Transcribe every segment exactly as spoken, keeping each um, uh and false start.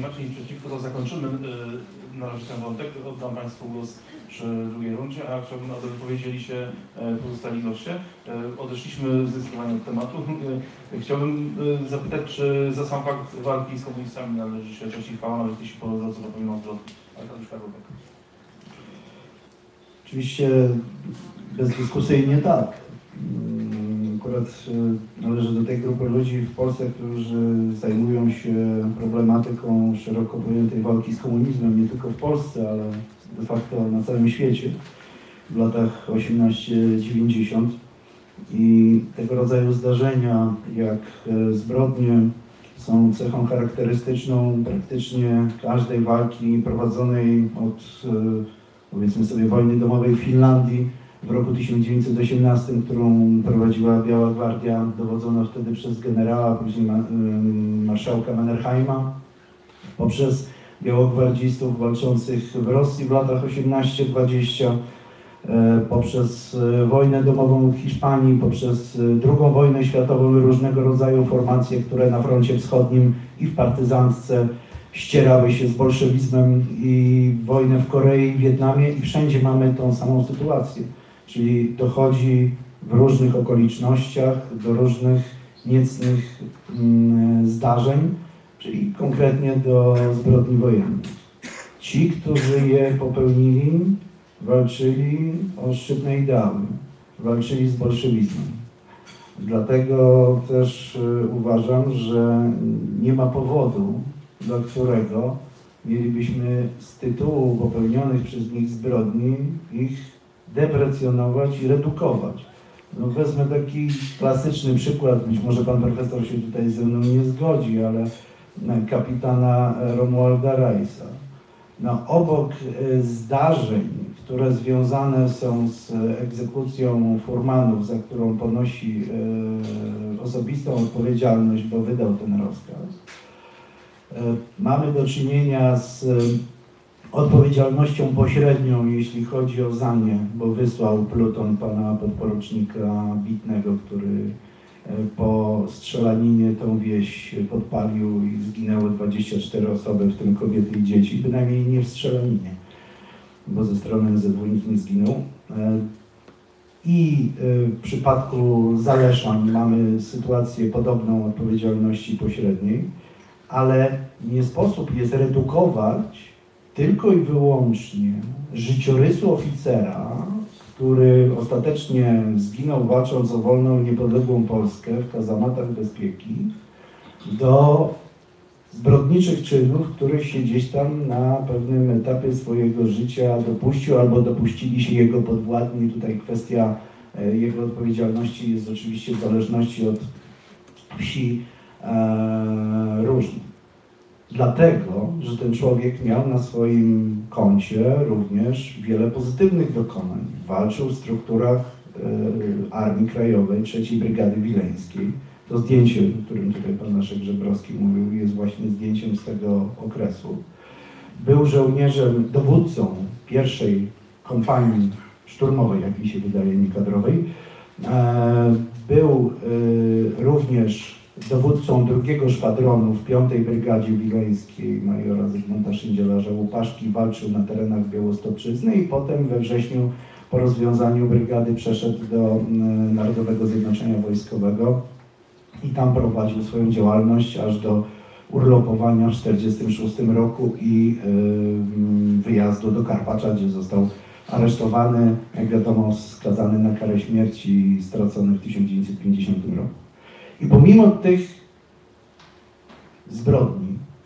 macie nic przeciwko, to zakończymy yy, na razie ten wątek. Oddam Państwu głos przy drugiej rundzie, a chciałbym, aby wypowiedzieli się yy, pozostali goście. Yy, odeszliśmy zdecydowanie od tematu. Yy, chciałbym yy, zapytać, czy za sam fakt walki z komunistami należy się cześć i chwała, nawet jeśli po drodze popełniono zbrodni. Arkadiusz Karłowek. Oczywiście bezdyskusyjnie tak. Akurat należę do tej grupy ludzi w Polsce, którzy zajmują się problematyką szeroko pojętej walki z komunizmem, nie tylko w Polsce, ale de facto na całym świecie w latach osiemnastych dziewięćdziesiątych. I tego rodzaju zdarzenia, jak zbrodnie, są cechą charakterystyczną praktycznie każdej walki prowadzonej od, powiedzmy sobie, wojny domowej w Finlandii w roku tysiąc dziewięćset osiemnastym, którą prowadziła Biała Gwardia, dowodzona wtedy przez generała, później ma, y, marszałka Mannerheima, poprzez białogwardzistów walczących w Rosji w latach osiemnastych dwudziestych, y, poprzez y, wojnę domową w Hiszpanii, poprzez y, drugą wojnę światową i różnego rodzaju formacje, które na froncie wschodnim i w partyzantce ścierały się z bolszewizmem, i wojnę w Korei, w Wietnamie, i wszędzie mamy tą samą sytuację. Czyli dochodzi w różnych okolicznościach do różnych niecnych mm, zdarzeń, czyli konkretnie do zbrodni wojennych. Ci, którzy je popełnili, walczyli o szczytne ideały, walczyli z bolszewizmem. Dlatego też y, uważam, że nie ma powodu, dla którego mielibyśmy z tytułu popełnionych przez nich zbrodni ich deprecjonować i redukować. No, wezmę taki klasyczny przykład, być może pan profesor się tutaj ze mną nie zgodzi, ale kapitana Romualda Reisa. No, obok zdarzeń, które związane są z egzekucją furmanów, za którą ponosi e, osobistą odpowiedzialność, bo wydał ten rozkaz, e, mamy do czynienia z odpowiedzialnością pośrednią, jeśli chodzi o Zamię, bo wysłał pluton pana podporucznika Bitnego, który po strzelaninie tą wieś podpalił i zginęło dwadzieścia cztery osoby, w tym kobiety i dzieci, bynajmniej nie w strzelaninie, bo ze strony en zet wu nikt nie zginął. I w przypadku Zaleszan mamy sytuację podobną odpowiedzialności pośredniej, ale nie sposób jest redukować tylko i wyłącznie życiorysu oficera, który ostatecznie zginął walcząc o wolną i niepodległą Polskę w kazamatach bezpieki, do zbrodniczych czynów, których się gdzieś tam na pewnym etapie swojego życia dopuścił albo dopuścili się jego podwładni. Tutaj kwestia jego odpowiedzialności jest oczywiście w zależności od wsi e, różna. Dlatego, że ten człowiek miał na swoim koncie również wiele pozytywnych dokonań. Walczył w strukturach y, Armii Krajowej trzeciej Brygady Wileńskiej. To zdjęcie, o którym tutaj pan Leszek Żebrowski mówił, jest właśnie zdjęciem z tego okresu. Był żołnierzem, dowódcą pierwszej kompanii szturmowej, jak mi się wydaje, nie kadrowej. E, był y, również dowódcą drugiego szwadronu w piątej Brygadzie Wileńskiej majora Zygmunta Szyndzielarza-Łupaszki, walczył na terenach Białostoczyzny i potem we wrześniu po rozwiązaniu brygady przeszedł do Narodowego Zjednoczenia Wojskowego i tam prowadził swoją działalność aż do urlopowania w tysiąc dziewięćset czterdziestym szóstym roku i yy, wyjazdu do Karpacza, gdzie został aresztowany, jak wiadomo, skazany na karę śmierci i stracony w tysiąc dziewięćset pięćdziesiątym roku. I pomimo tych zbrodni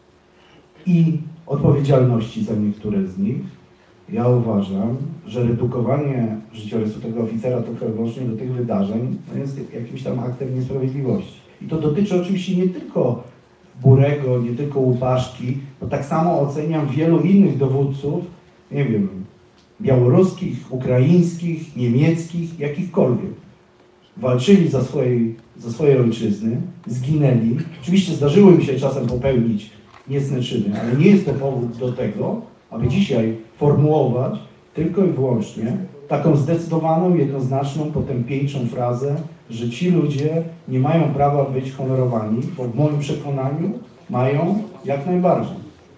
i odpowiedzialności za niektóre z nich, ja uważam, że redukowanie życiorysu tego oficera tylko i wyłącznie do tych wydarzeń no jest jakimś tam aktem niesprawiedliwości. I to dotyczy oczywiście nie tylko Burego, nie tylko Łupaszki, bo tak samo oceniam wielu innych dowódców, nie wiem, białoruskich, ukraińskich, niemieckich, jakichkolwiek. Walczyli za, swojej, za swoje ojczyzny, zginęli. Oczywiście zdarzyło im się czasem popełnić niecne czyny, ale nie jest to powód do tego, aby dzisiaj formułować tylko i wyłącznie taką zdecydowaną, jednoznaczną, potępieńczą frazę, że ci ludzie nie mają prawa być honorowani, bo w moim przekonaniu mają jak najbardziej.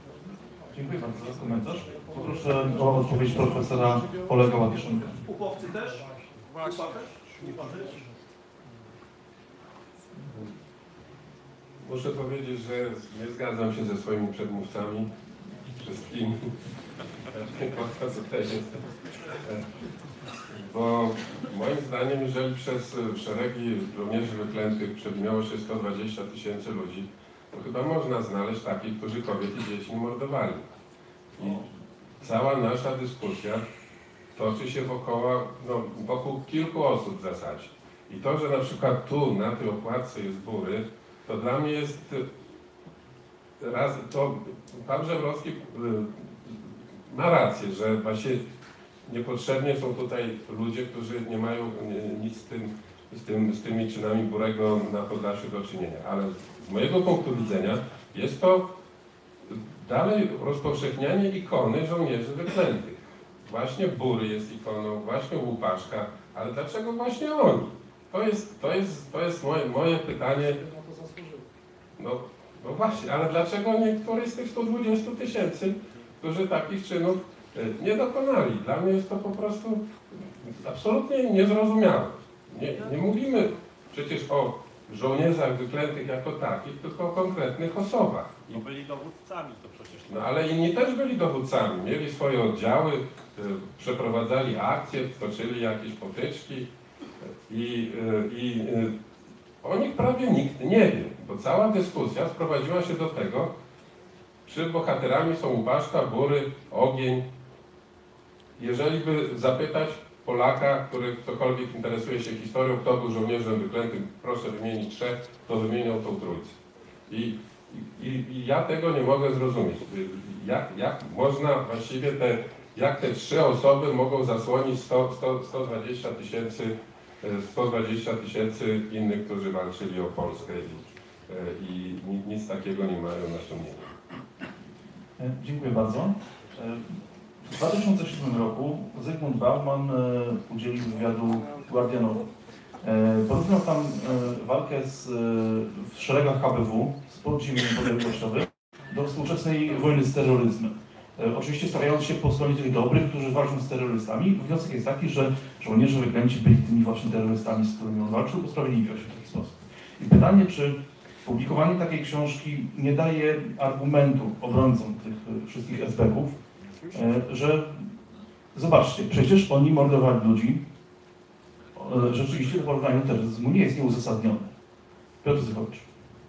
Dziękuję bardzo za komentarz. Poproszę o odpowiedź profesora Olega Łapiszynka. Upowcy też? Właśnie. Upa też? Muszę powiedzieć, że nie zgadzam się ze swoimi przedmówcami, wszystkimi. Po to tutaj jestem. Bo moim zdaniem, jeżeli przez szeregi żołnierzy wyklętych przewinęło się sto dwadzieścia tysięcy ludzi, to chyba można znaleźć takich, którzy kobiety i dzieci mordowali. I cała nasza dyskusja toczy się wokoło, no, wokół kilku osób w zasadzie. I to, że na przykład tu, na tej okładce jest Bury, to dla mnie jest raz, to pan Żebrowski ma rację, że właśnie niepotrzebnie są tutaj ludzie, którzy nie mają nic z, tym, z, tym, z tymi czynami Burego na Podlasiu do czynienia. Ale z mojego punktu widzenia jest to dalej rozpowszechnianie ikony żołnierzy wyklętych. Właśnie Bury jest ikoną, właśnie Łupaszka, ale dlaczego właśnie oni? To jest, to jest, to jest moje, moje pytanie. No, no właśnie, ale dlaczego nie któryś z tych stu dwudziestu tysięcy, którzy takich czynów nie dokonali? Dla mnie jest to po prostu absolutnie niezrozumiałe. Nie, nie mówimy przecież o żołnierzach wyklętych jako takich, tylko o konkretnych osobach. No byli dowódcami, to przecież. No ale inni też byli dowódcami, mieli swoje oddziały, y, przeprowadzali akcje, toczyli jakieś potyczki i, y, i y, o nich prawie nikt nie wie, bo cała dyskusja sprowadziła się do tego, czy bohaterami są Łupaszka, Bury, Ogień. Jeżeli by zapytać Polaka, który ktokolwiek interesuje się historią, kto był żołnierzem wyklętym, proszę wymienić trzech, to wymienią tą trójcę. I, i, i ja tego nie mogę zrozumieć. Jak, jak można właściwie te, jak te trzy osoby mogą zasłonić sto, sto, sto dwadzieścia tysięcy sto dwadzieścia tysięcy innych, którzy walczyli o Polskę i, i nic takiego nie mają na sumieniu. Dziękuję bardzo. W dwa tysiące siódmym roku Zygmunt Bauman udzielił wywiadu Guardianowi. Porównał tam walkę z, w szeregach H B W, z podziemiem niepodległościowym, do współczesnej wojny z terroryzmem. Oczywiście stawiając się po stronie tych dobrych, którzy walczą z terrorystami. Wniosek jest taki, że żołnierze wyklęci byli tymi właśnie terrorystami, z którymi on walczył, usprawiedliwiał się w taki sposób. I pytanie, czy publikowanie takiej książki nie daje argumentu obrońcom tych wszystkich es be ków, że zobaczcie, przecież oni mordowali ludzi, rzeczywiście to porównanie terroryzmu nie jest nieuzasadnione. Piotr Zychowicz.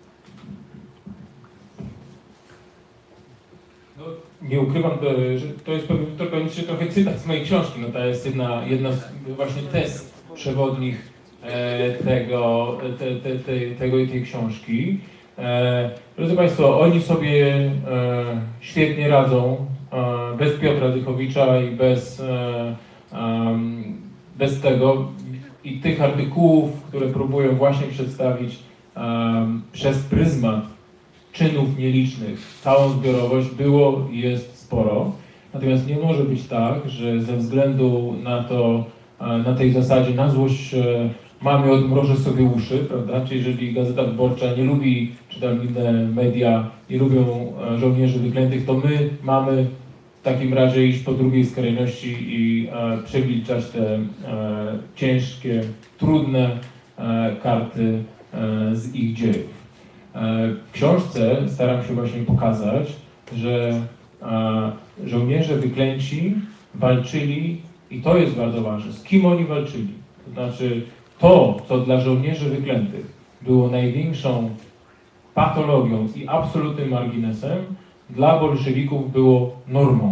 No, nie ukrywam, że to jest pewien, to pewien trochę cytat z mojej książki. No, to jest jedna, jedna z właśnie tez przewodnich e, tego, te, te, te, tego, tej książki. E, drodzy Państwo, oni sobie e, świetnie radzą e, bez Piotra Zychowicza i bez, e, um, bez tego i tych artykułów, które próbują właśnie przedstawić um, przez pryzmat czynów nielicznych, całą zbiorowość było i jest sporo. Natomiast nie może być tak, że ze względu na to, na tej zasadzie, na złość mamy odmrożę sobie uszy, prawda? Czyli jeżeli Gazeta Wyborcza nie lubi, czy tam inne media nie lubią żołnierzy wyklętych, to my mamy w takim razie iść po drugiej skrajności i e, przemilczać te e, ciężkie, trudne e, karty e, z ich dziejów. W książce staram się właśnie pokazać, że żołnierze wyklęci walczyli, i to jest bardzo ważne, z kim oni walczyli. To znaczy to, co dla żołnierzy wyklętych było największą patologią i absolutnym marginesem, dla bolszewików było normą.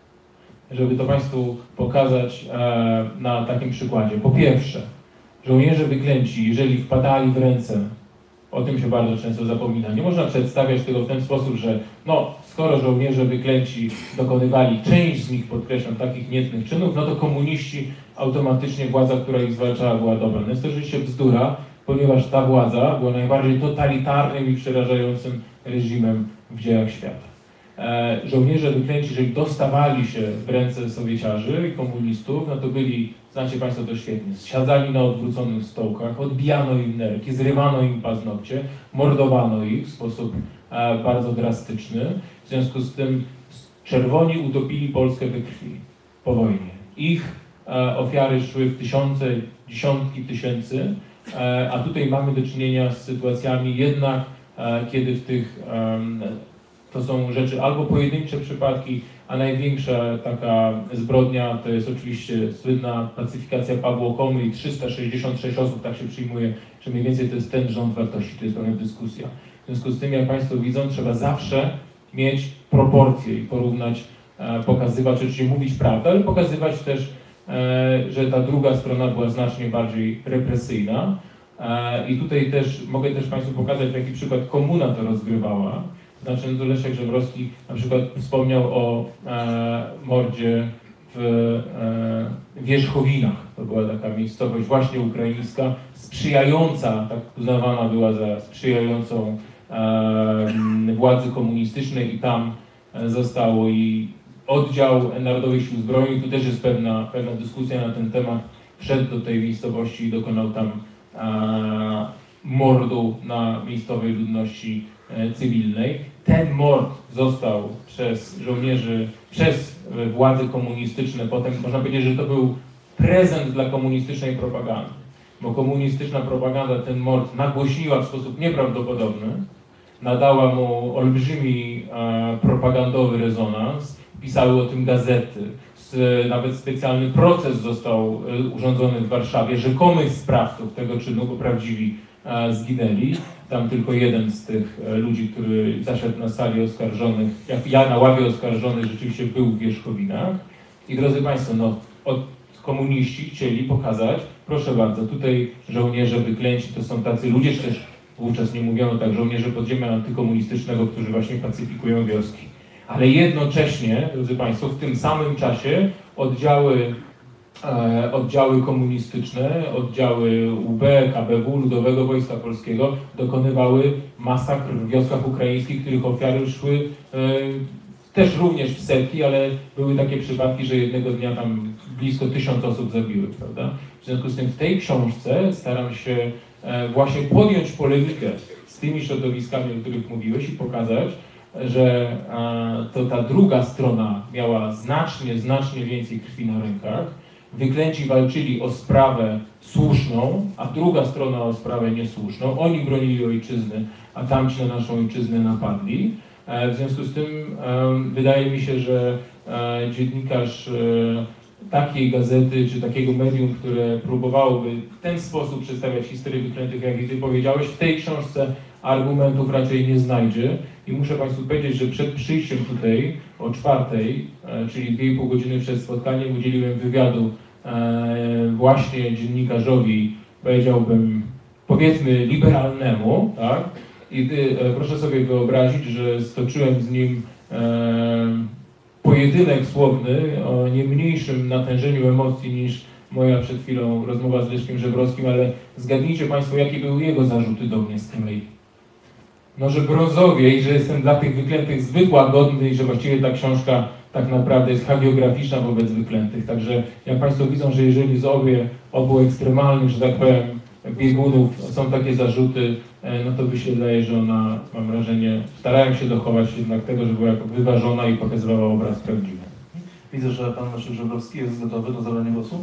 Żeby to Państwu pokazać na takim przykładzie. Po pierwsze, żołnierze wyklęci, jeżeli wpadali w ręce, o tym się bardzo często zapomina. Nie można przedstawiać tego w ten sposób, że no, skoro żołnierze wyklęci dokonywali, część z nich, podkreślam, takich niecnych czynów, no to komuniści, automatycznie władza, która ich zwalczała, była dobra. No jest to oczywiście bzdura, ponieważ ta władza była najbardziej totalitarnym i przerażającym reżimem w dziejach świata. E, żołnierze wyklęci, jeżeli dostawali się w ręce sowieciarzy i komunistów, no to byli, znacie Państwo to świetnie, siadali na odwróconych stołkach, odbijano im nerki, zrywano im paznokcie, mordowano ich w sposób e, bardzo drastyczny. W związku z tym Czerwoni utopili Polskę we krwi po wojnie. Ich e, ofiary szły w tysiące, dziesiątki tysięcy, e, a tutaj mamy do czynienia z sytuacjami jednak, e, kiedy w tych, e, to są rzeczy albo pojedyncze przypadki, a największa taka zbrodnia to jest oczywiście słynna pacyfikacja Pawłokomy i trzysta sześćdziesiąt sześć osób, tak się przyjmuje, że mniej więcej to jest ten rząd wartości, to jest pewna dyskusja. W związku z tym, jak Państwo widzą, trzeba zawsze mieć proporcje i porównać, e, pokazywać, oczywiście mówić prawdę, ale pokazywać też, e, że ta druga strona była znacznie bardziej represyjna. E, I tutaj też mogę też Państwu pokazać, w jaki przykład komuna to rozgrywała. Znaczy, no Leszek Żebrowski na przykład wspomniał o e, mordzie w e, Wierzchowinach. To była taka miejscowość właśnie ukraińska, sprzyjająca, tak uznawana była za sprzyjającą e, władzy komunistycznej i tam e, zostało i oddział Narodowych Sił Zbrojnych. Tu też jest pewna, pewna dyskusja na ten temat. Wszedł do tej miejscowości i dokonał tam e, mordu na miejscowej ludności e, cywilnej. Ten mord został przez żołnierzy, przez władze komunistyczne, potem można powiedzieć, że to był prezent dla komunistycznej propagandy, bo komunistyczna propaganda ten mord nagłośniła w sposób nieprawdopodobny, nadała mu olbrzymi e, propagandowy rezonans, pisały o tym gazety, S, nawet specjalny proces został e, urządzony w Warszawie, rzekomych sprawców tego czynu, bo prawdziwi e, zginęli. Tam tylko jeden z tych e, ludzi, który zaszedł na sali oskarżonych, jak ja na ławie oskarżonych, rzeczywiście był w Wierzchowinach. I drodzy Państwo, no, od, komuniści chcieli pokazać, proszę bardzo, tutaj żołnierze wyklęci to są tacy ludzie, czy też wówczas nie mówiono tak, żołnierze podziemia antykomunistycznego, którzy właśnie pacyfikują wioski. Ale jednocześnie, drodzy Państwo, w tym samym czasie oddziały, e, oddziały komunistyczne, oddziały U B, K B W, Ludowego Wojska Polskiego dokonywały masakr w wioskach ukraińskich, których ofiary szły e, też również w setki, ale były takie przypadki, że jednego dnia tam blisko tysiąc osób zabiły, prawda? W związku z tym w tej książce staram się e, właśnie podjąć polemikę z tymi środowiskami, o których mówiłeś i pokazać, że e, to ta druga strona miała znacznie, znacznie więcej krwi na rękach. Wyklęci walczyli o sprawę słuszną, a druga strona o sprawę niesłuszną. Oni bronili ojczyzny, a tamci na naszą ojczyznę napadli. E, w związku z tym e, wydaje mi się, że e, dziennikarz e, takiej gazety czy takiego medium, które próbowałoby w ten sposób przedstawiać historię wyklętych, jak i Ty powiedziałeś, w tej książce argumentów raczej nie znajdzie. I muszę Państwu powiedzieć, że przed przyjściem tutaj o czwartej, e, czyli dwie i pół godziny przed spotkaniem, udzieliłem wywiadu e, właśnie dziennikarzowi, powiedziałbym, powiedzmy liberalnemu, tak? I ty, e, proszę sobie wyobrazić, że stoczyłem z nim e, pojedynek słowny o nie mniejszym natężeniu emocji niż moja przed chwilą rozmowa z Leszkiem Żebrowskim, ale zgadnijcie Państwo, jakie były jego zarzuty do mnie z kolei. No, że brązowie i że jestem dla tych wyklętych zbyt łagodny i że właściwie ta książka tak naprawdę jest hagiograficzna wobec wyklętych. Także jak Państwo widzą, że jeżeli z obie, obu ekstremalnych, że tak powiem, biegunów są takie zarzuty, no to by się wydaje, że ona, mam wrażenie, starałem się dochować jednak tego, żeby była jako wyważona i pokazywała obraz prawdziwy. Widzę, że Pan Leszek Żebrowski jest gotowy do zabrania głosu.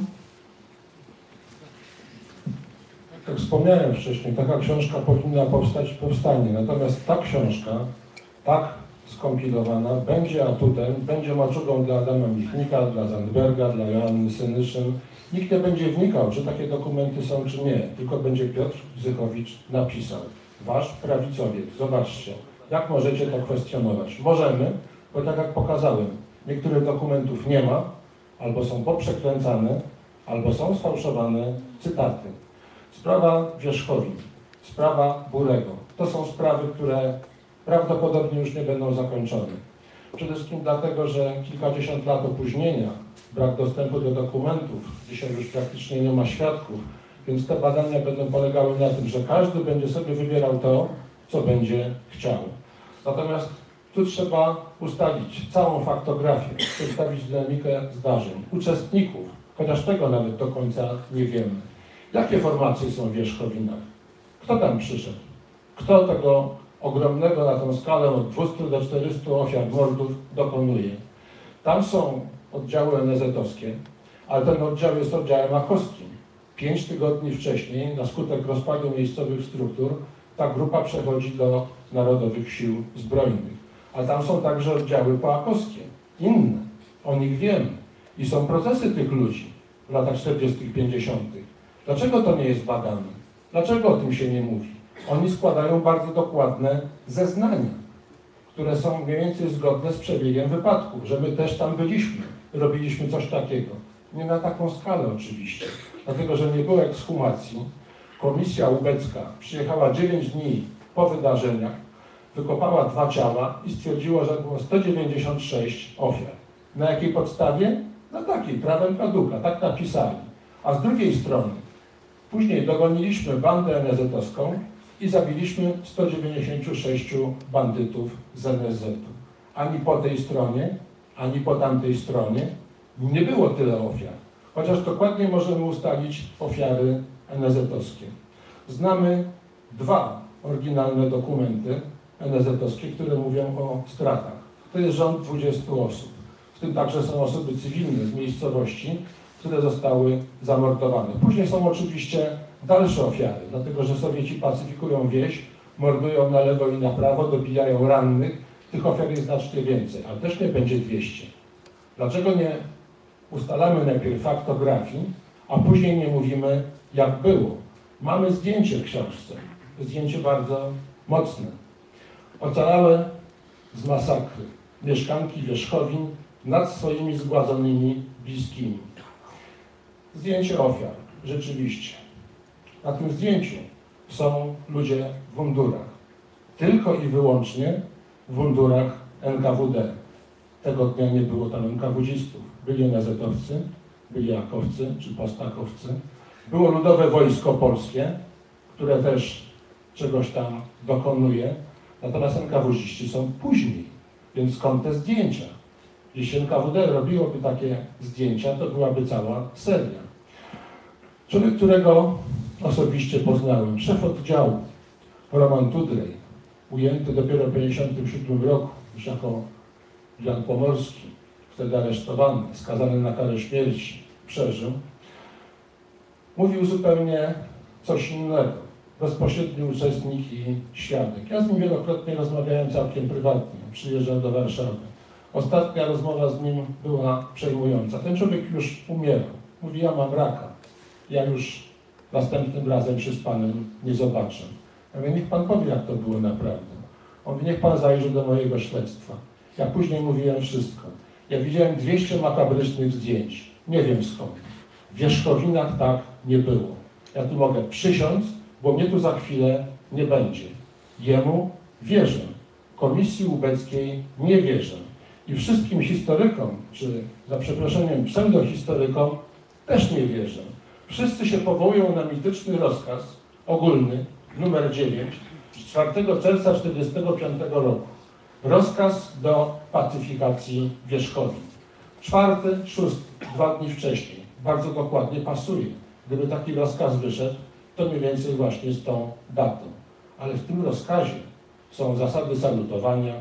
Jak wspomniałem wcześniej, taka książka powinna powstać i powstanie. Natomiast ta książka, tak skompilowana, będzie atutem, będzie maczugą dla Adama Michnika, dla Zandberga, dla Joanny Senyszyn. Nikt nie będzie wnikał, czy takie dokumenty są, czy nie. Tylko będzie Piotr Bzychowicz napisał. Wasz prawicowiec, zobaczcie, jak możecie to kwestionować. Możemy, bo tak jak pokazałem, niektórych dokumentów nie ma, albo są poprzekręcane, albo są sfałszowane cytaty. Sprawa Wierzchowin, sprawa Burego. To są sprawy, które prawdopodobnie już nie będą zakończone. Przede wszystkim dlatego, że kilkadziesiąt lat opóźnienia, brak dostępu do dokumentów, dzisiaj już praktycznie nie ma świadków, więc te badania będą polegały na tym, że każdy będzie sobie wybierał to, co będzie chciał. Natomiast tu trzeba ustalić całą faktografię, przedstawić dynamikę zdarzeń, uczestników, chociaż tego nawet do końca nie wiemy. Jakie formacje są w Wierzchowinach? Kto tam przyszedł? Kto tego ogromnego na tą skalę od dwustu do czterystu ofiar mordów dokonuje? Tam są oddziały en ez owskie, ale ten oddział jest oddziałem akowskim. Pięć tygodni wcześniej, na skutek rozpadu miejscowych struktur, ta grupa przechodzi do Narodowych Sił Zbrojnych. A tam są także oddziały poakowskie, inne. O nich wiemy. I są procesy tych ludzi w latach czterdziestych, pięćdziesiątych. Dlaczego to nie jest badane? Dlaczego o tym się nie mówi? Oni składają bardzo dokładne zeznania, które są mniej więcej zgodne z przebiegiem wypadku, że my też tam byliśmy, robiliśmy coś takiego. Nie na taką skalę oczywiście, dlatego że nie było ekshumacji. Komisja ubecka przyjechała dziewięć dni po wydarzeniach, wykopała dwa ciała i stwierdziła, że było sto dziewięćdziesiąt sześć ofiar. Na jakiej podstawie? Na takiej, prawem kaduka, tak napisali. A z drugiej strony, później dogoniliśmy bandę en ez owską i zabiliśmy sto dziewięćdziesiąt sześć bandytów z en ez zetu. Ani po tej stronie, ani po tamtej stronie nie było tyle ofiar. Chociaż dokładnie możemy ustalić ofiary en ez owskie. Znamy dwa oryginalne dokumenty en ez owskie, które mówią o stratach. To jest rząd dwudziestu osób. W tym także są osoby cywilne z miejscowości, które zostały zamordowane. Później są oczywiście dalsze ofiary, dlatego że Sowieci pacyfikują wieś, mordują na lewo i na prawo, dobijają rannych. Tych ofiar jest znacznie więcej, ale też nie będzie dwieście. Dlaczego nie ustalamy najpierw faktografii, a później nie mówimy, jak było? Mamy zdjęcie w książce, zdjęcie bardzo mocne. Ocalałe z masakry mieszkanki Wierzchowin nad swoimi zgładzonymi bliskimi. Zdjęcie ofiar, rzeczywiście. Na tym zdjęciu są ludzie w mundurach. Tylko i wyłącznie w mundurach en ka wu de. Tego dnia nie było tam en ka wu dzistów. Byli en ez owcy, byli akowcy czy postakowcy. Było Ludowe Wojsko Polskie, które też czegoś tam dokonuje. Natomiast en ka wu dziści są później. Więc skąd te zdjęcia? Jeśli en ka wu de robiłoby takie zdjęcia, to byłaby cała seria. Człowiek, którego osobiście poznałem, szef oddziału, Roman Tudrej, ujęty dopiero w tysiąc dziewięćset pięćdziesiątym siódmym roku, już jako Jan Pomorski, wtedy aresztowany, skazany na karę śmierci, przeżył, mówił zupełnie coś innego. Bezpośredni uczestnik i świadek. Ja z nim wielokrotnie rozmawiałem całkiem prywatnie. Przyjeżdżał do Warszawy. Ostatnia rozmowa z nim była przejmująca. Ten człowiek już umierał. Mówi, ja mam raka. Ja już następnym razem się z panem nie zobaczę. Ja mówię, niech pan powie, jak to było naprawdę. On mówi, niech pan zajrzy do mojego śledztwa. Ja później mówiłem wszystko. Ja widziałem dwieście makabrycznych zdjęć. Nie wiem skąd. W Wierzchowinach tak nie było. Ja tu mogę przysiąc, bo mnie tu za chwilę nie będzie. Jemu wierzę. Komisji ubeckiej nie wierzę. I wszystkim historykom, czy za przeproszeniem pseudohistorykom, też nie wierzę. Wszyscy się powołują na mityczny rozkaz ogólny, numer dziewięć, z czwartego czerwca tysiąc dziewięćset czterdziestego piątego roku. Rozkaz do pacyfikacji Wierzchowin. Czwarty, szósty, dwa dni wcześniej. Bardzo dokładnie pasuje. Gdyby taki rozkaz wyszedł, to mniej więcej właśnie z tą datą. Ale w tym rozkazie są zasady salutowania,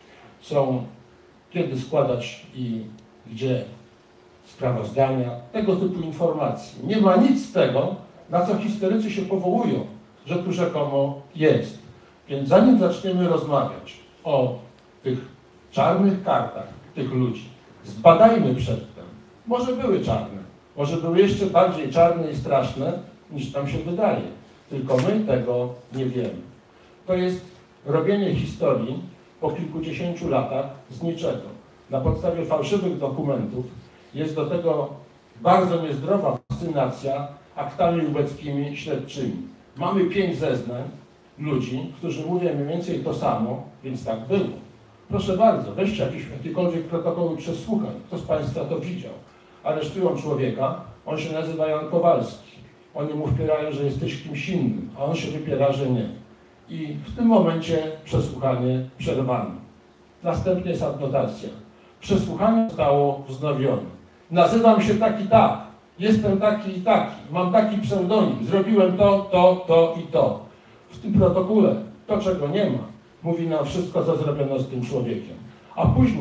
są kiedy składać i gdzie sprawozdania, tego typu informacji. Nie ma nic z tego, na co historycy się powołują, że tu rzekomo jest. Więc zanim zaczniemy rozmawiać o tych czarnych kartach tych ludzi, zbadajmy przedtem. Może były czarne, może były jeszcze bardziej czarne i straszne, niż nam się wydaje. Tylko my tego nie wiemy. To jest robienie historii po kilkudziesięciu latach z niczego. Na podstawie fałszywych dokumentów jest do tego bardzo niezdrowa fascynacja aktami ubeckimi śledczymi. Mamy pięć zeznań ludzi, którzy mówią mniej więcej to samo, więc tak było. Proszę bardzo, weźcie jakieś, jakiekolwiek protokoły przesłuchań. Kto z Państwa to widział? Aresztują człowieka, on się nazywa Jan Kowalski. Oni mu wpierają, że jesteś kimś innym, a on się wypiera, że nie. I w tym momencie przesłuchanie przerwane. Następnie jest adnotacja. Przesłuchanie zostało wznowione. Nazywam się tak i tak, jestem taki i taki, mam taki pseudonim, zrobiłem to, to, to i to. W tym protokole to, czego nie ma, mówi nam wszystko, co zrobiono z tym człowiekiem. A później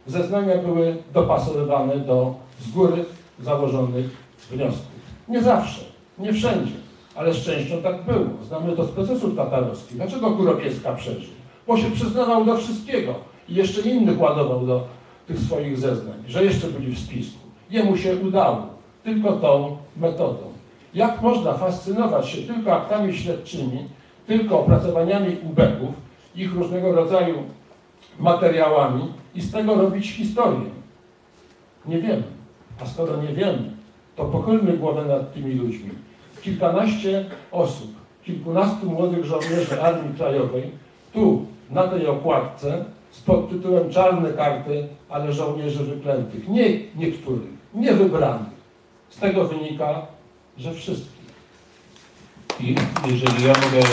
zeznania były dopasowywane do z góry założonych wniosków. Nie zawsze, nie wszędzie, ale z częścią tak było. Znamy to z procesów tatarowskich. Dlaczego Kuropieska przeżył? Bo się przyznawał do wszystkiego i jeszcze innych ładował do tych swoich zeznań, że jeszcze byli w spisku. Jemu się udało, tylko tą metodą. Jak można fascynować się tylko aktami śledczymi, tylko opracowaniami ubeków, ich różnego rodzaju materiałami i z tego robić historię? Nie wiemy. A skoro nie wiemy, to pochylmy głowę nad tymi ludźmi. Kilkanaście osób, kilkunastu młodych żołnierzy Armii Krajowej, tu, na tej okładce, z podtytułem Czarne karty, ale żołnierzy wyklętych. Nie niektórych, nie wybranych. Z tego wynika, że wszystkich. I jeżeli ja mogę...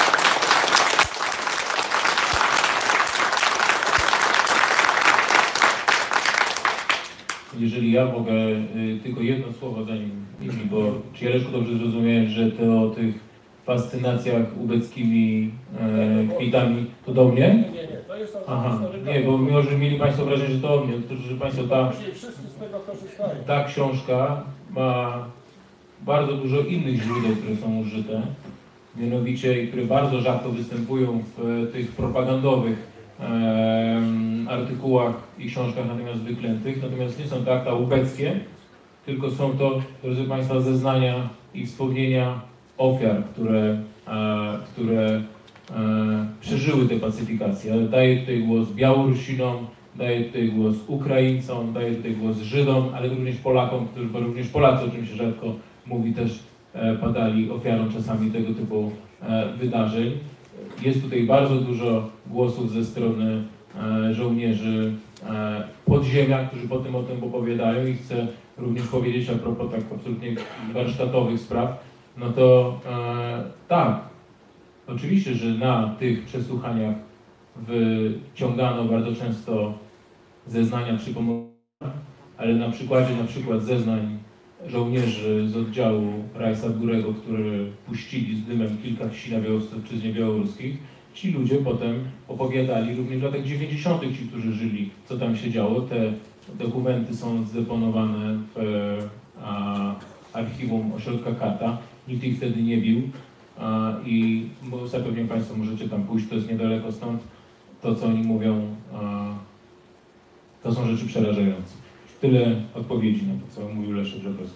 Jeżeli ja mogę y, tylko jedno słowo zanim inni, bo czy ja Leszku dobrze zrozumiałem, że to o tych fascynacjach ubeckimi e, kwitami to do mnie? Nie, nie, nie, to jest Aha, nie, bo mimo, że mieli Państwo wrażenie, że to o mnie, to, że Państwo ta, wszyscy z tego korzystają. ta książka ma bardzo dużo innych źródeł, które są użyte, mianowicie, które bardzo rzadko występują w tych propagandowych artykułach i książkach natomiast wyklętych, natomiast nie są to akta ubeckie, tylko są to, drodzy Państwa, zeznania i wspomnienia ofiar, które, e, które e, przeżyły tę pacyfikację. Ale daję tutaj głos Białorusinom, daję tutaj głos Ukraińcom, daję tutaj głos Żydom, ale również Polakom, którzy, bo również Polacy, o czym się rzadko mówi, też e, padali ofiarą czasami tego typu e, wydarzeń. Jest tutaj bardzo dużo głosów ze strony e, żołnierzy e, podziemia, którzy po tym o tym opowiadają i chcę również powiedzieć a propos tak absolutnie warsztatowych spraw, no to e, tak, oczywiście, że na tych przesłuchaniach wyciągano bardzo często zeznania przypomogowe, ale na przykładzie na przykład zeznań żołnierzy z oddziału Rajsa Górego, który puścili z dymem kilka wsi na Białostocczyźnie białoruskich, ci ludzie potem opowiadali również w latach dziewięćdziesiątych, ci, którzy żyli, co tam się działo. Te dokumenty są zdeponowane w a, archiwum ośrodka Kata. Nikt ich wtedy nie bił a, i zapewniam Państwu, możecie tam pójść, to jest niedaleko stąd. To, co oni mówią, a, to są rzeczy przerażające. Tyle odpowiedzi na to, co mówił Leszek Żebrowski.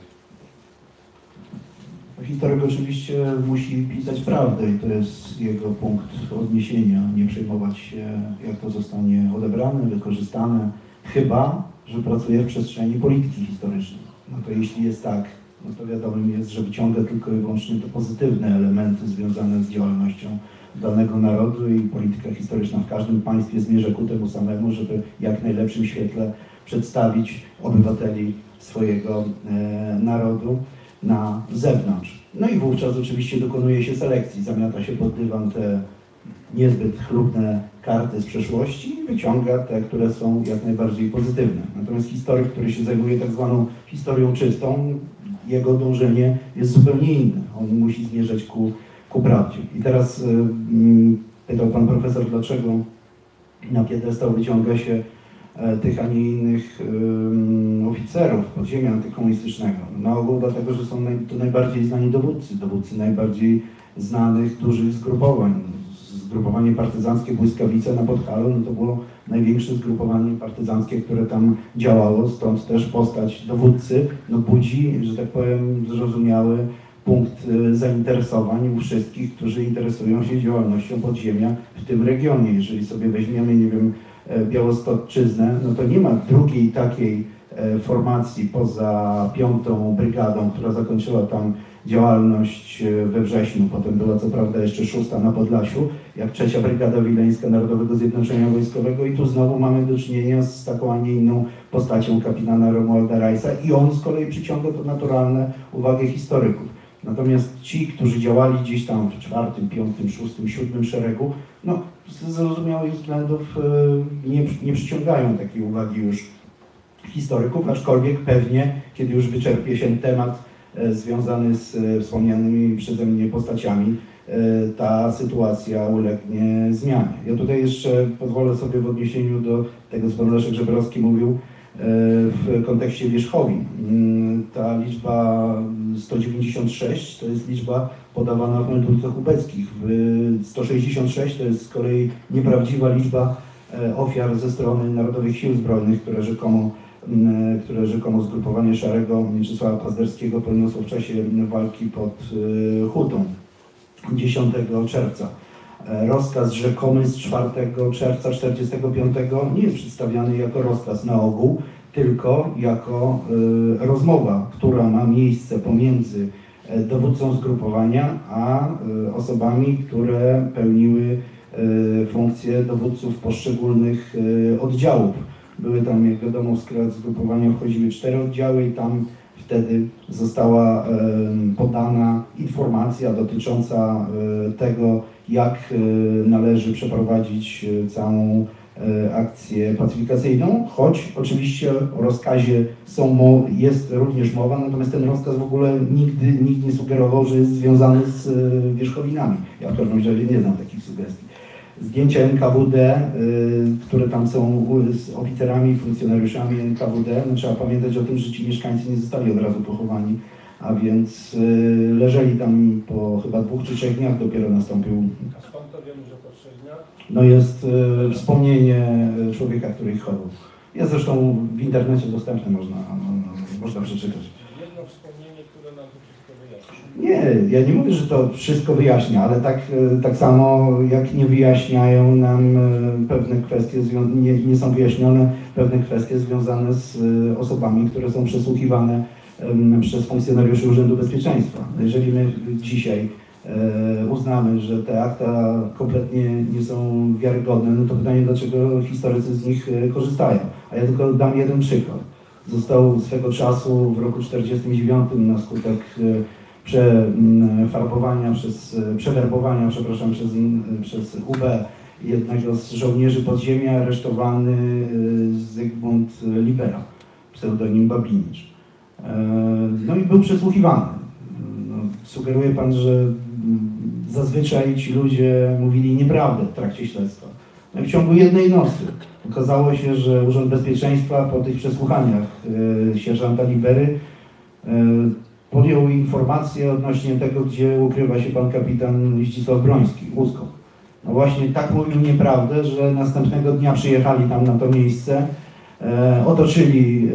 Historyk oczywiście musi pisać prawdę i to jest jego punkt odniesienia. Nie przejmować się, jak to zostanie odebrane, wykorzystane, chyba że pracuje w przestrzeni polityki historycznej. No to jeśli jest tak, no to wiadomym jest, że wyciąga tylko i wyłącznie te pozytywne elementy związane z działalnością danego narodu i polityka historyczna w każdym państwie zmierza ku temu samemu, żeby w jak najlepszym świetle przedstawić obywateli swojego e, narodu na zewnątrz. No i wówczas oczywiście dokonuje się selekcji, zamiata się pod dywan te niezbyt chlubne karty z przeszłości i wyciąga te, które są jak najbardziej pozytywne. Natomiast historyk, który się zajmuje tak zwaną historią czystą, jego dążenie jest zupełnie inne. On musi zmierzać ku, ku prawdzie. I teraz y, pytał pan profesor, dlaczego na piedestał wyciąga się e, tych, a nie innych y, oficerów podziemia antykomunistycznego. Na ogół dlatego, że są naj, to najbardziej znani dowódcy, dowódcy najbardziej znanych dużych zgrupowań. Zgrupowanie partyzanckie Błyskawice na Podhalu, no to było największe zgrupowanie partyzanckie, które tam działało, stąd też postać dowódcy no budzi, że tak powiem, zrozumiały punkt zainteresowań u wszystkich, którzy interesują się działalnością podziemia w tym regionie. Jeżeli sobie weźmiemy, nie wiem, Białostoczyznę, no to nie ma drugiej takiej formacji poza piątą brygadą, która zakończyła tam działalność we wrześniu, potem była co prawda jeszcze szósta na Podlasiu, jak trzecia Brygada Wileńska Narodowego Zjednoczenia Wojskowego i tu znowu mamy do czynienia z taką, a nie inną postacią kapitana Romualda Rajsa i on z kolei przyciąga to naturalne uwagę historyków. Natomiast ci, którzy działali gdzieś tam w czwartym, piątym, szóstym, siódmym szeregu, no z zrozumiałych względów nie, nie przyciągają takiej uwagi już historyków, aczkolwiek pewnie, kiedy już wyczerpie się temat związany z wspomnianymi przeze mnie postaciami, ta sytuacja ulegnie zmianie. Ja tutaj jeszcze pozwolę sobie w odniesieniu do tego, co pan Leszek Żebrowski mówił, w kontekście wierzchowi. Ta liczba sto dziewięćdziesiąt sześć to jest liczba podawana w meldunkach ubeckich. sto sześćdziesiąt sześć to jest z kolei nieprawdziwa liczba ofiar ze strony Narodowych Sił Zbrojnych, które rzekomo, które rzekomo zgrupowanie Szarego Mieczysława Pazderskiego poniosło w czasie walki pod Hutą dziesiątego czerwca. Rozkaz rzekomy z czwartego czerwca tysiąc dziewięćset czterdziestego piątego nie jest przedstawiany jako rozkaz na ogół, tylko jako y, rozmowa, która ma miejsce pomiędzy dowódcą zgrupowania a y, osobami, które pełniły y, funkcje dowódców poszczególnych y, oddziałów. Były tam, jak wiadomo, w skład zgrupowania wchodziły cztery oddziały i tam wtedy została y, podana informacja dotycząca y, tego, jak należy przeprowadzić całą akcję pacyfikacyjną, choć oczywiście o rozkazie są, jest również mowa, natomiast ten rozkaz w ogóle nigdy nikt nie sugerował, że jest związany z wierzchowinami. Ja w każdym razie nie znam takich sugestii. Zdjęcia N K W D, które tam są z oficerami, funkcjonariuszami N K W D, no trzeba pamiętać o tym, że ci mieszkańcy nie zostali od razu pochowani, a więc y, leżeli tam po chyba dwóch czy trzech dniach dopiero nastąpił. A skąd to wiemy, że po trzech dniach? No jest y, wspomnienie człowieka, który ich chował. Jest zresztą w internecie dostępne, można, no, można przeczytać. Jedno wspomnienie, które nam to wszystko wyjaśni. Nie, ja nie mówię, że to wszystko wyjaśnia, ale tak, tak samo jak nie wyjaśniają nam pewne kwestie, nie, nie są wyjaśnione pewne kwestie związane z osobami, które są przesłuchiwane przez funkcjonariuszy Urzędu Bezpieczeństwa. Jeżeli my dzisiaj uznamy, że te akta kompletnie nie są wiarygodne, no to pytanie, dlaczego historycy z nich korzystają. A ja tylko dam jeden przykład. Został swego czasu w roku tysiąc dziewięćset czterdziestym dziewiątym na skutek przefarbowania, przez, przewerbowania, przepraszam, przez, przez U B jednego z żołnierzy podziemia aresztowany Zygmunt Libera, pseudonim Babinicz. No i był przesłuchiwany. No, sugeruje pan, że zazwyczaj ci ludzie mówili nieprawdę w trakcie śledztwa. No i w ciągu jednej nocy okazało się, że Urząd Bezpieczeństwa po tych przesłuchaniach e, sierżanta Libery e, podjął informację odnośnie tego, gdzie ukrywa się pan kapitan Zdzisław Broński, Uskok. No właśnie tak mówił nieprawdę, że następnego dnia przyjechali tam na to miejsce, e, otoczyli e,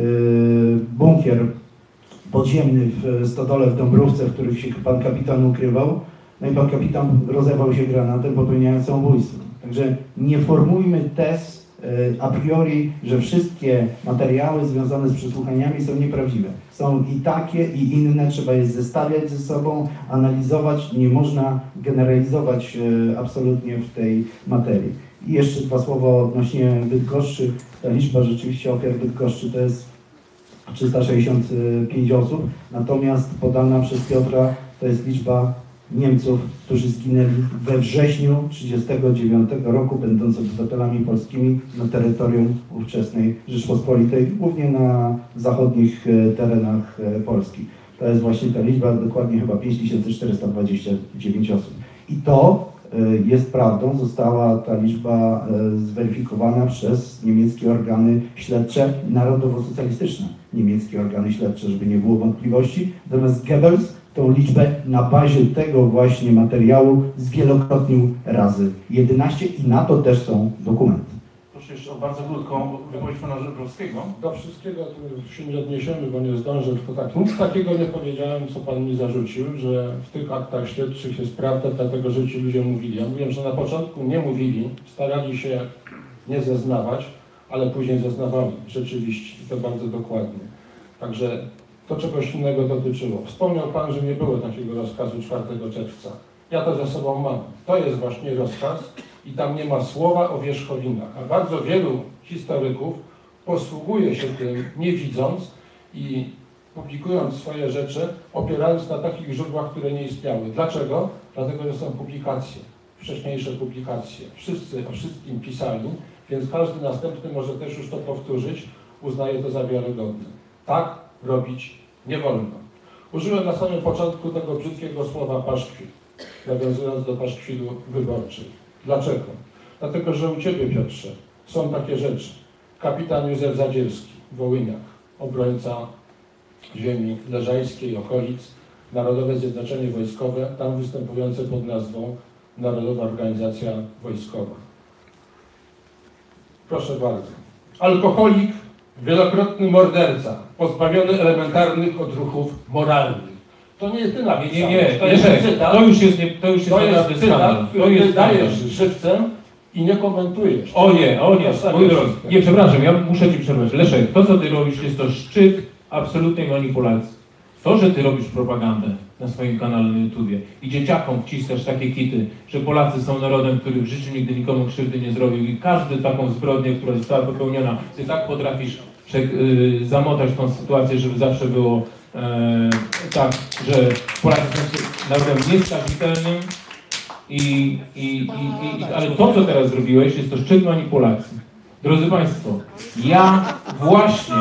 bunkier podziemny w stodole w Dąbrówce, w których się pan kapitan ukrywał. No i pan kapitan rozerwał się granatem, popełniając samobójstwo. Także nie formujmy tez a priori, że wszystkie materiały związane z przesłuchaniami są nieprawdziwe. Są i takie, i inne, trzeba je zestawiać ze sobą, analizować, nie można generalizować absolutnie w tej materii. I jeszcze dwa słowa odnośnie Bydgoszczy. Ta liczba rzeczywiście ofiar Bydgoszczy to jest trzysta sześćdziesiąt pięć osób, natomiast podana przez Piotra to jest liczba Niemców, którzy zginęli we wrześniu tysiąc dziewięćset trzydziestego dziewiątego roku, będąc obywatelami polskimi na terytorium ówczesnej Rzeczpospolitej, głównie na zachodnich terenach Polski. To jest właśnie ta liczba, dokładnie chyba pięć tysięcy czterysta dwadzieścia dziewięć osób. I to jest prawdą, została ta liczba zweryfikowana przez niemieckie organy śledcze, narodowo-socjalistyczne niemieckie organy śledcze, żeby nie było wątpliwości. Natomiast Goebbels tą liczbę na bazie tego właśnie materiału zwielokrotnił razy jedenaście i na to też są dokumenty. Proszę jeszcze o bardzo krótką wypowiedź pana Żebrowskiego. Do wszystkiego się nie odniesiemy, bo nie zdążę, tylko tak. Nic takiego nie powiedziałem, co pan mi zarzucił, że w tych aktach śledczych jest prawda, dlatego że ci ludzie mówili. Ja mówiłem, że na początku nie mówili, starali się nie zeznawać, ale później zeznawali rzeczywiście i to bardzo dokładnie. Także to czegoś innego dotyczyło. Wspomniał pan, że nie było takiego rozkazu czwartego czerwca. Ja to ze sobą mam. To jest właśnie rozkaz i tam nie ma słowa o wierzchowinach. A bardzo wielu historyków posługuje się tym, nie widząc i publikując swoje rzeczy, opierając na takich źródłach, które nie istniały. Dlaczego? Dlatego, że są publikacje, wcześniejsze publikacje. Wszyscy o wszystkim pisali, więc każdy następny może też już to powtórzyć, uznaje to za wiarygodne. Tak robić nie wolno. Użyłem na samym początku tego brzydkiego słowa paszkwil. nawiązując do paszkwilu wyborczych. Dlaczego? Dlatego, że u Ciebie, Piotrze, są takie rzeczy. Kapitan Józef Zadzielski, Wołyniak, obrońca ziemi leżajskiej, okolic, Narodowe Zjednoczenie Wojskowe, tam występujące pod nazwą Narodowa Organizacja Wojskowa. Proszę bardzo. Alkoholik, wielokrotny morderca, pozbawiony elementarnych odruchów moralnych. To nie jest Ty napisałeś. Nie, nie, to nie, jest Leszek, cytat, to już jest, nie, to już jest, to jest naprawdę cytat, skandal. który To jest Ty dajesz skandal. żywcem i nie komentujesz. O nie, o nie, To mój jest drogi. Nie, przepraszam, ja muszę Ci przerwać. Leszek, to co Ty robisz jest to szczyt absolutnej manipulacji. To, że Ty robisz propagandę na swoim kanale na YouTubie i dzieciakom wciskasz takie kity, że Polacy są narodem, który w życiu nigdy nikomu krzywdy nie zrobił i każdy taką zbrodnię, która została popełniona, Ty tak potrafisz prze, yy, zamotać tą sytuację, żeby zawsze było yy, tak, że Polacy są narodem nieskazitelnym i, i, i, i, ale to, co teraz zrobiłeś, jest to szczyt manipulacji. Drodzy Państwo, ja właśnie,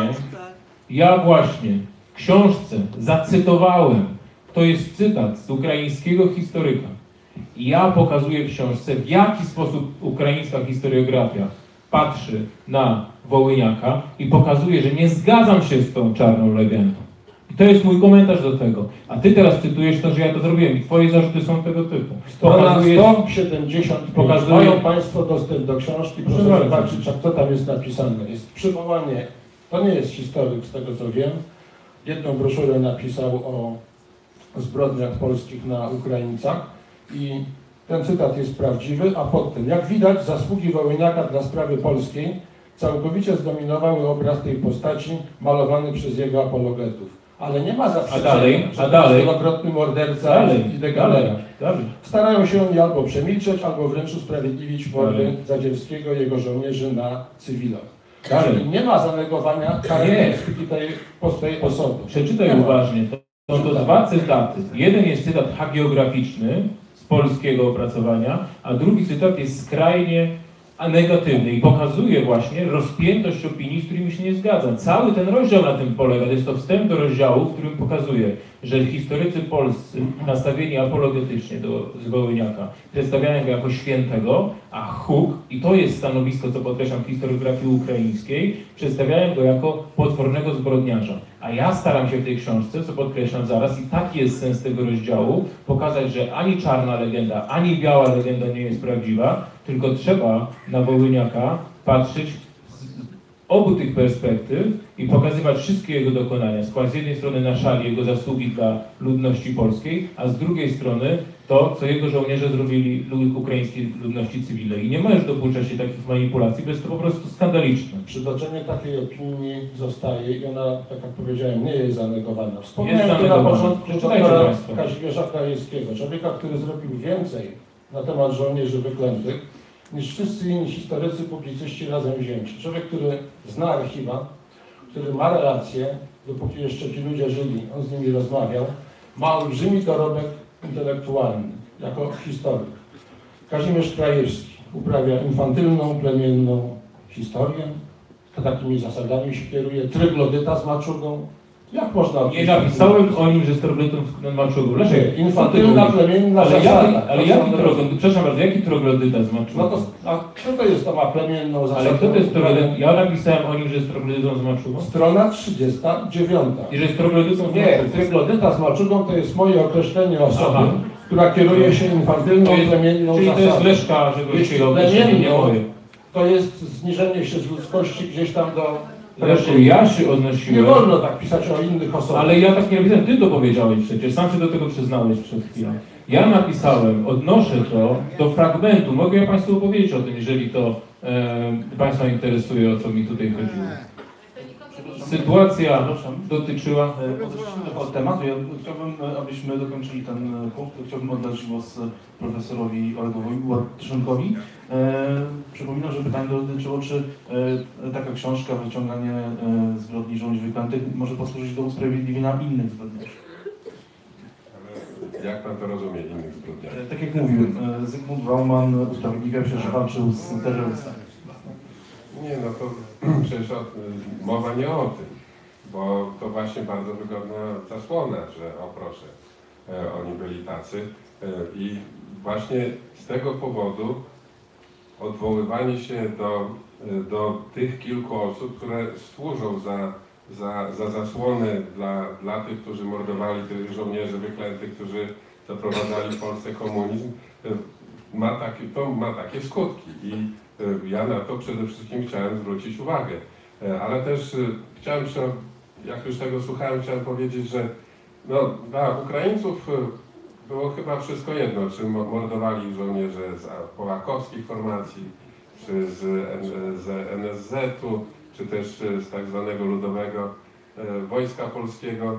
ja właśnie w książce zacytowałem, to jest cytat z ukraińskiego historyka. I ja pokazuję w książce, w jaki sposób ukraińska historiografia patrzy na Wołyniaka i pokazuje, że nie zgadzam się z tą czarną legendą. I to jest mój komentarz do tego. A Ty teraz cytujesz to, że ja to zrobiłem i Twoje zarzuty są tego typu. Strona Pokazujesz- sto siedemdziesiąt pięć. Pokazuje- Mają Państwo dostęp do książki, proszę Proszę bardzo. zobaczyć, co tam jest napisane. Jest przywołanie, to nie jest historyk, z tego co wiem. Jedną broszurę napisał o zbrodniach polskich na Ukraińcach i ten cytat jest prawdziwy, a pod tym, jak widać, zasługi Wołyniaka dla sprawy polskiej całkowicie zdominowały obraz tej postaci malowany przez jego apologetów. Ale nie ma zaprzeczenia, A dalej? że A to dalej? jest wielokrotny morderca Dalej, i degenera. dalej. Starają się oni albo przemilczeć, albo wręcz usprawiedliwić mordy Dalej. Zadzielskiego i jego żołnierzy na cywilach. Dalej. Czyli nie ma zanegowania charakterystyki tej, tej osoby. Przeczytaj Nie ma. uważnie. To są to dwa cytaty. Jeden jest cytat hagiograficzny z polskiego opracowania, a drugi cytat jest skrajnie negatywny i pokazuje właśnie rozpiętość opinii, z którymi się nie zgadzam. Cały ten rozdział na tym polega. To jest to wstęp do rozdziału, w którym pokazuje, że historycy polscy nastawieni apologetycznie do Wołyniaka przedstawiają go jako świętego, a Huk, i to jest stanowisko, co podkreślam w historiografii ukraińskiej, przedstawiają go jako potwornego zbrodniarza. A ja staram się w tej książce, co podkreślam zaraz, i taki jest sens tego rozdziału, pokazać, że ani czarna legenda, ani biała legenda nie jest prawdziwa, tylko trzeba na Wołyniaka patrzeć z obu tych perspektyw i pokazywać wszystkie jego dokonania. Skład z jednej strony na szali jego zasługi dla ludności polskiej, a z drugiej strony to, co jego żołnierze zrobili lud- ukraińskiej ludności cywilnej. I nie możesz dopuszczać się takich manipulacji, bo jest to po prostu skandaliczne. Przytoczenie takiej opinii zostaje i ona, tak jak powiedziałem, nie jest zanegowana. Jest Wspomniałem tu na zanegowana. początku Przeczytajcie doktora Państwo. Kazimierza Krajewskiego, człowieka, który zrobił więcej na temat żołnierzy wyklętych niż wszyscy inni historycy, publicyści razem wzięci. Człowiek, który zna archiwa, który ma relacje, dopóki jeszcze ci ludzie żyli, on z nimi rozmawiał, ma olbrzymi dorobek intelektualny, jako historyk. Kazimierz Krajewski uprawia infantylną, plemienną historię, takimi zasadami się kieruje, tryglodyta z maczugą. Jak można... Nie napisałem o nim, że jest troglodytą z maczugą. Leszek, infantylna, plemienna ale zasada. jaki, ale jaki troglodyta, przepraszam bardzo, jaki troglodyta z maczugą? No to, a kto to jest, to ma plemienną zasadę? Ale kto to jest troglodytą? Ja napisałem o nim, że jest troglodytą z maczugą. Strona trzydziesta dziewiąta. I że jest troglodytą z Nie, maczugą. tryglodyta z maczugą to jest moje określenie osoby, Aha. która kieruje się infantylną, To jest- plemienną Czyli to jest zasadą. Leszka, że Jeśli go określenie, nie plemienną, moje. to jest zniżenie się z ludzkości gdzieś tam do... Leszku, ja się Nie odnosiłem, wolno tak pisać o innych osobach. ale ja tak nie napisałem, ty to powiedziałeś przecież, sam się do tego przyznałeś przed chwilą. Ja napisałem, odnoszę to do fragmentu, mogę ja Państwu opowiedzieć o tym, jeżeli to e, Państwa interesuje, o co mi tutaj chodziło. Sytuacja dotyczyła... E, Odeszliśmy trochę od tematu. Ja chciałbym, e, abyśmy dokończyli ten e, punkt. Chciałbym oddać głos e, profesorowi Olegowi Łatrzynkowi. E, przypominam, że pytanie dotyczyło, czy e, taka książka, wyciąganie e, zbrodni żołnierzy wyklętych może posłużyć do usprawiedliwienia innych zbrodniarzy. Ale jak pan to rozumie, innych zbrodniarzy? E, tak jak mówiłem, e, Zygmunt Bauman usprawiedliwiał się, że walczył z terrorystami. Nie, no to przecież o, mowa nie o tym, bo to właśnie bardzo wygodna zasłona, że o proszę, e, oni byli tacy. I właśnie z tego powodu odwoływanie się do, do tych kilku osób, które służą za, za, za zasłony dla, dla tych, którzy mordowali tych żołnierzy wyklętych, którzy zaprowadzali w Polsce komunizm, ma takie, to ma takie skutki. I ja na to przede wszystkim chciałem zwrócić uwagę. Ale też chciałem, jak już tego słuchałem, chciałem powiedzieć, że no, dla Ukraińców było chyba wszystko jedno, czy mordowali żołnierze z połakowskich formacji, czy z, z N S Z-u, czy też z tak zwanego Ludowego Wojska Polskiego,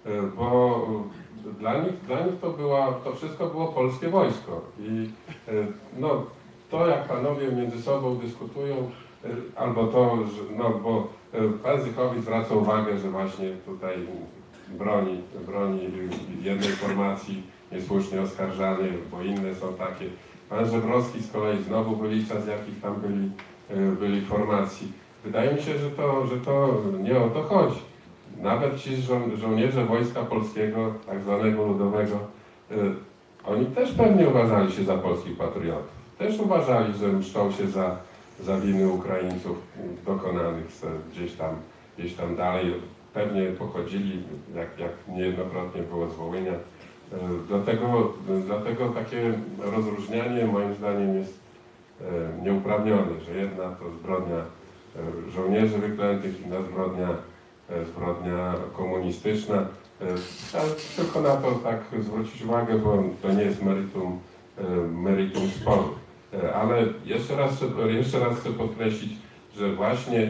bo dla nich, dla nich to, była, to wszystko było polskie wojsko. I no, to, jak panowie między sobą dyskutują, albo to, że, no bo pan Zychowicz zwraca uwagę, że właśnie tutaj broni, broni jednej formacji niesłusznie oskarżanej, bo inne są takie. Pan Żebrowski z kolei znowu wylicza, z jakich tam byli, byli formacji. Wydaje mi się, że to, że to nie o to chodzi. Nawet ci żo żołnierze Wojska Polskiego, tak zwanego ludowego, y, oni też pewnie uważali się za polskich patriotów. Też uważali, że mszczą się za, za winy Ukraińców dokonanych gdzieś tam, gdzieś tam dalej. Pewnie pochodzili, jak, jak niejednokrotnie było z Wołynia. Y, dlatego, dlatego takie rozróżnianie moim zdaniem jest y, nieuprawnione, że jedna to zbrodnia y, żołnierzy wyklętych, inna zbrodnia zbrodnia komunistyczna. Chciałem tylko na to tak zwrócić uwagę, bo to nie jest meritum, meritum sporu. Ale jeszcze raz, jeszcze raz chcę podkreślić, że właśnie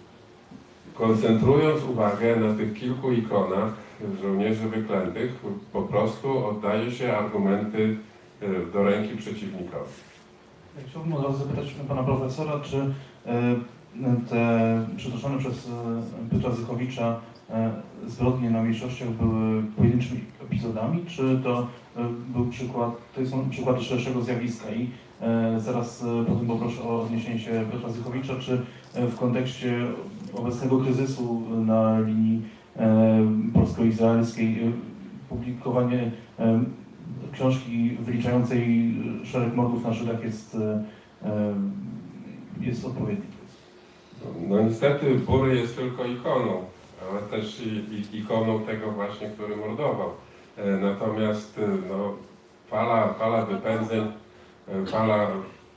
koncentrując uwagę na tych kilku ikonach żołnierzy wyklętych, po prostu oddaje się argumenty do ręki przeciwnikowi. Chciałbym od razu zapytać pana profesora, czy te przytoczone przez Piotra Zychowicza zbrodnie na mniejszościach były pojedynczymi epizodami, czy to był przykład, to są przykłady szerszego zjawiska? I zaraz potem poproszę o odniesienie się Piotra Zychowicza, czy w kontekście obecnego kryzysu na linii polsko-izraelskiej publikowanie książki wyliczającej szereg mordów na Żydach jest, jest odpowiednie? No niestety Bury jest tylko ikoną, ale też i, i, ikoną tego właśnie, który mordował. E, natomiast no, fala, fala wypędzeń, e, fala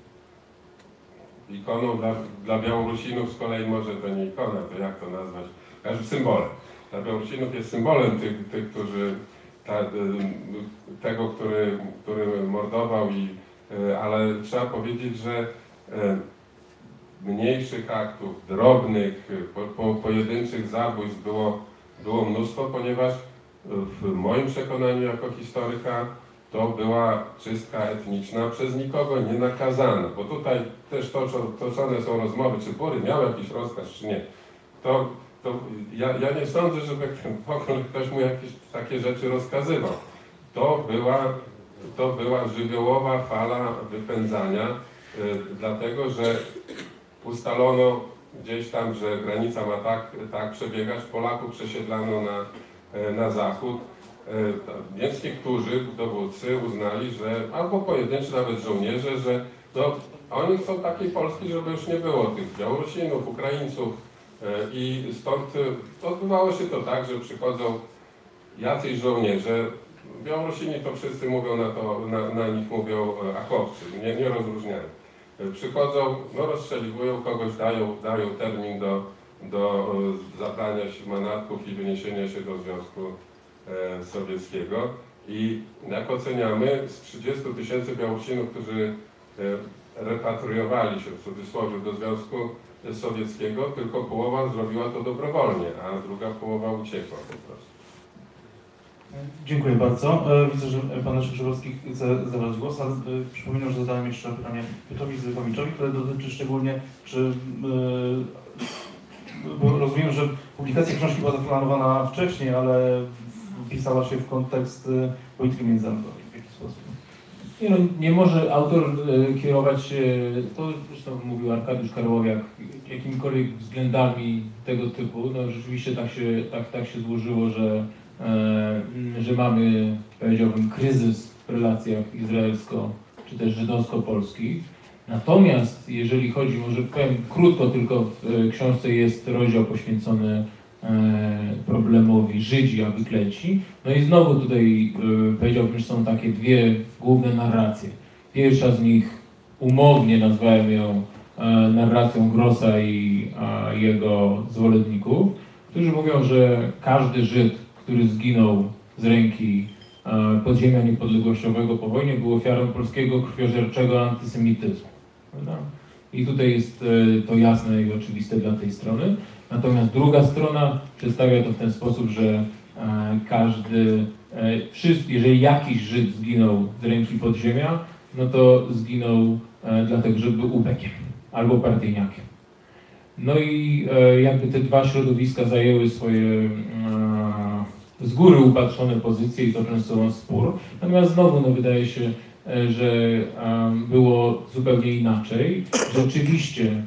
ikoną dla, dla Białorusinów z kolei może to nie ikona, to jak to nazwać? Każdy symbolem. Dla Białorusinów jest symbolem tych, tych którzy ta, tego, który, który mordował, i, e, ale trzeba powiedzieć, że e, mniejszych aktów, drobnych, po, po, pojedynczych zabójstw było, było mnóstwo, ponieważ w moim przekonaniu jako historyka to była czystka etniczna przez nikogo nie nakazana, bo tutaj też toczą, toczone są rozmowy, czy Bury miał jakiś rozkaz, czy nie. To, to ja, ja nie sądzę, żeby w ogóle ktoś mu jakieś takie rzeczy rozkazywał. To była, to była żywiołowa fala wypędzania, yy, dlatego że ustalono gdzieś tam, że granica ma tak, tak przebiegać, Polaków przesiedlano na, na zachód, więc niektórzy dowódcy uznali, że albo pojedynczy nawet żołnierze, że no, oni chcą takiej Polski, żeby już nie było tych Białorusinów, Ukraińców, i stąd odbywało się to tak, że przychodzą jacyś żołnierze, Białorusini to wszyscy mówią na to, na, na nich mówią achowcy, nie, nie rozróżniają. Przychodzą, no rozstrzeliwują kogoś, dają, dają termin do, do zabrania się manatków i wyniesienia się do Związku e, Sowieckiego. I jak oceniamy, z trzydziestu tysięcy Białorusinów, którzy e, repatriowali się w cudzysłowie do Związku Sowieckiego, tylko połowa zrobiła to dobrowolnie, a druga połowa uciekła po prostu. Dziękuję bardzo. Widzę, że pan Leszek Grzybowski chce zabrać głos, ale przypominam, że zadałem jeszcze pytanie Piotrowi Zychowiczowi, które dotyczy szczególnie, czy bo rozumiem, że publikacja książki była zaplanowana wcześniej, ale wpisała się w kontekst polityki międzynarodowej. W jaki sposób? Nie, no, nie może autor e, kierować się, to zresztą mówił Arkadiusz Karłowiak, jakimikolwiek względami tego typu. No rzeczywiście tak się, tak, tak się złożyło, że, e, że mamy, powiedziałbym, kryzys w relacjach izraelsko- czy też żydowsko-polskich. Natomiast jeżeli chodzi, może powiem krótko, tylko w książce jest rozdział poświęcony problemowi Żydzi a wyklęci. No i znowu tutaj powiedziałbym, że są takie dwie główne narracje. Pierwsza z nich, umownie nazwałem ją narracją Grossa i jego zwolenników, którzy mówią, że każdy Żyd, który zginął z ręki podziemia niepodległościowego po wojnie, był ofiarą polskiego krwiożerczego antysemityzmu. Prawda? I tutaj jest to jasne i oczywiste dla tej strony. Natomiast druga strona przedstawia to w ten sposób, że każdy, jeżeli jakiś Żyd zginął z ręki podziemia, no to zginął dlatego, że był ubekiem albo partyjniakiem. No i jakby te dwa środowiska zajęły swoje z góry upatrzone pozycje i toczą ze sobą spór. Natomiast znowu no, wydaje się, że było zupełnie inaczej. Rzeczywiście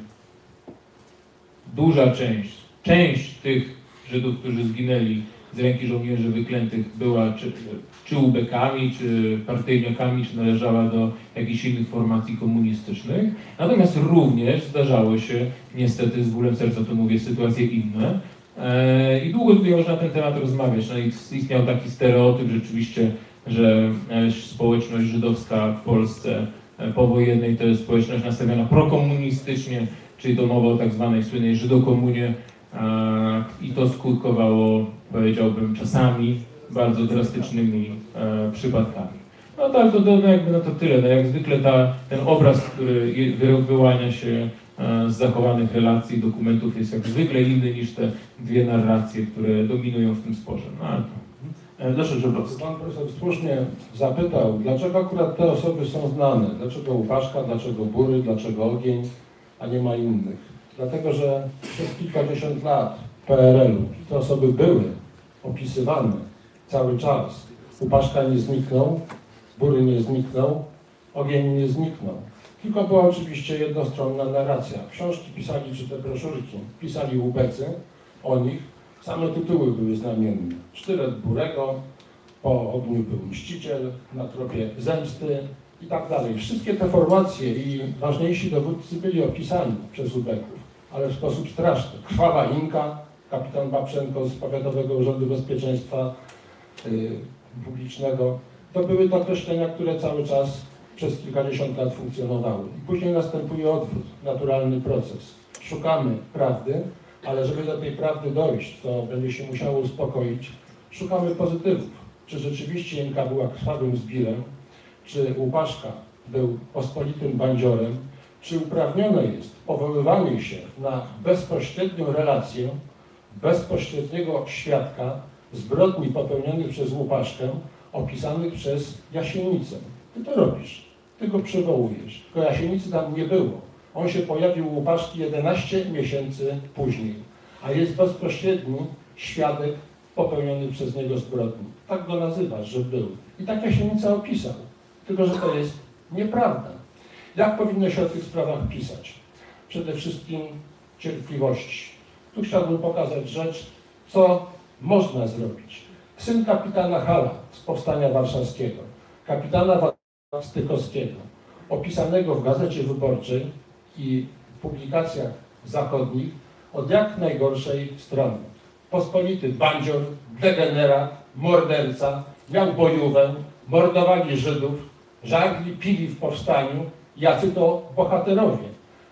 duża część, część tych Żydów, którzy zginęli z ręki żołnierzy wyklętych była czy, czy ubekami, czy partyjniakami, czy należała do jakichś innych formacji komunistycznych. Natomiast również zdarzało się, niestety z bólem serca to mówię, sytuacje inne. E, I długo tutaj można na ten temat rozmawiać. No i istniał taki stereotyp rzeczywiście, że społeczność żydowska w Polsce powojennej to jest społeczność nastawiona prokomunistycznie, czyli to mowa o tak zwanej słynnej żydokomunie i to skutkowało, powiedziałbym, czasami bardzo drastycznymi przypadkami. No tak, to, to no jakby no to tyle. No jak zwykle ta, ten obraz, który wyłania się z zachowanych relacji, dokumentów jest jak zwykle inny niż te dwie narracje, które dominują w tym sporze. No, ale to... Leszek Żebrowski. Pan profesor słusznie zapytał, dlaczego akurat te osoby są znane, dlaczego Łupaszka, dlaczego Bury, dlaczego Ogień, a nie ma innych. Dlatego, że przez kilkadziesiąt lat P R L u te osoby były opisywane cały czas. Łupaszka nie zniknął, Bury nie zniknął, Ogień nie zniknął. Tylko była oczywiście jednostronna narracja. Książki pisali, czy te broszurki, pisali Łubecy o nich. Same tytuły były znamienne. Sztylet Burego, po ogniu był mściciel, na tropie zemsty i tak dalej. Wszystkie te formacje i ważniejsi dowódcy byli opisani przez Ubeków, ale w sposób straszny. Krwawa Inka, kapitan Babczenko z Powiatowego Urzędu Bezpieczeństwa yy, Publicznego. To były to określenia, które cały czas przez kilkadziesiąt lat funkcjonowały. I później następuje odwrót, naturalny proces. Szukamy prawdy, ale żeby do tej prawdy dojść, to będzie się musiało uspokoić. Szukamy pozytywów. Czy rzeczywiście Inka była krwawym zbirem? Czy Łupaszka był pospolitym bandziorem? Czy uprawnione jest powoływanie się na bezpośrednią relację bezpośredniego świadka zbrodni popełnionych przez Łupaszkę, opisanych przez Jasienicę? Ty to robisz, ty go przywołujesz. Tylko Jasienicy tam nie było. On się pojawił u Łupaszki jedenaście miesięcy później, a jest bezpośredni świadek popełnionych przez niego zbrodni. Tak go nazywasz, że był. I tak Jasienica opisał. Tylko że to jest nieprawda. Jak powinno się o tych sprawach pisać? Przede wszystkim cierpliwości. Tu chciałbym pokazać rzecz, co można zrobić. Syn kapitana Hala z Powstania Warszawskiego, kapitana Stykowskiego, opisanego w Gazecie Wyborczej i w publikacjach zachodnich od jak najgorszej strony. Pospolity bandzior, degenerat, morderca, miał bojówę, mordowali Żydów, żarli, pili w powstaniu, jacy to bohaterowie.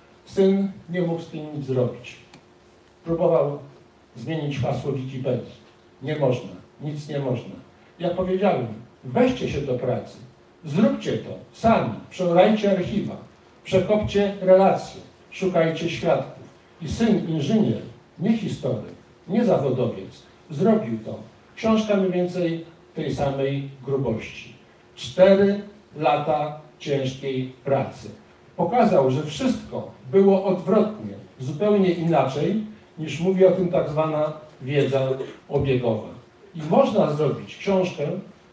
Syn nie mógł z tym nic zrobić. Próbował zmienić hasło Wikipedii. Nie można, nic nie można. Ja powiedziałem, weźcie się do pracy, zróbcie to sami, przeorajcie archiwa, przekopcie relacje, szukajcie świadków. I syn inżynier, nie historyk, nie zawodowiec, zrobił to. Książka mniej więcej tej samej grubości. Cztery lata ciężkiej pracy. Pokazał, że wszystko było odwrotnie, zupełnie inaczej, niż mówi o tym tak zwana wiedza obiegowa. I można zrobić książkę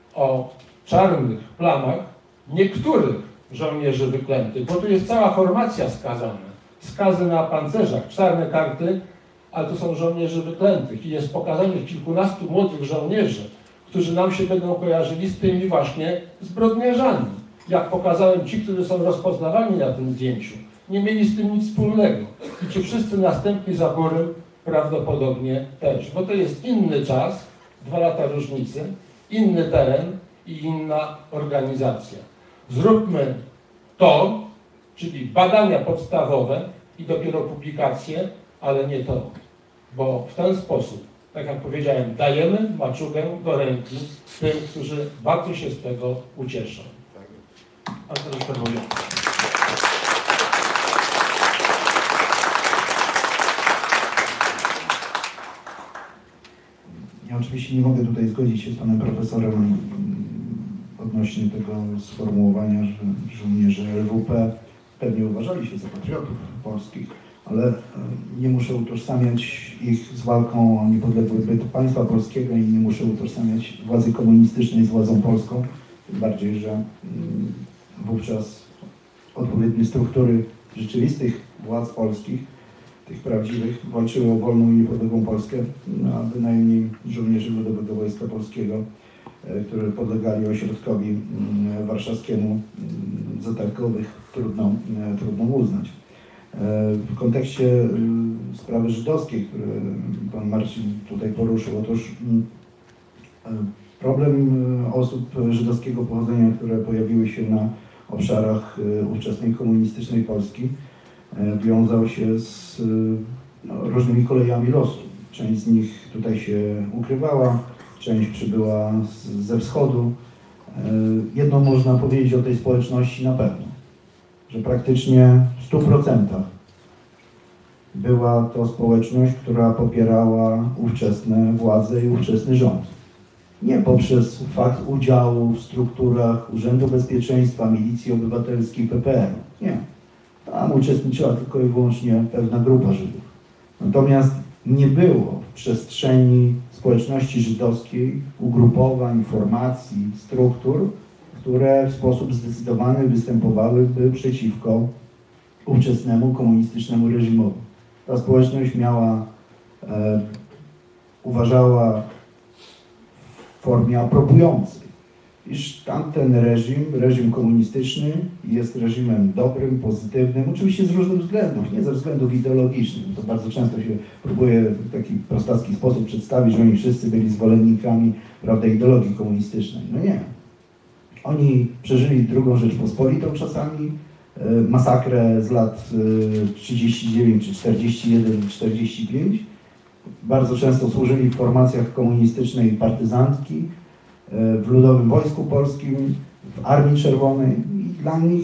o czarnych plamach niektórych żołnierzy wyklętych, bo tu jest cała formacja skazana. Skazy na pancerzach, czarne karty, ale to są żołnierzy wyklętych. I jest pokazanie kilkunastu młodych żołnierzy, którzy nam się będą kojarzyli z tymi właśnie zbrodniarzami. Jak pokazałem, ci, którzy są rozpoznawani na tym zdjęciu, nie mieli z tym nic wspólnego. I ci wszyscy następni zabory prawdopodobnie też. Bo to jest inny czas, dwa lata różnicy, inny teren i inna organizacja. Zróbmy to, czyli badania podstawowe i dopiero publikacje, ale nie to. Bo w ten sposób, tak jak powiedziałem, dajemy maczugę do ręki tym, którzy bardzo się z tego ucieszą. A teraz Karwowie. Ja oczywiście nie mogę tutaj zgodzić się z panem profesorem mm, odnośnie tego sformułowania, że żołnierze L W P pewnie uważali się za patriotów polskich, ale e, nie muszę utożsamiać ich z walką o niepodległy byt państwa polskiego i nie muszę utożsamiać władzy komunistycznej z władzą polską, tym bardziej, że mm, wówczas odpowiednie struktury rzeczywistych władz polskich, tych prawdziwych, walczyły o wolną i niepodległą Polskę, no, a bynajmniej żołnierzy Ludowego Wojska Polskiego, e, którzy podlegali ośrodkowi mm, warszawskiemu mm, zatargowych, trudno, e, trudno uznać. E, w kontekście y, sprawy żydowskiej, które pan Marcin tutaj poruszył, otóż mm, e, problem y, osób żydowskiego pochodzenia, które pojawiły się na obszarach y, ówczesnej komunistycznej Polski, wiązał się z no, różnymi kolejami losu. Część z nich tutaj się ukrywała, część przybyła z, ze wschodu. Jedno można powiedzieć o tej społeczności na pewno, że praktycznie w stu procentach była to społeczność, która popierała ówczesne władze i ówczesny rząd. Nie poprzez fakt udziału w strukturach Urzędu Bezpieczeństwa, Milicji Obywatelskiej, P P R u. Nie. Tam uczestniczyła tylko i wyłącznie pewna grupa Żydów. Natomiast nie było w przestrzeni społeczności żydowskiej ugrupowań, formacji, struktur, które w sposób zdecydowany występowałyby przeciwko ówczesnemu komunistycznemu reżimowi. Ta społeczność miała, e, uważała w formie aprobującej, iż tamten reżim, reżim komunistyczny jest reżimem dobrym, pozytywnym, oczywiście z różnych względów, nie ze względów ideologicznych. To bardzo często się próbuje w taki prostacki sposób przedstawić, że oni wszyscy byli zwolennikami, prawda, ideologii komunistycznej. No nie. Oni przeżyli drugą Rzeczpospolitą czasami, masakrę z lat trzydzieści dziewięć, czy czterdzieści jeden, czterdzieści pięć. Bardzo często służyli w formacjach komunistycznej partyzantki, w Ludowym Wojsku Polskim, w Armii Czerwonej. I dla nich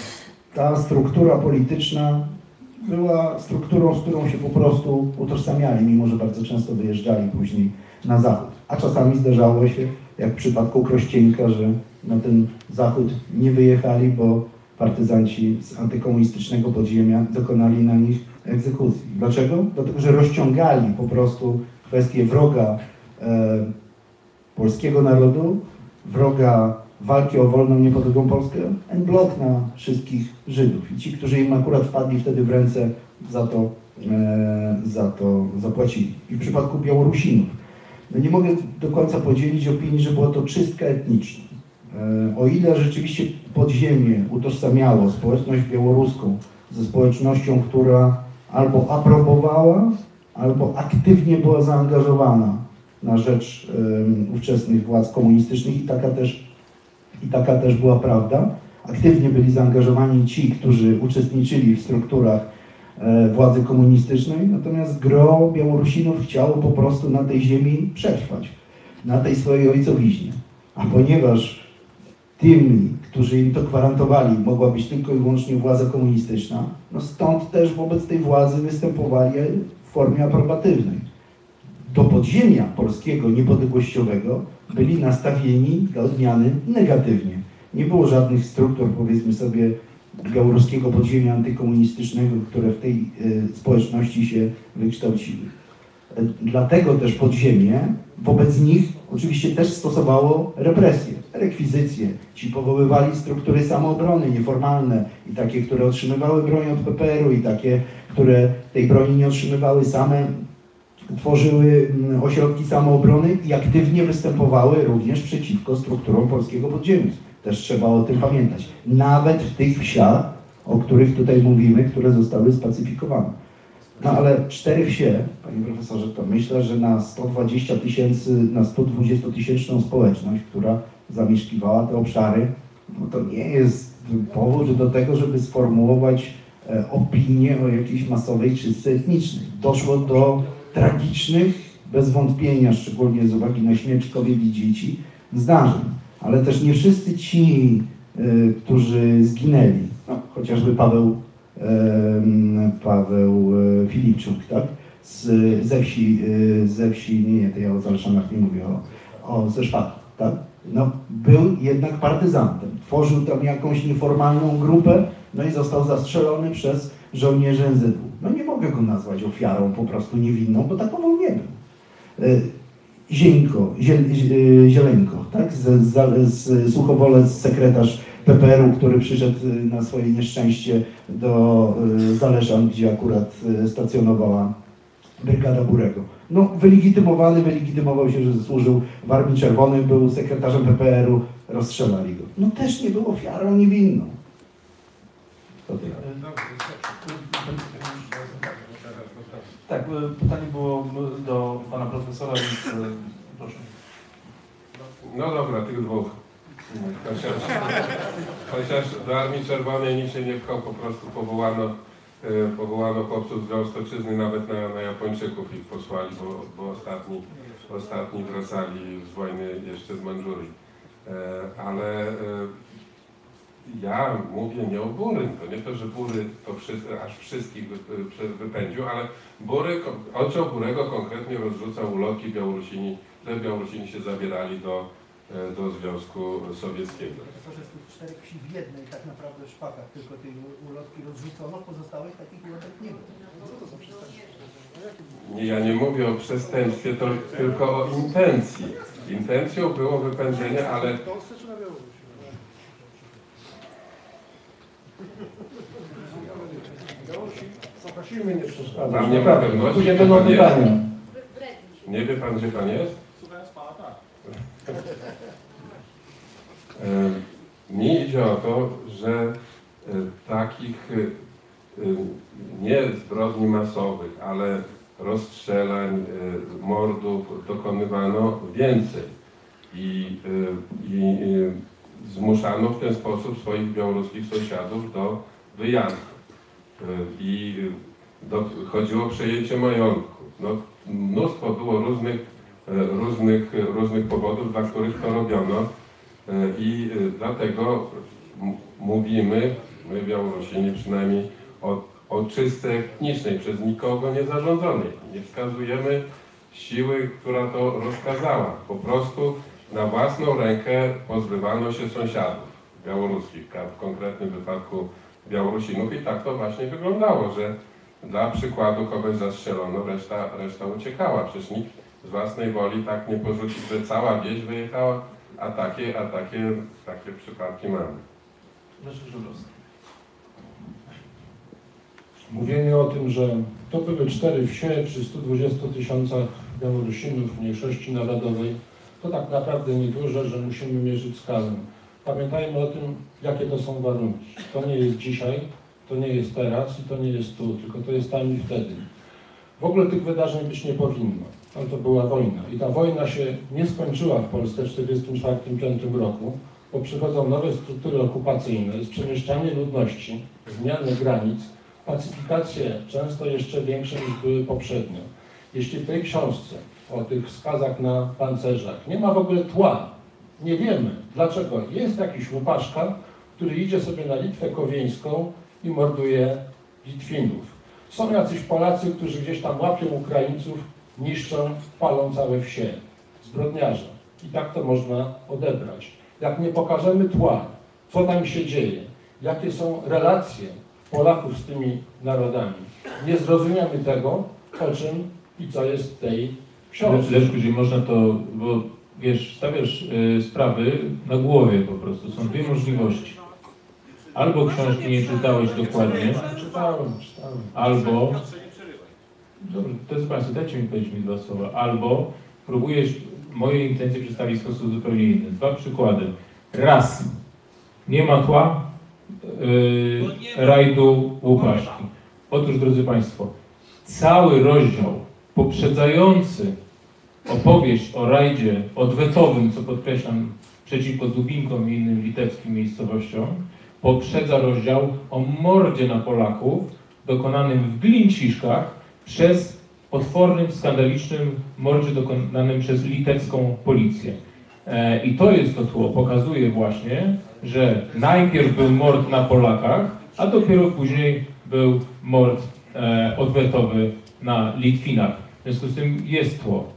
ta struktura polityczna była strukturą, z którą się po prostu utożsamiali, mimo że bardzo często wyjeżdżali później na zachód. A czasami zdarzało się, jak w przypadku Krościenka, że na ten zachód nie wyjechali, bo partyzanci z antykomunistycznego podziemia dokonali na nich egzekucji. Dlaczego? Dlatego, że rozciągali po prostu kwestię wroga e, polskiego narodu, wroga walki o wolną, niepodległą Polskę, en bloc na wszystkich Żydów. I ci, którzy im akurat wpadli wtedy w ręce, za to, e, za to zapłacili. I w przypadku Białorusinów, no nie mogę do końca podzielić opinii, że była to czystka etniczna. E, o ile rzeczywiście podziemie utożsamiało społeczność białoruską ze społecznością, która albo aprobowała, albo aktywnie była zaangażowana na rzecz um, ówczesnych władz komunistycznych i taka, też, i taka też była prawda. Aktywnie byli zaangażowani ci, którzy uczestniczyli w strukturach e, władzy komunistycznej, natomiast gro Białorusinów chciało po prostu na tej ziemi przetrwać, na tej swojej ojcowiźnie. A ponieważ tymi, którzy im to gwarantowali, mogła być tylko i wyłącznie władza komunistyczna, no stąd też wobec tej władzy występowali w formie aprobatywnej. Do podziemia polskiego niepodległościowego byli nastawieni dla odmiany negatywnie. Nie było żadnych struktur, powiedzmy sobie, białoruskiego podziemia antykomunistycznego, które w tej y, społeczności się wykształciły. Y, dlatego też podziemie wobec nich oczywiście też stosowało represje, rekwizycje. Ci powoływali struktury samoobrony nieformalne i takie, które otrzymywały broń od P P R u i takie, które tej broni nie otrzymywały same tworzyły mm, ośrodki samoobrony i aktywnie występowały również przeciwko strukturom polskiego podziemia. Też trzeba o tym pamiętać. Nawet w tych wsiach, o których tutaj mówimy, które zostały spacyfikowane. No ale cztery wsie, panie profesorze, to myślę, że na sto dwadzieścia tysięcy, na sto dwudziestotysięczną społeczność, która zamieszkiwała te obszary, no to nie jest powód do tego, żeby sformułować e, opinię o jakiejś masowej czystce etnicznej. Doszło do tragicznych, bez wątpienia, szczególnie z uwagi na śmierć kobiet i dzieci, zdarzeń. Ale też nie wszyscy ci, y, którzy zginęli, no, chociażby Paweł, y, Paweł y, Filipczuk, tak? Z, ze wsi, y, ze wsi, nie, nie, to ja o Zaleszanach nie mówię, o, o ze Szpatu, tak? No, był jednak partyzantem, tworzył tam jakąś nieformalną grupę, no i został zastrzelony przez żołnierzy N Z W. No nie mogę go nazwać ofiarą po prostu niewinną, bo takową nie był. Y, Zieńko, Ziel, Zieleńko, tak? Z, z, z Suchowolec, sekretarz P P R u, który przyszedł na swoje nieszczęście do Zależan, gdzie akurat stacjonowała brygada Burego. No, wylegitymowany, wylegitymował się, że służył w Armii Czerwonej, był sekretarzem P P R u, rozstrzelali go. No też nie był ofiarą niewinną. To tyle. Tak, pytanie było do pana profesora, więc proszę. No dobra, tych dwóch. Chociaż, chociaż do Armii Czerwonej nikt się nie pchał, po prostu powołano, powołano chłopców z Białostoczyzny, nawet na, na Japończyków ich posłali, bo, bo ostatni, ostatni wracali z wojny jeszcze z Mandżurii. Ale ja mówię nie o Burym, to nie to, że Bury to wszyscy, aż wszystkich wypędził, ale Bury, oddział Burego konkretnie rozrzucał ulotki Białorusini, te Białorusini się zabierali do, do Związku Sowieckiego. To, że z tych czterech wsi w jednej tak naprawdę szpakach tylko tej ulotki rozrzucono, pozostałych takich ulotek nie było. Co to za przestępstwo? Nie, ja nie mówię o przestępstwie, to tylko o intencji. Intencją było wypędzenie, ale... W Polsce czy na Białorusi? Zaprosimy, nie przeszkadzać. Tam nie ma pewności, Później gdzie będą pan jest? pytania. Nie wie pan, gdzie pan jest? Słuchając pana, tak. E, Mi idzie o to, że e, takich e, nie zbrodni masowych, ale rozstrzelań, e, mordów dokonywano więcej i, e, i e, zmuszano w ten sposób swoich białoruskich sąsiadów do wyjazdu. E, I do, chodziło o przejęcie majątku. No, mnóstwo było różnych, e, różnych, różnych powodów, dla których to robiono. I dlatego mówimy, my Białorusini przynajmniej, o, o czystce etnicznej, przez nikogo nie zarządzonej. Nie wskazujemy siły, która to rozkazała. Po prostu na własną rękę pozbywano się sąsiadów białoruskich, w konkretnym wypadku Białorusinów i tak to właśnie wyglądało, że dla przykładu kogoś zastrzelono, reszta, reszta uciekała. Przecież nikt z własnej woli tak nie porzucił, że cała wieś wyjechała. A takie, a takie, takie przypadki mamy. Leszek Żubrowski. Mówienie o tym, że to były cztery wsie przy stu dwudziestu tysiącach Białorusinów mniejszości narodowej, to tak naprawdę nieduże, że musimy mierzyć skalę. Pamiętajmy o tym, jakie to są warunki. To nie jest dzisiaj, to nie jest teraz i to nie jest tu, tylko to jest tam i wtedy. W ogóle tych wydarzeń być nie powinno. Ale to była wojna. I ta wojna się nie skończyła w Polsce w tysiąc dziewięćset czterdziestym czwartym do tysiąc dziewięćset piątym roku, bo przychodzą nowe struktury okupacyjne, jest przemieszczanie ludności, zmiany granic, pacyfikacje często jeszcze większe niż były poprzednio. Jeśli w tej książce o tych skazach na pancerzach nie ma w ogóle tła, nie wiemy dlaczego, jest jakiś łupaszka, który idzie sobie na Litwę Kowieńską i morduje Litwinów. Są jacyś Polacy, którzy gdzieś tam łapią Ukraińców, niszczą, palą całe wsie. Zbrodniarze. I tak to można odebrać. Jak nie pokażemy tła, co tam się dzieje, jakie są relacje Polaków z tymi narodami, nie zrozumiemy tego, o czym i co jest w tej książce. Leszku, jeżeli można to, bo wiesz, stawiasz y, sprawy na głowie po prostu. Są dwie możliwości. Albo książki nie czytałeś dokładnie, Czytałem, czytałem. albo Dobrze, drodzy Państwo, dajcie mi powiedzieć mi dwa słowa. Albo próbujesz moje intencje przedstawić w sposób zupełnie inny. Dwa przykłady. Raz, nie ma tła yy, rajdu Łupaszki. Otóż, drodzy Państwo, cały rozdział poprzedzający opowieść o rajdzie odwetowym, co podkreślam, przeciwko Dubinkom i innym litewskim miejscowościom, poprzedza rozdział o mordzie na Polaków dokonanym w Glińciszkach przez potwornym, skandalicznym mordzie dokonanym przez litewską policję. E, I to jest to tło, pokazuje właśnie, że najpierw był mord na Polakach, a dopiero później był mord e, odwetowy na Litwinach. W związku z tym jest tło.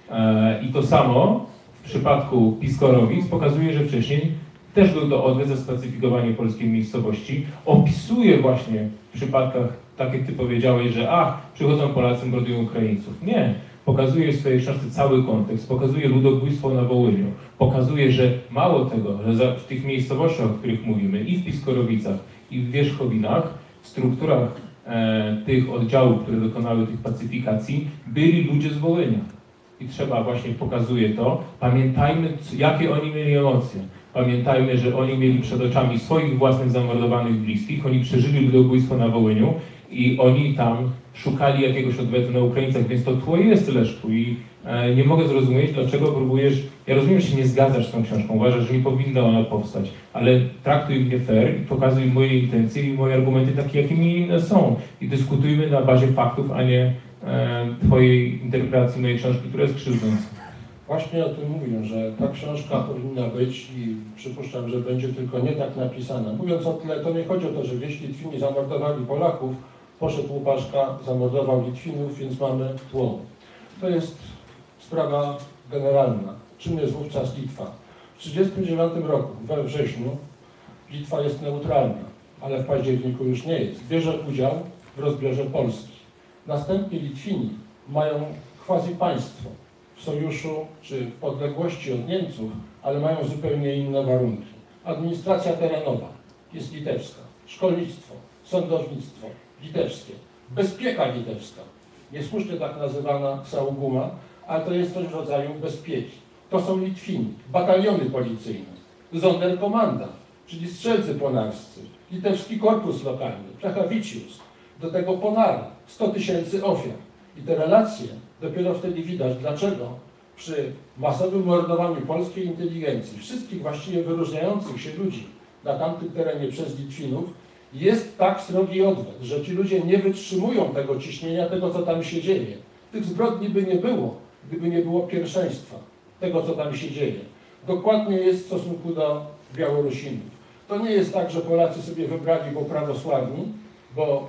E, I to samo w przypadku Piskorowic pokazuje, że wcześniej też był to odwet za spacyfikowanie polskiej miejscowości. Opisuje właśnie w przypadkach, tak jak Ty powiedziałeś, że ach, przychodzą Polacy, mordują Ukraińców. Nie. Pokazuje w swojej książce cały kontekst, pokazuje ludobójstwo na Wołyniu, pokazuje, że mało tego, że za, w tych miejscowościach, o których mówimy, i w Piskorowicach, i w Wierzchowinach, w strukturach e, tych oddziałów, które dokonały tych pacyfikacji, byli ludzie z Wołynia. I trzeba właśnie, pokazuje to. Pamiętajmy, jakie oni mieli emocje. Pamiętajmy, że oni mieli przed oczami swoich własnych zamordowanych bliskich, oni przeżyli ludobójstwo na Wołyniu i oni tam szukali jakiegoś odwetu na Ukraińcach, więc to tło jest Leszku i e, nie mogę zrozumieć, dlaczego próbujesz, ja rozumiem, że się nie zgadzasz z tą książką, uważasz, że nie powinna ona powstać, ale traktuj mnie fair i pokazuj moje intencje i moje argumenty takie, jakimi inne są i dyskutujmy na bazie faktów, a nie e, twojej interpretacji mojej książki, która jest krzywdząca. Właśnie o tym mówię, że ta książka powinna być i przypuszczam, że będzie tylko nie tak napisana. Mówiąc o tyle, to nie chodzi o to, że wieś Litwini zamordowali Polaków, poszedł Łupaszka, zamordował Litwinów, więc mamy tło. To jest sprawa generalna. Czym jest wówczas Litwa? W tysiąc dziewięćset trzydziestym dziewiątym roku, we wrześniu, Litwa jest neutralna, ale w październiku już nie jest. Bierze udział w rozbiorze Polski. Następnie Litwini mają quasi-państwo w sojuszu czy w podległości od Niemców, ale mają zupełnie inne warunki. Administracja terenowa jest litewska, szkolnictwo, sądownictwo litewskie, bezpieka litewska, niesłusznie tak nazywana Sauguma, ale to jest coś w rodzaju bezpieki. To są Litwini, bataliony policyjne, Sonderkommanda, czyli strzelcy ponarscy, litewski korpus lokalny, Przechawicius, do tego Ponara, sto tysięcy ofiar. I te relacje dopiero wtedy widać, dlaczego przy masowym mordowaniu polskiej inteligencji, wszystkich właściwie wyróżniających się ludzi na tamtym terenie przez Litwinów, jest tak srogi odwet, że ci ludzie nie wytrzymują tego ciśnienia, tego co tam się dzieje. Tych zbrodni by nie było, gdyby nie było pierwszeństwa tego, co tam się dzieje. Dokładnie jest w stosunku do Białorusinów. To nie jest tak, że Polacy sobie wybrali, bo prawosławni, bo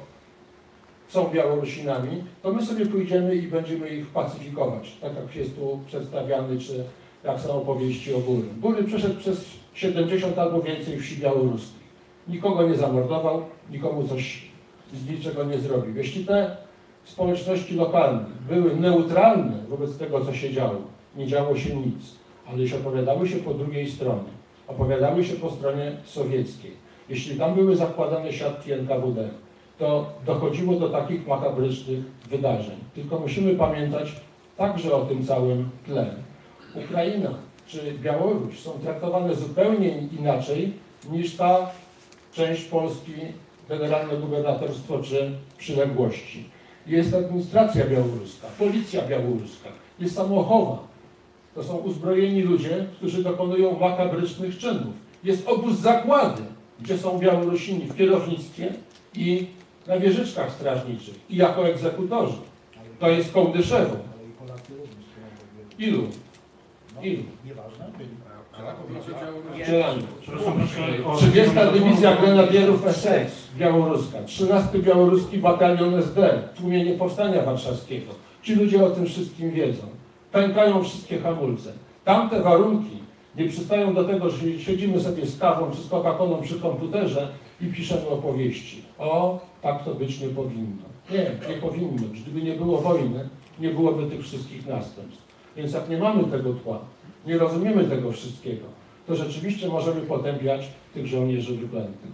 są Białorusinami, to my sobie pójdziemy i będziemy ich pacyfikować, tak jak jest tu przedstawiany, czy jak są opowieści o Bury. Bury przeszedł przez siedemdziesiąt albo więcej wsi białoruskich. Nikogo nie zamordował, nikomu coś z niczego nie zrobił. Jeśli te społeczności lokalne były neutralne wobec tego, co się działo, nie działo się nic, ale jeśli opowiadały się po drugiej stronie, opowiadały się po stronie sowieckiej, jeśli tam były zakładane siatki N K W D, to dochodziło do takich makabrycznych wydarzeń. Tylko musimy pamiętać także o tym całym tle. Ukraina czy Białoruś są traktowane zupełnie inaczej niż ta część Polski, generalne gubernatorstwo czy przyległości. Jest administracja białoruska, policja białoruska, jest Samochowa. To są uzbrojeni ludzie, którzy dokonują makabrycznych czynów. Jest obóz zagłady, gdzie są Białorusini w kierownictwie i na wieżyczkach strażniczych i jako egzekutorzy. To jest Kołdyszewo. Ilu? Ilu? trzydziesta Dywizja Grenadierów S S białoruska, trzynasty Białoruski Batalion S D, tłumienie Powstania Warszawskiego. Ci ludzie o tym wszystkim wiedzą. Pękają wszystkie hamulce. Tamte warunki nie przystają do tego, że siedzimy sobie z kawą czy z Coca-Colą przy komputerze i piszemy opowieści. O, tak to być nie powinno. Nie, nie powinno. Gdyby nie było wojny, nie byłoby tych wszystkich następstw. Więc jak nie mamy tego tła, nie rozumiemy tego wszystkiego, to rzeczywiście możemy potępiać tych żołnierzy wyklętych.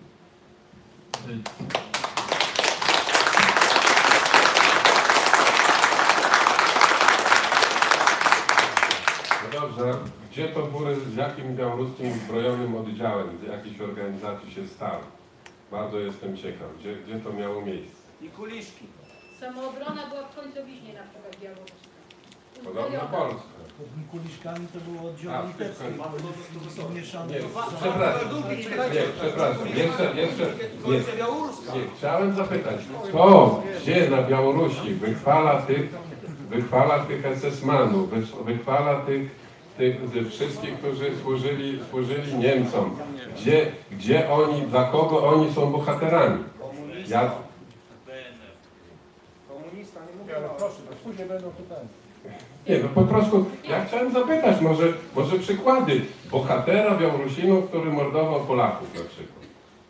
dobrze, gdzie to góry, z jakim białoruskim uzbrojonym oddziałem, z jakiejś organizacji się stały? Bardzo jestem ciekaw, gdzie, gdzie to miało miejsce. I kuliszki. Samoobrona była w Końcowiźnie na przykład białoruska. Podobno Uzbrojona. Polska. Pod kuliszkami to było oddział A, litewski, tylko- mieszany. Nie, z- przepraszam. Nie, przepraszam, jeszcze, jeszcze, nie, Koalicja białoruska. nie, chciałem zapytać, kto, gdzie na Białorusi wychwala tych, wychwala tych esesmanów, wy- wychwala tych, tych, tych wszystkich, którzy służyli, służyli Niemcom, gdzie, gdzie oni, dla kogo oni są bohaterami? Ja, Komunista nie mówi, Ale proszę, bo później będą pytania. nie, no po prostu, ja chciałem zapytać, może, może przykłady bohatera Białorusinów, który mordował Polaków na przykład.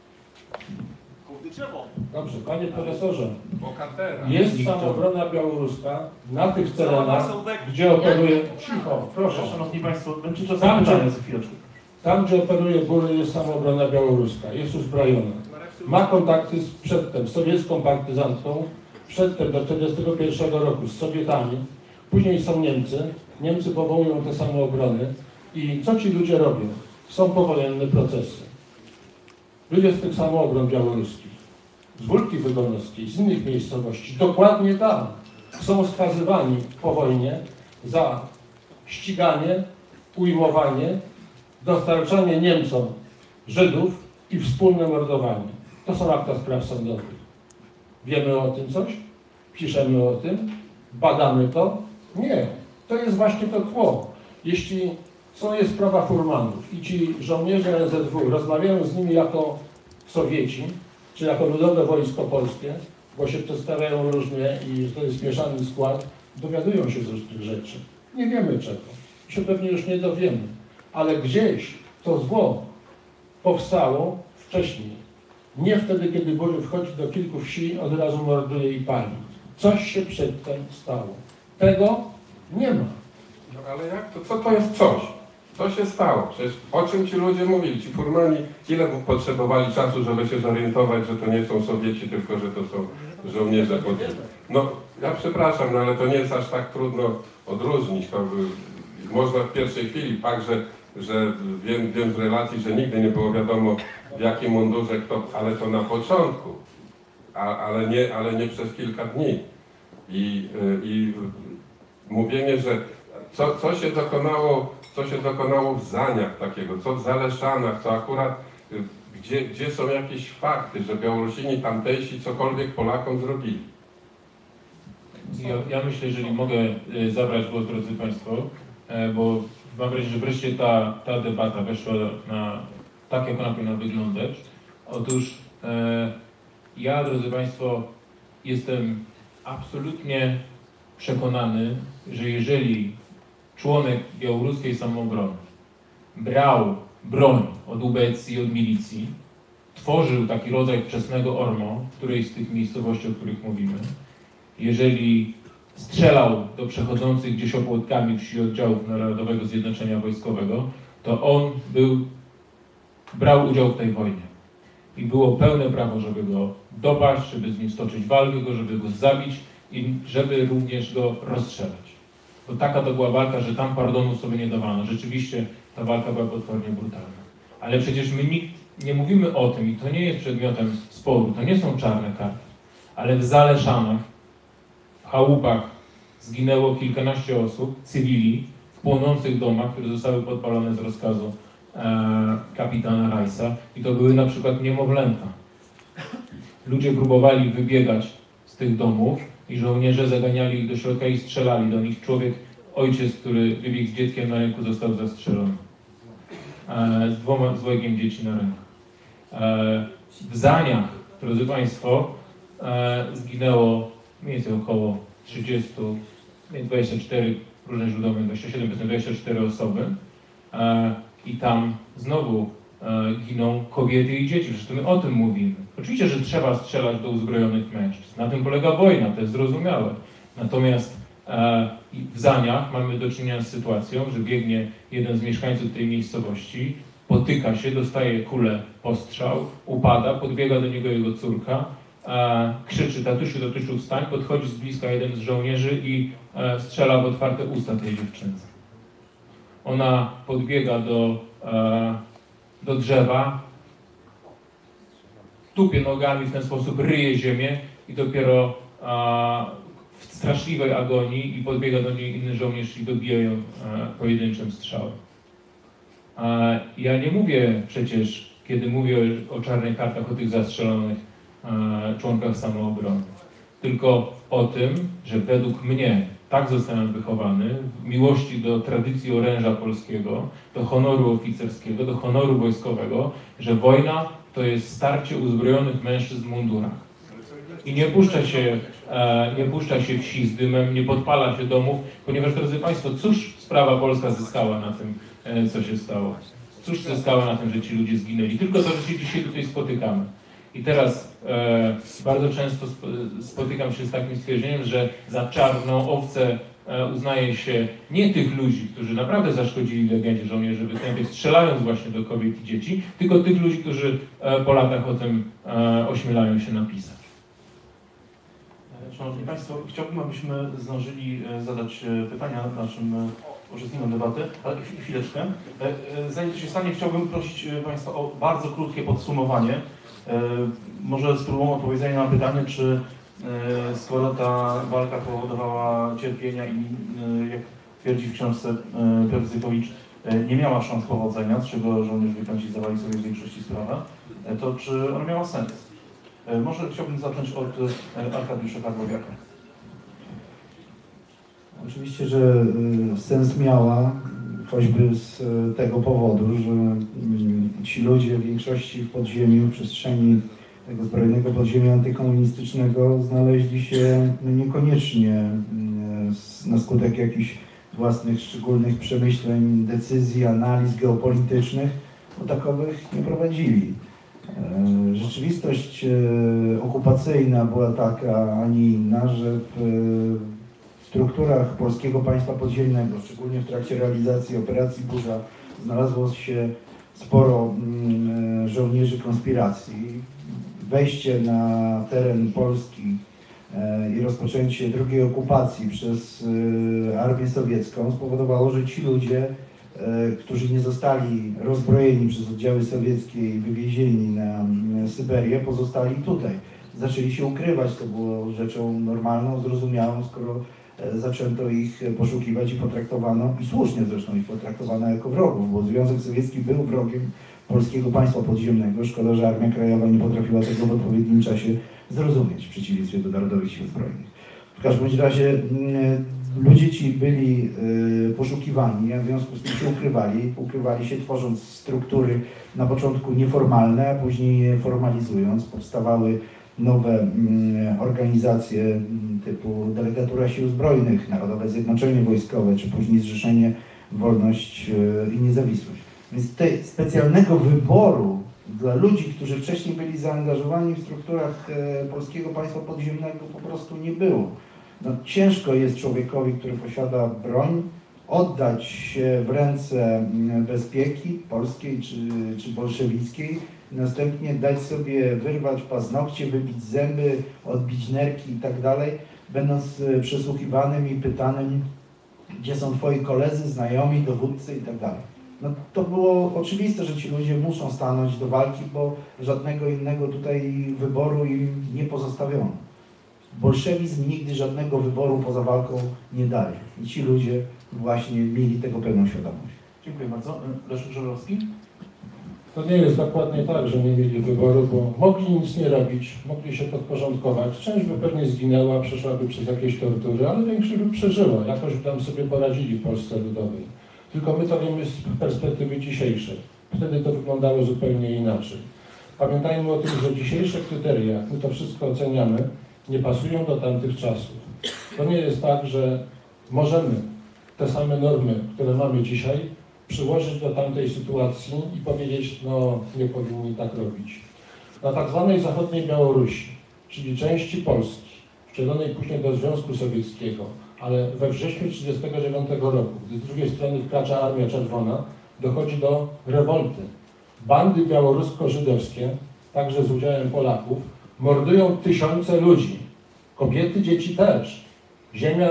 Kołdyczewo. Dobrze, panie profesorze, Bohatera. jest samoobrona białoruska na tych terenach, Masą Beck. gdzie operuje... Cicho, proszę. Szanowni Państwo, będzie czas Tam, na pytanie gdzie- za chwileczkę. Tam, gdzie operuje góry, jest samoobrona białoruska, jest uzbrojona. Ma kontakty z, przedtem z sowiecką partyzantką, przedtem do tysiąc dziewięćset czterdziestego pierwszego roku z Sowietami, później są Niemcy, Niemcy powołują te samoobrony i co ci ludzie robią? Są powojenne procesy. Ludzie z tych samoobron białoruskich, z Górki Wygonowskiej, z innych miejscowości, dokładnie tam, są skazywani po wojnie za ściganie, ujmowanie, dostarczanie Niemcom Żydów i wspólne mordowanie. To są akta spraw sądowych. Wiemy o tym coś? Piszemy o tym? Badamy to? Nie. To jest właśnie to tło. Jeśli są jest sprawa furmanów i ci żołnierze N Z W rozmawiają z nimi jako Sowieci, czy jako Ludowe Wojsko Polskie, bo się przedstawiają różnie i to jest mieszany skład, dowiadują się z różnych rzeczy. Nie wiemy czego. Się pewnie już nie dowiemy. Ale gdzieś to zło powstało wcześniej. Nie wtedy, kiedy Boże wchodzi do kilku wsi, od razu morduje i pali. Coś się przedtem stało. Tego nie ma. No ale jak to, co to jest coś? Co się stało? Przecież o czym ci ludzie mówili? Ci furmani, ile potrzebowali czasu, żeby się zorientować, że to nie są Sowieci, tylko że to są żołnierze pod... No, ja przepraszam, no ale to nie jest aż tak trudno odróżnić. To, y, można w pierwszej chwili, fakt, że, że wiem, wiem z relacji, że nigdy nie było wiadomo, w jakim mundurze kto, ale to na początku, a, ale, nie, ale nie przez kilka dni. I, y, i mówienie, że co, co się dokonało, co się dokonało w Zaniach takiego, co w Zaleszanach, co akurat, y, gdzie, gdzie są jakieś fakty, że Białorusini tamtejsi cokolwiek Polakom zrobili. Ja, ja myślę, jeżeli mogę e, zabrać głos, drodzy Państwo, e, bo mam wrażenie, że wreszcie ta, ta debata weszła na tak, jak ona powinna wyglądać. Otóż e, ja, drodzy Państwo, jestem absolutnie przekonany, że jeżeli członek białoruskiej samoobrony brał broń od U B C i od milicji, tworzył taki rodzaj wczesnego O R M O w którejś z tych miejscowości, o których mówimy, jeżeli strzelał do przechodzących gdzieś opłotkami wsi oddziałów Narodowego Zjednoczenia Wojskowego, to on był, brał udział w tej wojnie. I było pełne prawo, żeby go dopaść, żeby z nim stoczyć walkę, go, żeby go zabić i żeby również go rozstrzelać. Bo taka to była walka, że tam pardonu sobie nie dawano. Rzeczywiście ta walka była potwornie brutalna. Ale przecież my nikt nie mówimy o tym i to nie jest przedmiotem sporu, to nie są czarne karty. Ale w Zaleszanach, w chałupach zginęło kilkanaście osób, cywili, w płonących domach, które zostały podpalone z rozkazu e, kapitana Rajsa i to były na przykład niemowlęta. Ludzie próbowali wybiegać z tych domów i żołnierze zaganiali ich do środka i strzelali do nich. Człowiek, ojciec, który wybiegł z dzieckiem na ręku, został zastrzelony. E, z dwoma, z dwojgiem dzieci na ręku. E, w Zaniach, drodzy Państwo, e, zginęło mniej więcej około trzydzieści, dwadzieścia cztery, różne źródła dwadzieścia siedem, dwadzieścia cztery osoby. E, I tam znowu e, giną kobiety i dzieci. Zresztą my o tym mówimy. Oczywiście, że trzeba strzelać do uzbrojonych mężczyzn. Na tym polega wojna, to jest zrozumiałe. Natomiast e, w Zaniach mamy do czynienia z sytuacją, że biegnie jeden z mieszkańców tej miejscowości, potyka się, dostaje kulę postrzał, upada, podbiega do niego jego córka, e, krzyczy: tatusiu, tatusiu, wstań, podchodzi z bliska jeden z żołnierzy i e, strzela w otwarte usta tej dziewczynce. Ona podbiega do, e, do drzewa, tupie nogami w ten sposób, ryje ziemię i dopiero e, w straszliwej agonii i podbiega do niej inny żołnierz i dobija ją e, pojedynczym strzałem. E, ja nie mówię przecież, kiedy mówię o, o czarnych kartach, o tych zastrzelonych e, członkach samoobrony, tylko o tym, że według mnie tak zostałem wychowany w miłości do tradycji oręża polskiego, do honoru oficerskiego, do honoru wojskowego, że wojna to jest starcie uzbrojonych mężczyzn w mundurach. I nie puszcza się, e, nie puszcza się wsi z dymem, nie podpala się domów, ponieważ, drodzy Państwo, cóż sprawa polska zyskała na tym, e, co się stało? Cóż zyskała na tym, że ci ludzie zginęli? Tylko to, że się dzisiaj tutaj spotykamy. I teraz e, bardzo często sp spotykam się z takim stwierdzeniem, że za czarną owcę e, uznaje się nie tych ludzi, którzy naprawdę zaszkodzili legendzie żołnierzy wyklętych, strzelając właśnie do kobiet i dzieci, tylko tych ludzi, którzy e, po latach o tym e, ośmielają się napisać. Szanowni Państwo, chciałbym, abyśmy zdążyli zadać pytania naszym uczestnikom debaty, ale chwileczkę. Zanim to się stanie, chciałbym prosić Państwa o bardzo krótkie podsumowanie. Może z próbą odpowiedzenia na pytanie, czy skoro ta walka powodowała cierpienia i, jak twierdzi w książce Piotr Zychowicz, nie miała szans powodzenia, z czego żołnierze wyklęci zdawali sobie w większości sprawę, to czy ona miała sens? Może chciałbym zacząć od Arkadiusza Karłowiaka. Oczywiście, że sens miała, choćby z tego powodu, że ci ludzie w większości w podziemiu, w przestrzeni tego zbrojnego podziemia antykomunistycznego znaleźli się niekoniecznie na skutek jakichś własnych, szczególnych przemyśleń, decyzji, analiz geopolitycznych, bo takowych nie prowadzili. Rzeczywistość okupacyjna była taka, a nie inna, że w strukturach polskiego państwa podziemnego, szczególnie w trakcie realizacji operacji Burza, znalazło się sporo żołnierzy konspiracji. Wejście na teren Polski i rozpoczęcie drugiej okupacji przez armię sowiecką spowodowało, że ci ludzie, którzy nie zostali rozbrojeni przez oddziały sowieckie i wywiezieni na Syberię, pozostali tutaj. Zaczęli się ukrywać, to było rzeczą normalną, zrozumiałą, skoro zaczęto ich poszukiwać i potraktowano, i słusznie zresztą ich potraktowano jako wrogów, bo Związek Sowiecki był wrogiem polskiego państwa podziemnego. Szkoda, że Armia Krajowa nie potrafiła tego w odpowiednim czasie zrozumieć, w przeciwieństwie do Narodowych Sił Zbrojnych. W każdym razie ludzie ci byli poszukiwani, a w związku z tym się ukrywali. Ukrywali się, tworząc struktury na początku nieformalne, a później je formalizując. Powstawały nowe organizacje typu Delegatura Sił Zbrojnych, Narodowe Zjednoczenie Wojskowe, czy później Zrzeszenie Wolność i Niezawisłość. Więc tutaj specjalnego wyboru dla ludzi, którzy wcześniej byli zaangażowani w strukturach polskiego państwa podziemnego, po prostu nie było. No, ciężko jest człowiekowi, który posiada broń, oddać się w ręce bezpieki polskiej czy, czy bolszewickiej, następnie dać sobie wyrwać paznokcie, wybić zęby, odbić nerki i tak dalej, będąc przesłuchiwanym i pytanym, gdzie są twoi koledzy, znajomi, dowódcy i tak dalej. No, to było oczywiste, że ci ludzie muszą stanąć do walki, bo żadnego innego tutaj wyboru im nie pozostawiono. Bolszewizm nigdy żadnego wyboru poza walką nie daje. I ci ludzie właśnie mieli tego pełną świadomość. Dziękuję bardzo. Leszek Żerowski? To nie jest dokładnie tak, że nie mieli wyboru, bo mogli nic nie robić, mogli się podporządkować. Część by pewnie zginęła, przeszłaby przez jakieś tortury, ale większość by przeżyła. Jakoś by tam sobie poradzili w Polsce Ludowej. Tylko my to wiemy z perspektywy dzisiejszej. Wtedy to wyglądało zupełnie inaczej. Pamiętajmy o tym, że dzisiejsze kryteria, jak my to wszystko oceniamy, nie pasują do tamtych czasów. To nie jest tak, że możemy te same normy, które mamy dzisiaj, przyłożyć do tamtej sytuacji i powiedzieć, no nie powinni tak robić. Na tak zwanej zachodniej Białorusi, czyli części Polski, wcielonej później do Związku Sowieckiego, ale we wrześniu tysiąc dziewięćset trzydziestego dziewiątego roku, gdy z drugiej strony wkracza Armia Czerwona, dochodzi do rewolty. Bandy białorusko-żydowskie, także z udziałem Polaków, mordują tysiące ludzi. Kobiety, dzieci też. Ziemian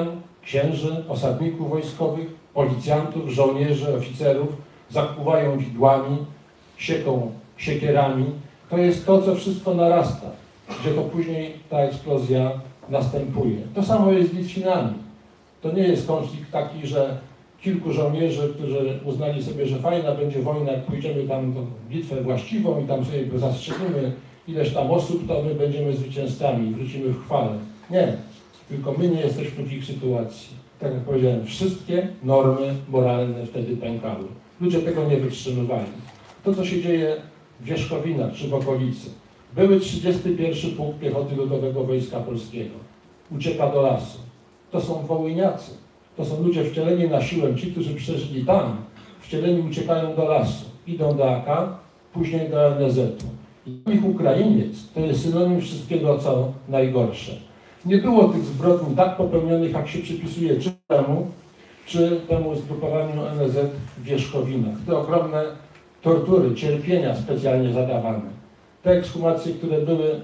księży, osadników wojskowych, policjantów, żołnierzy, oficerów, zakuwają widłami, sieką siekierami. To jest to, co wszystko narasta, gdzie to później ta eksplozja następuje. To samo jest z Litwinami. To nie jest konflikt taki, że kilku żołnierzy, którzy uznali sobie, że fajna będzie wojna, jak pójdziemy tam w bitwę właściwą i tam sobie zastrzelimy ileś tam osób, to my będziemy zwycięzcami i wrócimy w chwale. Nie, tylko my nie jesteśmy w ich sytuacji. Tak jak powiedziałem, wszystkie normy moralne wtedy pękały. Ludzie tego nie wytrzymywali. To, co się dzieje w Wierzchowinach czy w okolicy. Były trzydziesty pierwszy Pułk Piechoty Ludowego Wojska Polskiego. Ucieka do lasu. To są wołyniacy. To są ludzie wcieleni na siłę. Ci, którzy przeżyli tam, wcieleni uciekają do lasu. Idą do A K, później do N S Z-u. I ich Ukrainiec to jest synonim wszystkiego, co najgorsze. Nie było tych zbrodni tak popełnionych, jak się przypisuje czy temu, czy temu zgrupowaniu N S Z w Wierzchowinach. Te ogromne tortury, cierpienia specjalnie zadawane. Te ekshumacje, które były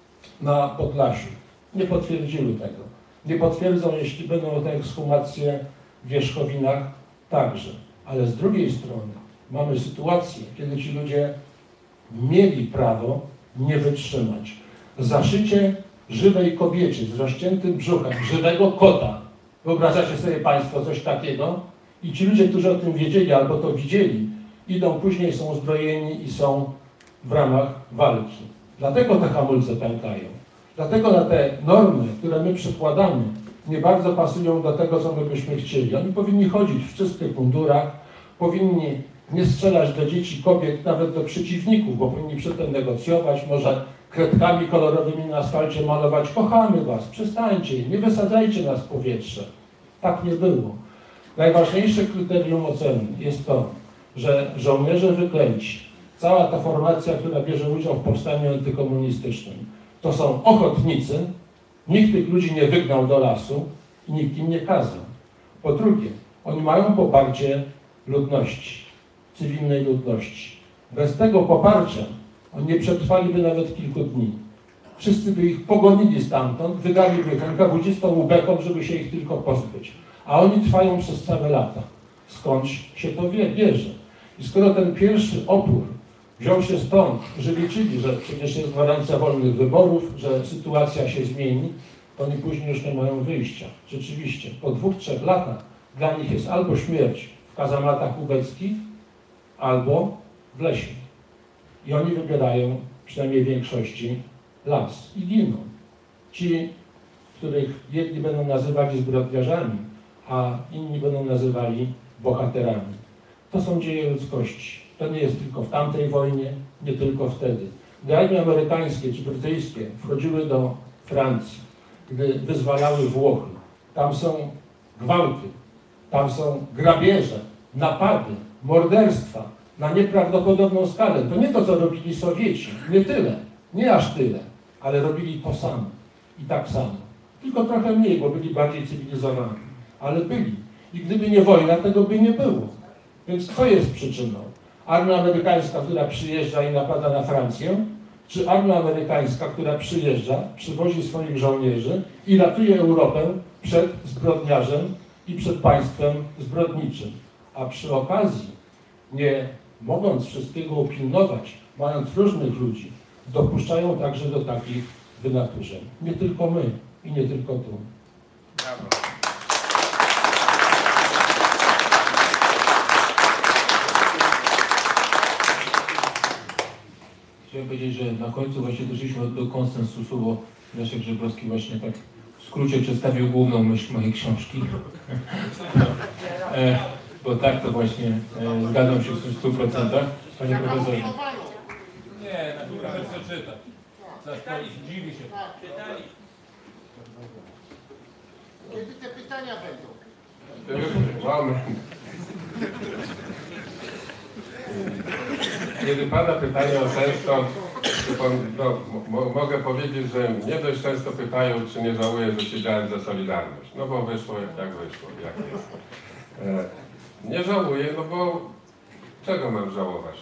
na Podlasiu, nie potwierdziły tego. Nie potwierdzą, jeśli będą te ekshumacje w Wierzchowinach także. Ale z drugiej strony mamy sytuację, kiedy ci ludzie mieli prawo nie wytrzymać. Zaszycie żywej kobiecie z rozciętym brzuchem, żywego kota. Wyobrażacie sobie Państwo coś takiego? I ci ludzie, którzy o tym wiedzieli albo to widzieli, idą później, są uzbrojeni i są w ramach walki. Dlatego te hamulce pękają. Dlatego na te normy, które my przykładamy, nie bardzo pasują do tego, co my byśmy chcieli. Oni powinni chodzić w czystych mundurach, powinni nie strzelać do dzieci, kobiet, nawet do przeciwników, bo powinni przedtem negocjować, może kredkami kolorowymi na asfalcie malować: kochamy was, przestańcie, nie wysadzajcie nas w powietrze. Tak nie było. Najważniejsze kryterium oceny jest to, że żołnierze wyklęci, cała ta formacja, która bierze udział w powstaniu antykomunistycznym, to są ochotnicy, nikt tych ludzi nie wygnał do lasu i nikt im nie kazał. Po drugie, oni mają poparcie ludności, cywilnej ludności. Bez tego poparcia oni nie przetrwaliby nawet kilku dni. Wszyscy by ich pogonili stamtąd, wydaliby rękawiczystą ubeką, żeby się ich tylko pozbyć. A oni trwają przez całe lata. Skądś się to wie, bierze. I skoro ten pierwszy opór wziął się stąd, że liczyli, że przecież jest gwarancja wolnych wyborów, że sytuacja się zmieni, to oni później już nie mają wyjścia. Rzeczywiście, po dwóch, trzech latach dla nich jest albo śmierć w kazamatach ubeckich, albo w lesie. I oni wybierają, przynajmniej w większości, las i giną. Ci, których jedni będą nazywali zbrodniarzami, a inni będą nazywali bohaterami. To są dzieje ludzkości. To nie jest tylko w tamtej wojnie, nie tylko wtedy. Gdy armie amerykańskie czy brytyjskie wchodziły do Francji, gdy wyzwalały Włochy, tam są gwałty, tam są grabieże, napady, morderstwa na nieprawdopodobną skalę. To nie to, co robili Sowieci, nie tyle, nie aż tyle, ale robili to samo i tak samo. Tylko trochę mniej, bo byli bardziej cywilizowani, ale byli. I gdyby nie wojna, tego by nie było. Więc co jest przyczyną? Armia amerykańska, która przyjeżdża i napada na Francję, czy armia amerykańska, która przyjeżdża, przywozi swoich żołnierzy i ratuje Europę przed zbrodniarzem i przed państwem zbrodniczym. A przy okazji, nie mogąc wszystkiego upilnować, mając różnych ludzi, dopuszczają także do takich wynaturzeń. Nie tylko my i nie tylko tu. Brawo. Chciałem powiedzieć, że na końcu właśnie doszliśmy do konsensusu, bo Leszek Żebrowski właśnie tak w skrócie przedstawił główną myśl mojej książki. e, bo tak to właśnie e, zgadzam się z tym w stu procentach. Panie profesorze. Nie, natura wersja czyta. Dziwi się. Kiedy te pytania będą? Moment. Kiedy pada pytanie o sens, to no, mo, mogę powiedzieć, że mnie dość często pytają, czy nie żałuję, że siedziałem za Solidarność. No bo wyszło jak tak wyszło, jak jest. E, nie żałuję, no bo czego mam żałować?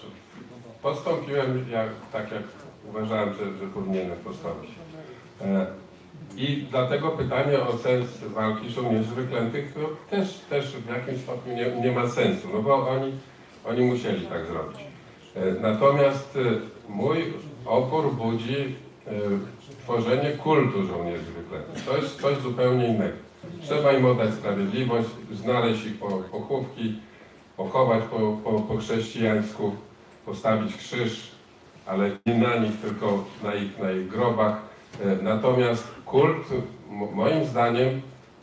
Postąpiłem jak, tak, jak uważałem, że, że powinienem postąpić. E, I dlatego pytanie o sens walki żołnierzy wyklętych no, też, też w jakimś stopniu nie, nie ma sensu, no bo oni, oni musieli tak zrobić. Natomiast mój opór budzi tworzenie kultu żołnierzy wyklętych. To jest coś zupełnie innego. Trzeba im oddać sprawiedliwość, znaleźć ich pochówki, pochować po, po, po chrześcijańsku, postawić krzyż, ale nie na nich, tylko na ich, na ich grobach. Natomiast kult, moim zdaniem,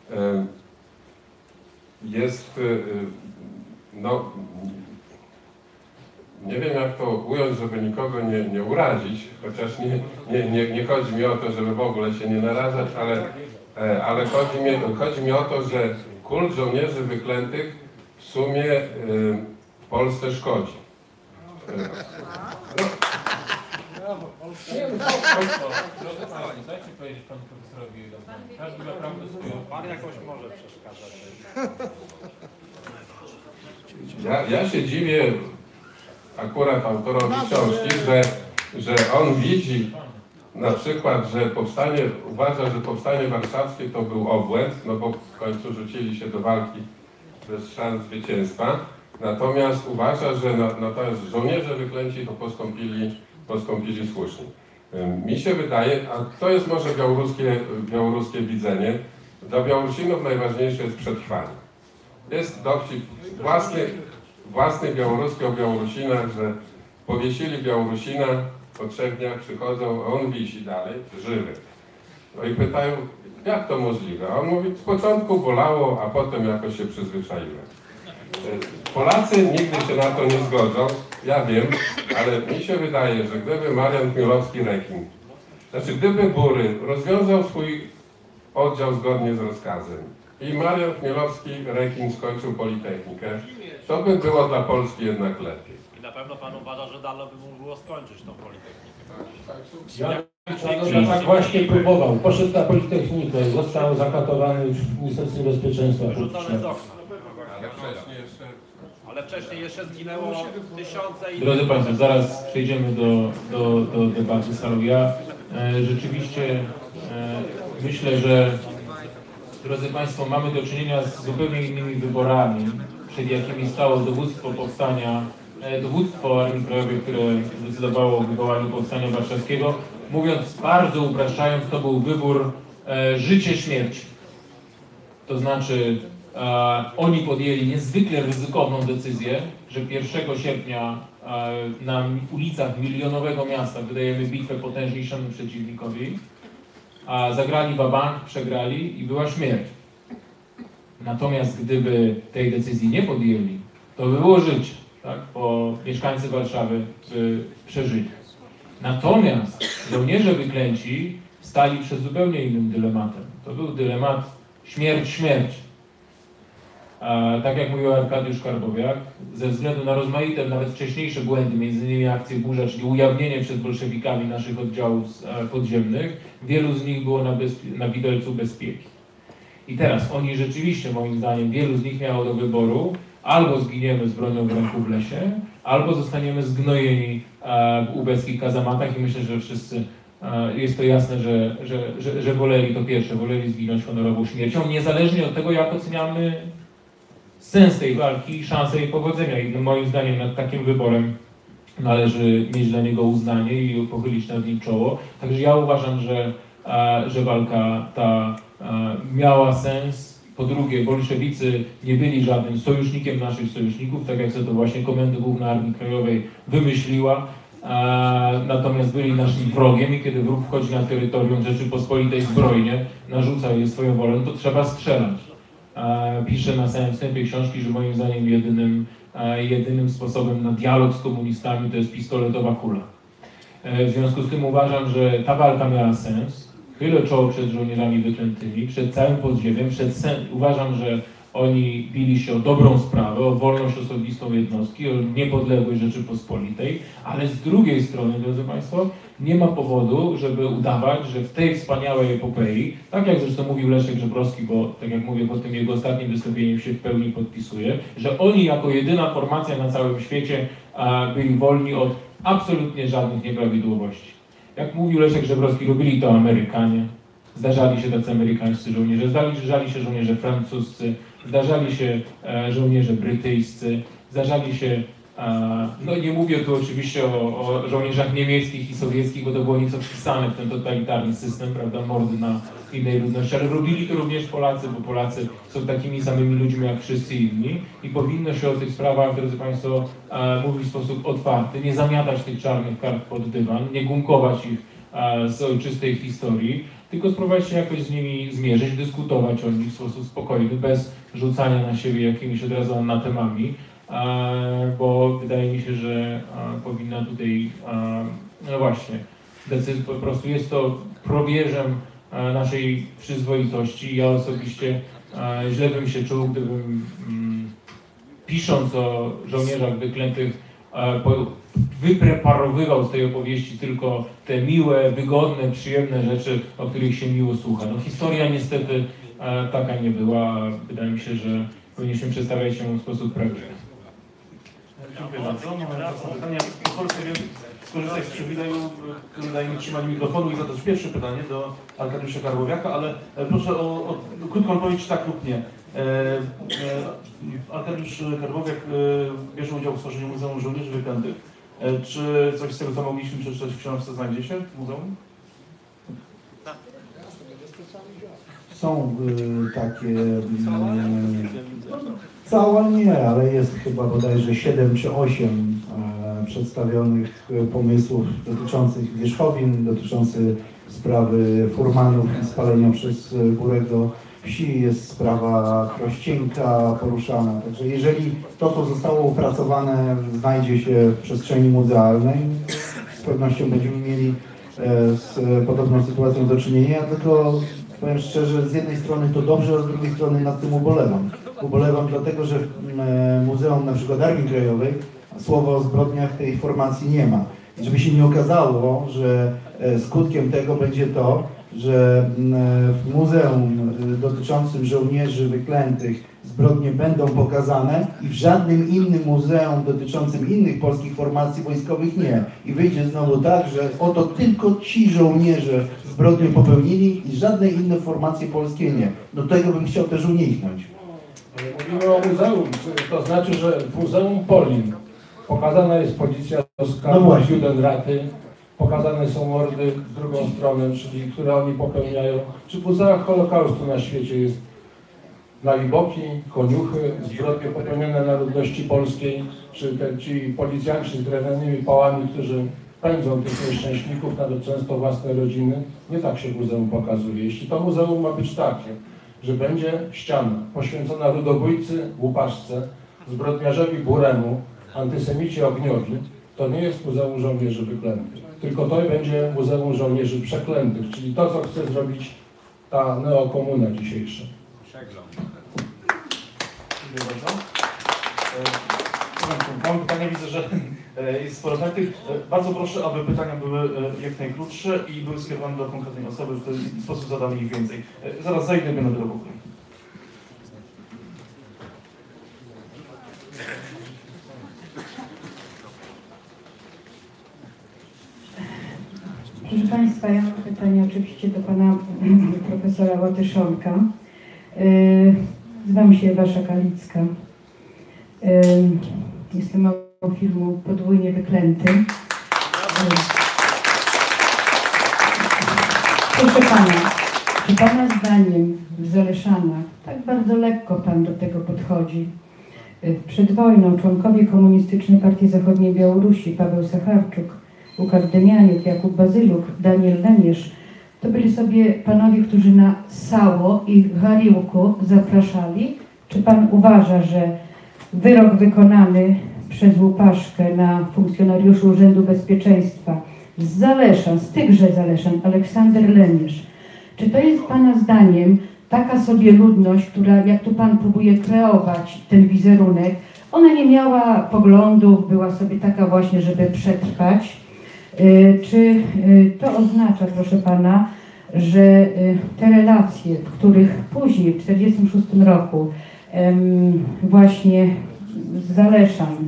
jest, no, nie wiem jak to ująć, żeby nikogo nie, nie urazić, chociaż nie, nie, nie, nie chodzi mi o to, żeby w ogóle się nie narażać, ale, ale chodzi, mi, chodzi mi o to, że kult żołnierzy wyklętych w sumie w Polsce szkodzi. No. Nie, no to, drodzy Państwo, dajcie powiedzieć Panu Profesorowi, każdy ma prawo do swojego. Pan jakoś może przeszkadzać. Ja, ja się dziwię akurat autorowi książki, że, że on widzi na przykład, że powstanie, uważa, że powstanie warszawskie to był obłęd, no bo w końcu rzucili się do walki bez szans zwycięstwa, natomiast uważa, że no, natomiast żołnierze wyklęci to postąpili, postąpili słusznie. Mi się wydaje, a to jest może białoruskie, białoruskie widzenie, dla Białorusinów najważniejsze jest przetrwanie. Jest dowcip własny, własny białoruski o Białorusinach, że powiesili Białorusina, po trzech dniach przychodzą, a on wisi dalej, żywy. No i pytają, jak to możliwe? A on mówi, z początku bolało, a potem jakoś się przyzwyczaiłem. Polacy nigdy się na to nie zgodzą, ja wiem, ale mi się wydaje, że gdyby Marian Chmielowski-Rekin, znaczy gdyby Bury rozwiązał swój oddział zgodnie z rozkazem i Marian Chmielowski-Rekin skończył Politechnikę, to by było dla Polski jednak lepiej. I na pewno Pan uważa, że dano by mu było skończyć tą Politechnikę. Ja tak właśnie próbował. Poszedł na Politechnikę, został zakatowany w Ministerstwie Bezpieczeństwa Wyrzucony z Publicznego. okna. Ale wcześniej jeszcze... Ale wcześniej jeszcze zginęło tysiące i... Drodzy Państwo, zaraz przejdziemy do, do, do debaty salowej. Ja e, rzeczywiście e, myślę, że drodzy Państwo, mamy do czynienia z zupełnie innymi wyborami, przed jakimi stało dowództwo powstania, e, dowództwo Armii Krajowej, które zdecydowało o wywołaniu powstania warszawskiego. Mówiąc bardzo upraszczając, to był wybór e, życie-śmierć. To znaczy e, oni podjęli niezwykle ryzykowną decyzję, że pierwszego sierpnia e, na ulicach milionowego miasta wydajemy bitwę potężniejszemu przeciwnikowi, a zagrali wabank, przegrali i była śmierć. Natomiast gdyby tej decyzji nie podjęli, to by było życie, tak? Bo mieszkańcy Warszawy by przeżyli. Natomiast żołnierze wyklęci stali przed zupełnie innym dylematem. To był dylemat śmierć, śmierć. A, tak jak mówił Arkadiusz Karbowiak, ze względu na rozmaite, nawet wcześniejsze błędy, między innymi akcję Burza, czyli ujawnienie przed bolszewikami naszych oddziałów e, podziemnych, wielu z nich było na, na widelcu bezpieki. I teraz oni rzeczywiście, moim zdaniem, wielu z nich miało do wyboru, albo zginiemy z bronią w ręku w lesie, albo zostaniemy zgnojeni e, w ubeckich kazamatach i myślę, że wszyscy e, jest to jasne, że, że, że, że woleli to pierwsze, woleli zginąć honorową śmiercią, niezależnie od tego, jak oceniamy sens tej walki i szansę jej powodzenia. I moim zdaniem nad takim wyborem należy mieć dla niego uznanie i pochylić nad nim czoło. Także ja uważam, że, e, że walka ta e, miała sens. Po drugie, bolszewicy nie byli żadnym sojusznikiem naszych sojuszników, tak jak sobie to właśnie Komenda Główna Armii Krajowej wymyśliła. E, natomiast byli naszym wrogiem i kiedy wróg wchodzi na terytorium Rzeczypospolitej zbrojnie, narzuca jej swoją wolę, to trzeba strzelać. E, pisze na samym wstępie książki, że moim zdaniem jedynym, e, jedynym sposobem na dialog z komunistami to jest pistoletowa kula. E, w związku z tym uważam, że ta walka miała sens. Chylę czoło przed żołnierzami wyklętymi, przed całym podziemiem, przed sen... uważam, że oni bili się o dobrą sprawę, o wolność osobistą jednostki, o niepodległość Rzeczypospolitej, ale z drugiej strony, drodzy Państwo, nie ma powodu, żeby udawać, że w tej wspaniałej epopei, tak jak zresztą mówił Leszek Żebrowski, bo tak jak mówię, po tym jego ostatnim wystąpieniem się w pełni podpisuje, że oni jako jedyna formacja na całym świecie a, byli wolni od absolutnie żadnych nieprawidłowości. Jak mówił Leszek Żebrowski, robili to Amerykanie, Zdarzali się tacy amerykańscy żołnierze, zdarzali się żołnierze francuscy, zdarzali się e, żołnierze brytyjscy, zdarzali się, e, no nie mówię tu oczywiście o, o żołnierzach niemieckich i sowieckich, bo to było nieco wpisane w ten totalitarny system, prawda, mordy na innej ludności, ale robili to również Polacy, bo Polacy są takimi samymi ludźmi jak wszyscy inni i powinno się o tych sprawach, drodzy Państwo, e, mówić w sposób otwarty, nie zamiatać tych czarnych kart pod dywan, nie gumkować ich e, z ojczystej historii, tylko spróbować się jakoś z nimi zmierzyć, dyskutować o nich w sposób spokojny, bez rzucania na siebie jakimiś od razu anatemami, e, bo wydaje mi się, że e, powinna tutaj, e, no właśnie, decyzja, po prostu jest to probierzem e, naszej przyzwoitości. Ja osobiście e, źle bym się czuł, gdybym mm, pisząc o żołnierzach wyklętych e, po, wypreparowywał z tej opowieści tylko te miłe, wygodne, przyjemne rzeczy, o których się miło słucha. No, historia niestety e, taka nie była. Wydaje mi się, że powinniśmy przedstawiać ją w sposób prawdziwy. Dziękuję bardzo. Mamy czas na pytania. Pozwolę sobie skorzystać z przywileju, który daje mi trzymanie mikrofonu i zadać pierwsze pytanie do Arkadiusza Karłowiaka, ale proszę o, o krótką odpowiedź tak lub nie. E, e, Arkadiusz Karłowiak e, bierze udział w stworzeniu Muzeum Żołnierzy Wyklętych. E, czy coś z tego, co mogliśmy przeczytać w książce, znajdzie się w muzeum? Są y, takie... Y, cała nie, ale jest chyba bodajże siedem czy osiem y, przedstawionych y, pomysłów dotyczących wierzchowin, dotyczących sprawy furmanów i spalenia przez y, górę do wsi. Jest sprawa Krościenka poruszana. Także jeżeli to, co zostało opracowane, znajdzie się w przestrzeni muzealnej, z pewnością będziemy mieli y, z podobną sytuacją do czynienia, tylko powiem szczerze, z jednej strony to dobrze, a z drugiej strony nad tym ubolewam. Ubolewam dlatego, że w Muzeum na przykład Armii Krajowej słowa o zbrodniach tej formacji nie ma. I żeby się nie okazało, że skutkiem tego będzie to, że w muzeum dotyczącym żołnierzy wyklętych zbrodnie będą pokazane i w żadnym innym muzeum dotyczącym innych polskich formacji wojskowych nie. I wyjdzie znowu tak, że oto tylko ci żołnierze zbrodnie popełnili i żadne inne formacje polskie nie. Do tego bym chciał też uniknąć. Mówimy o muzeum, to znaczy, że w Muzeum Polin pokazana jest policja do skarbu No Judenraty, pokazane są mordy w drugą stronę, czyli które oni popełniają. Czy w muzeach Holokaustu na świecie jest Naliboki, Koniuchy, zbrodnie popełnione na ludności polskiej, czy te, ci policjanci z drewnianymi pałami, którzy pędzą tych nieszczęśników, nawet często własne rodziny. Nie tak się muzeum pokazuje. Jeśli to muzeum ma być takie, że będzie ściana poświęcona ludobójcy, łupaszce, zbrodniarzowi Buremu, antysemici ogniowi, to nie jest Muzeum Żołnierzy Wyklętych, tylko to będzie Muzeum Żołnierzy Przeklętych, czyli to, co chce zrobić ta neokomuna dzisiejsza. Dziękuję bardzo. Mam pytania, widzę, że jest sporo chętnych. Bardzo proszę, aby pytania były jak najkrótsze i były skierowane do konkretnej osoby, w ten sposób zadamy ich więcej. Zaraz zajdę do tego pokoju. Proszę Państwa, ja mam pytanie oczywiście do Pana profesora Łatyszonka. Zwam się Wasza Kalicka. Jestem autorką filmu Podwójnie Wyklęty. Proszę Pana, czy Pana zdaniem w Zaleszanach tak bardzo lekko Pan do tego podchodzi? Przed wojną członkowie Komunistycznej Partii Zachodniej Białorusi, Paweł Sacharczuk, Łukasz Demianiuk, Jakub Bazyluk, Daniel Lenierz, to byli sobie panowie, którzy na Sało i Hariłku zapraszali. Czy Pan uważa, że wyrok wykonany przez Łupaszkę na funkcjonariuszy Urzędu Bezpieczeństwa z Zaleszan, z tychże Zaleszan, Aleksander Lenierz, czy to jest Pana zdaniem taka sobie ludność, która, jak tu Pan próbuje kreować ten wizerunek, ona nie miała poglądów, była sobie taka właśnie, żeby przetrwać? Czy to oznacza, proszę Pana, że te relacje, w których później, w tysiąc dziewięćset czterdziestym szóstym roku, właśnie z Zaleszan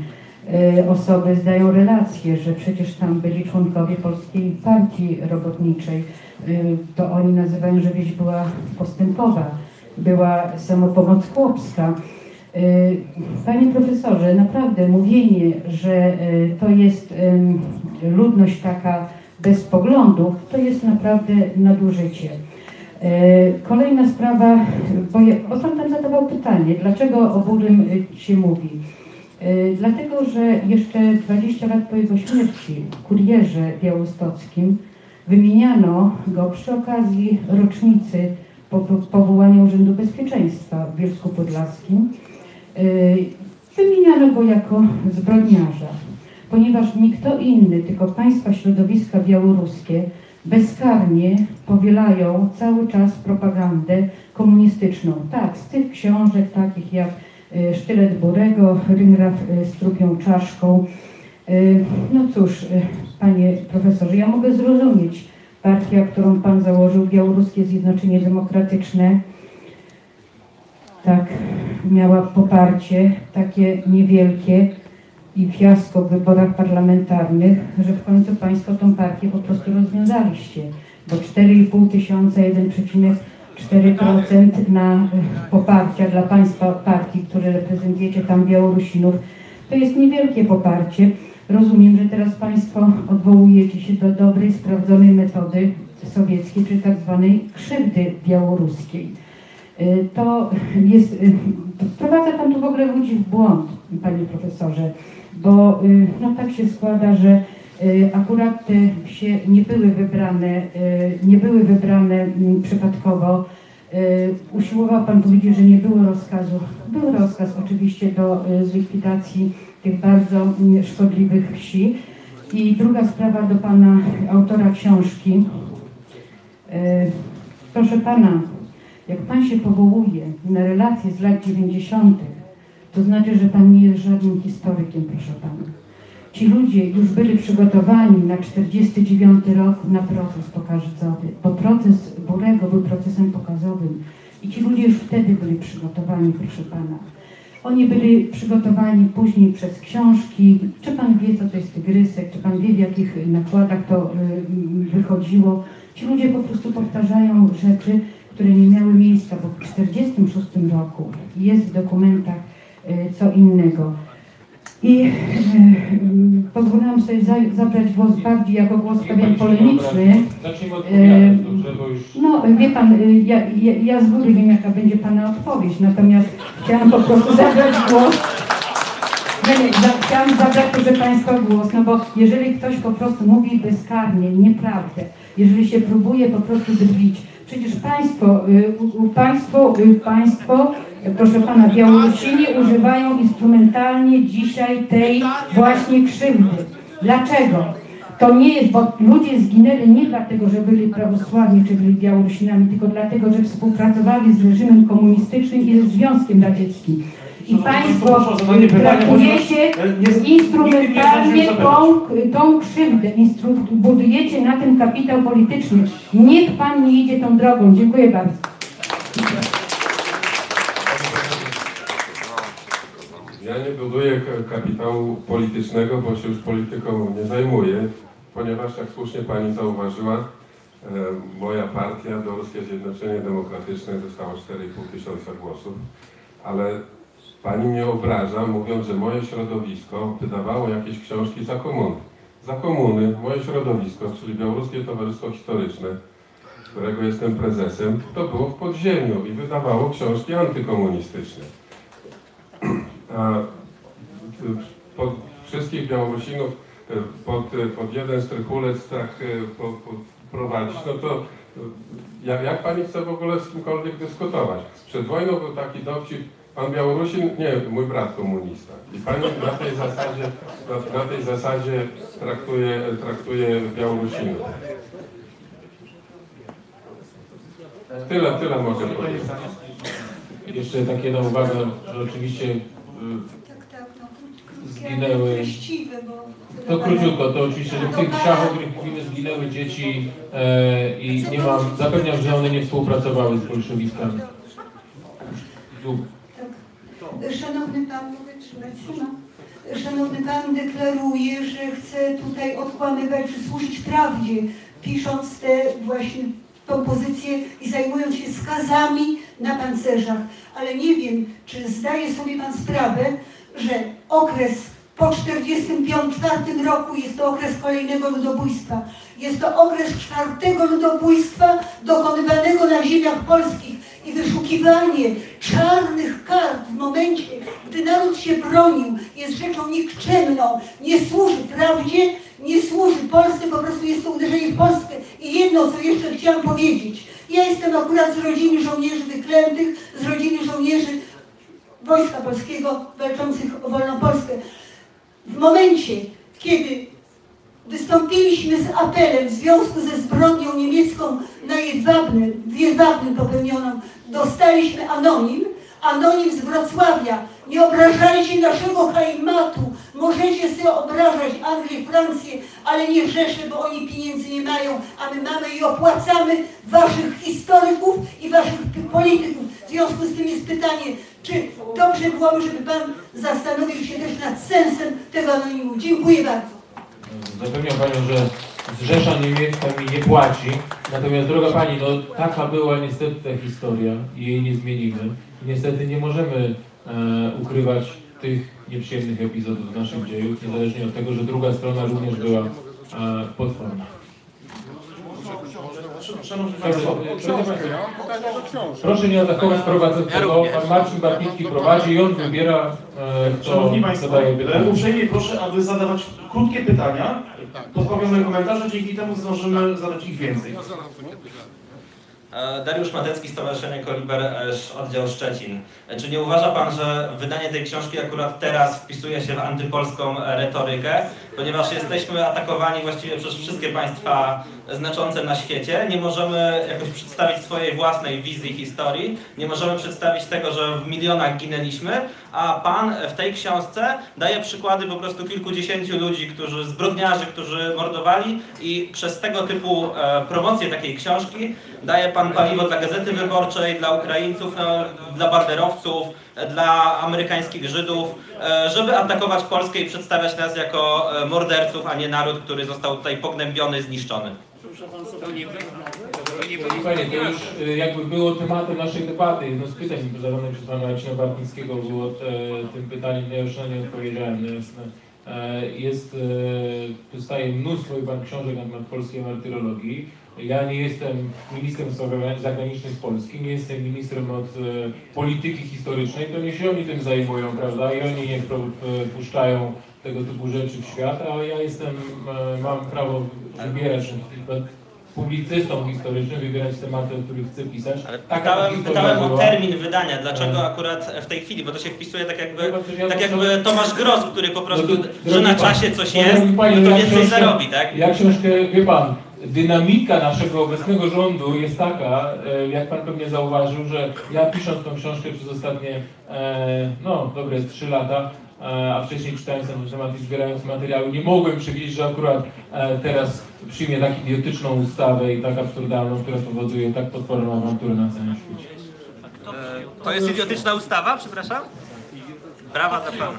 osoby zdają relację, że przecież tam byli członkowie Polskiej Partii Robotniczej. To oni nazywają, że wieś była postępowa, była samopomoc chłopska. Panie profesorze, naprawdę mówienie, że to jest ludność taka bez poglądów, to jest naprawdę nadużycie. Kolejna sprawa, bo, ja, bo pan tam zadawał pytanie, dlaczego o Burym się mówi. Dlatego, że jeszcze dwadzieścia lat po jego śmierci w Kurierze Białostockim wymieniano go przy okazji rocznicy powołania Urzędu Bezpieczeństwa w Bielsku Podlaskim. Wymieniano go jako zbrodniarza, ponieważ nie kto inny, tylko państwa środowiska białoruskie bezkarnie powielają cały czas propagandę komunistyczną. Tak, z tych książek takich jak Sztylet Burego, Ryngraf z trupią czaszką. No cóż, panie profesorze, ja mogę zrozumieć partię, którą pan założył, Białoruskie Zjednoczenie Demokratyczne. Tak, miała poparcie takie niewielkie i fiasko w wyborach parlamentarnych, że w końcu państwo tą partię po prostu rozwiązaliście, bo cztery i pół tysiąca, jeden przecinek cztery procent na poparcia dla państwa partii, które reprezentujecie tam Białorusinów, to jest niewielkie poparcie. Rozumiem, że teraz państwo odwołujecie się do dobrej, sprawdzonej metody sowieckiej, czyli tak zwanej krzywdy białoruskiej. To jest, wprowadza pan tu w ogóle ludzi w błąd, panie profesorze, bo no tak się składa, że akurat te wsie nie były wybrane, nie były wybrane przypadkowo. Usiłował pan powiedzieć, że nie było rozkazu. Był rozkaz oczywiście do zlikwidacji tych bardzo szkodliwych wsi. I druga sprawa do pana autora książki. Proszę pana, jak pan się powołuje na relacje z lat dziewięćdziesiątych, to znaczy, że pan nie jest żadnym historykiem, proszę pana. Ci ludzie już byli przygotowani na czterdziesty dziewiąty rok na proces pokazowy, bo proces Burego był procesem pokazowym i ci ludzie już wtedy byli przygotowani, proszę pana. Oni byli przygotowani później przez książki. Czy pan wie, co to jest tygrysek? Czy pan wie, w jakich nakładach to wychodziło? Ci ludzie po prostu powtarzają rzeczy, które nie miały miejsca, bo w tysiąc dziewięćset czterdziestym szóstym roku jest w dokumentach co innego. I e, pozwoliłam sobie za, zabrać głos bardziej jako głos pewien polemiczny. Zacznijmy odpowiadać, dobrze, bo już... No, wie pan, ja, ja, ja z góry wiem, jaka będzie pana odpowiedź, natomiast chciałam po prostu zabrać głos. Nie, nie, za, chciałam zabrać, proszę państwa, głos, no bo jeżeli ktoś po prostu mówi bezkarnie, nieprawdę, jeżeli się próbuje po prostu drwić, przecież państwo, y, u, państwo, y, państwo, proszę pana, Białorusini używają instrumentalnie dzisiaj tej właśnie krzywdy. Dlaczego? To nie jest, bo ludzie zginęli nie dlatego, że byli prawosławni czy byli Białorusinami, tylko dlatego, że współpracowali z reżimem komunistycznym i ze Związkiem Radzieckim. I państwo traktujecie instrumentalnie tą, tą krzywdę, instru, budujecie na tym kapitał polityczny. Niech pan nie idzie tą drogą. Dziękuję bardzo. Ja nie buduję kapitału politycznego, bo się już polityką nie zajmuję, ponieważ, jak słusznie pani zauważyła, e, moja partia, Białoruskie Zjednoczenie Demokratyczne, dostała cztery i pół tysiąca głosów, ale pani mnie obraża, mówiąc, że moje środowisko wydawało jakieś książki za komuny. Za komuny moje środowisko, czyli Białoruskie Towarzystwo Historyczne, którego jestem prezesem, to było w podziemiu i wydawało książki antykomunistyczne. A pod wszystkich Białorusinów pod, pod jeden strychulec tak po, po, prowadzić, no to jak, jak pani chce w ogóle z kimkolwiek dyskutować? Przed wojną był taki dowcip, pan Białorusin, nie, mój brat komunista. I pani na tej zasadzie, na, na tej zasadzie traktuje, traktuje Białorusinów. Tyle, tyle mogę powiedzieć. Jeszcze tak jedna uwaga, że oczywiście Tak, tak, no krótkie, zginęły. treściwe, bo... To króciutko, to oczywiście, że w tych wsiach, o których mówimy, zginęły dzieci e, i nie mam, zapewniam, że one nie współpracowały z bolszewikami. Tak. Szanowny pan, mogę trzymać się? szanowny pan deklaruje, że chce tutaj odkłamywać, czy służyć prawdzie, pisząc tę właśnie tą pozycję i zajmując się skazami na pancerzach. Ale nie wiem, czy zdaje sobie pan sprawę, że okres po tysiąc dziewięćset czterdziestym czwartym roku jest to okres kolejnego ludobójstwa. Jest to okres czwartego ludobójstwa dokonywanego na ziemiach polskich i wyszukiwanie czarnych kart w momencie, gdy naród się bronił, jest rzeczą nikczemną, nie służy prawdzie, nie służy Polsce, po prostu jest to uderzenie w Polskę. I jedno, co jeszcze chciałam powiedzieć. Ja jestem akurat z rodziny żołnierzy wyklętych, z rodziny żołnierzy Wojska Polskiego walczących o wolną Polskę. W momencie, kiedy wystąpiliśmy z apelem w związku ze zbrodnią niemiecką na Jedwabnym, w Jedwabnym popełnioną, dostaliśmy anonim, anonim z Wrocławia. Nie obrażajcie naszego Heimatu, możecie sobie obrażać Anglię, Francję, ale nie Rzeszę, bo oni pieniędzy nie mają, a my mamy i opłacamy waszych historyków i waszych polityków. W związku z tym jest pytanie, czy dobrze byłoby, żeby pan zastanowił się też nad sensem tego anonimu. Dziękuję bardzo. Zapewniam panią, że Rzesza Niemiecka mi nie płaci. Natomiast droga pani, no taka była niestety ta historia i jej nie zmienimy. Niestety nie możemy e, ukrywać tych nieprzyjemnych epizodów z naszych dziejów, niezależnie od tego, że druga strona również była e, potworna. Szanowni Państwo, proszę nie atakować prowadzącego. Pan Marcin Bartnicki prowadzi i on wybiera, e, kto Szanowni Państwo, zadaje pytania. uprzejmie proszę, aby zadawać krótkie pytania, pozbawione komentarze, dzięki temu zdążymy zadać ich więcej. Dariusz Matecki, Stowarzyszenie Koliber, oddział Szczecin. Czy nie uważa pan, że wydanie tej książki akurat teraz wpisuje się w antypolską retorykę, ponieważ jesteśmy atakowani właściwie przez wszystkie państwa znaczące na świecie, nie możemy jakoś przedstawić swojej własnej wizji historii, nie możemy przedstawić tego, że w milionach ginęliśmy, a pan w tej książce daje przykłady po prostu kilkudziesięciu ludzi, którzy, zbrodniarzy, którzy mordowali i przez tego typu e, promocję takiej książki daje pan paliwo dla Gazety Wyborczej, dla Ukraińców, no, dla banderowców, dla amerykańskich Żydów, e, żeby atakować Polskę i przedstawiać nas jako e, morderców, a nie naród, który został tutaj pognębiony, zniszczony. Panie, to już jakby było tematem naszej debaty. Jedno z pytań zadanych przez pana Marcina Bartnickiego było te, tym pytaniem, ja już na nie odpowiedziałem. No jest, jest, powstaje mnóstwo i pan książek na temat polskiej martyrologii. Ja nie jestem ministrem spraw zagranicznych Polski, nie jestem ministrem od polityki historycznej, to nie się oni tym zajmują, prawda? I oni niech puszczają tego typu rzeczy w świat, a ja jestem, mam prawo wybierać publicystą historycznym, wybierać tematy, o których chcę pisać. Ale pytałem, pytałem o termin wydania, dlaczego akurat w tej chwili, bo to się wpisuje tak jakby, tak jakby Tomasz Gross, który po prostu, że na czasie coś jest, no to więcej zarobi, tak? Ja książkę, wie pan, dynamika naszego obecnego rządu jest taka, jak pan pewnie zauważył, że ja pisząc tą książkę przez ostatnie, no dobre trzy lata, a wcześniej czytając ten temat i zbierając materiały, nie mogłem przewidzieć, że akurat teraz przyjmie tak idiotyczną ustawę i tak absurdalną, która powoduje tak potworną awanturę na całym świecie. To jest idiotyczna ustawa, przepraszam? Brawa dla pana.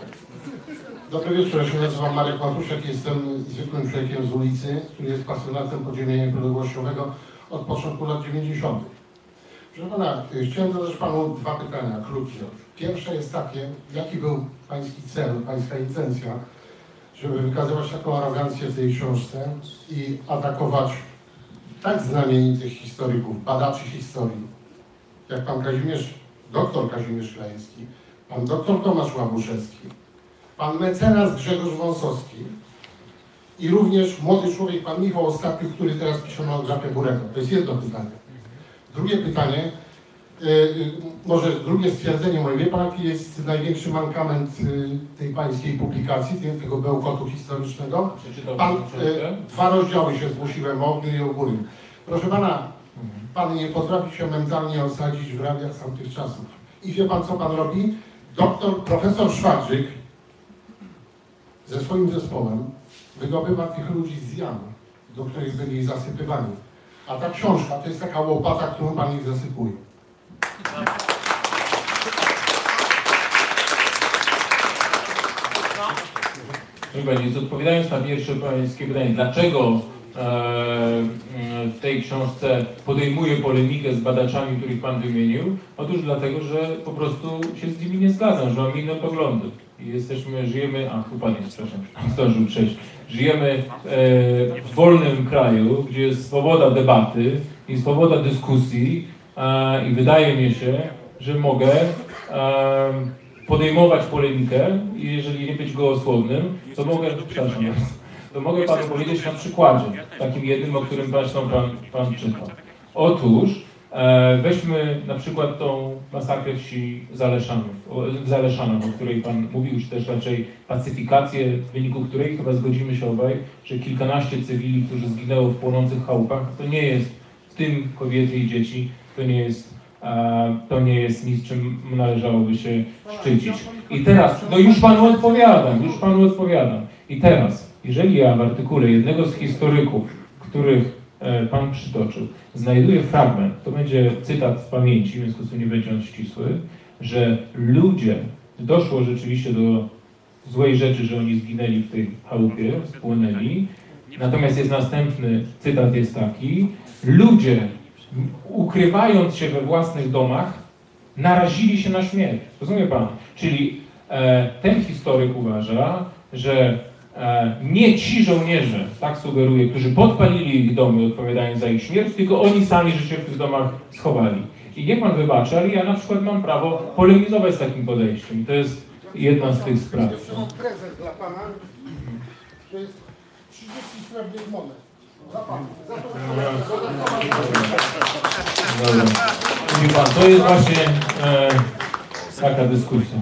Dobry wieczór, ja się nazywam Marek Matuszek, jestem zwykłym człowiekiem z ulicy, który jest pasjonatem podziemia niepodległościowego od początku lat dziewięćdziesiątych. Proszę pana, chciałem zadać panu dwa pytania, krótkie. Pierwsze jest takie, jaki był pański cel, pańska intencja, żeby wykazywać taką arogancję w tej książce i atakować tak znamienitych historyków, badaczy historii, jak pan Kazimierz, doktor Kazimierz Krajeński, pan doktor Tomasz Łabuszewski, pan mecenas Grzegorz Wąsowski i również młody człowiek, pan Michał Ostatniuk, który teraz pisze monografię Burego. To jest jedno pytanie. Drugie pytanie, yy, może drugie stwierdzenie moje. Wie pan, jaki jest największy mankament yy, tej pańskiej publikacji, tej, tego bełkotu historycznego? Pan, yy, dwa rozdziały się zgłosiłem, o ogniu i o góry. Proszę pana, pan nie potrafi się mentalnie osadzić w radiach z tamtych czasów. I wie pan, co pan robi? Doktor, profesor Szwadrzyk ze swoim zespołem wydobywa tych ludzi z jam, do których byli zasypywani. A ta książka to jest taka łopata, którą pan ich zasypuje. Więc odpowiadając na pierwsze pańskie pytanie, dlaczego w tej książce podejmuje polemikę z badaczami, których Pan wymienił? Otóż dlatego, że po prostu się z nimi nie zgadzam, że mam inne poglądy. I jesteśmy, żyjemy, a tu Pan jest, przepraszam, zdążył przejść. Żyjemy w wolnym kraju, gdzie jest swoboda debaty i swoboda dyskusji i wydaje mi się, że mogę podejmować polemikę i jeżeli nie być gołosłownym, to mogę, przepraszam, to mogę Panu powiedzieć na przykładzie, takim jednym, o którym zresztą Pan, pan czytał. Otóż e, weźmy na przykład tą masakrę wsi Zaleszanów, o, w Zaleszanach, o której Pan mówił, czy też raczej pacyfikację, w wyniku której chyba zgodzimy się obaj, że kilkanaście cywili, którzy zginęło w płonących chałupach, to nie jest, w tym kobiety i dzieci, to nie jest, e, to nie jest nic, czym należałoby się szczycić. I teraz, no już Panu odpowiadam, już Panu odpowiadam. I teraz, jeżeli ja w artykule jednego z historyków, których e, Pan przytoczył, znajduję fragment, to będzie cytat z pamięci, w związku z tym nie będzie on ścisły, że ludzie, doszło rzeczywiście do złej rzeczy, że oni zginęli w tej chałupie, spłonęli, natomiast jest następny cytat, jest taki, ludzie, ukrywając się we własnych domach, narazili się na śmierć. Rozumie Pan? Czyli e, ten historyk uważa, że e, nie ci żołnierze, tak sugeruje, którzy podpalili ich domy, odpowiadając za ich śmierć, tylko oni sami, że się w tych domach schowali. I niech Pan wybaczy, ale ja na przykład mam prawo polemizować z takim podejściem. I to jest jedna z tych spraw. Jeszcze mam prezent dla Pana. To jest trzydzieści srebrnych monet. Za Pana. Za to, Dobra. Mówi Pan, to jest właśnie e, taka dyskusja.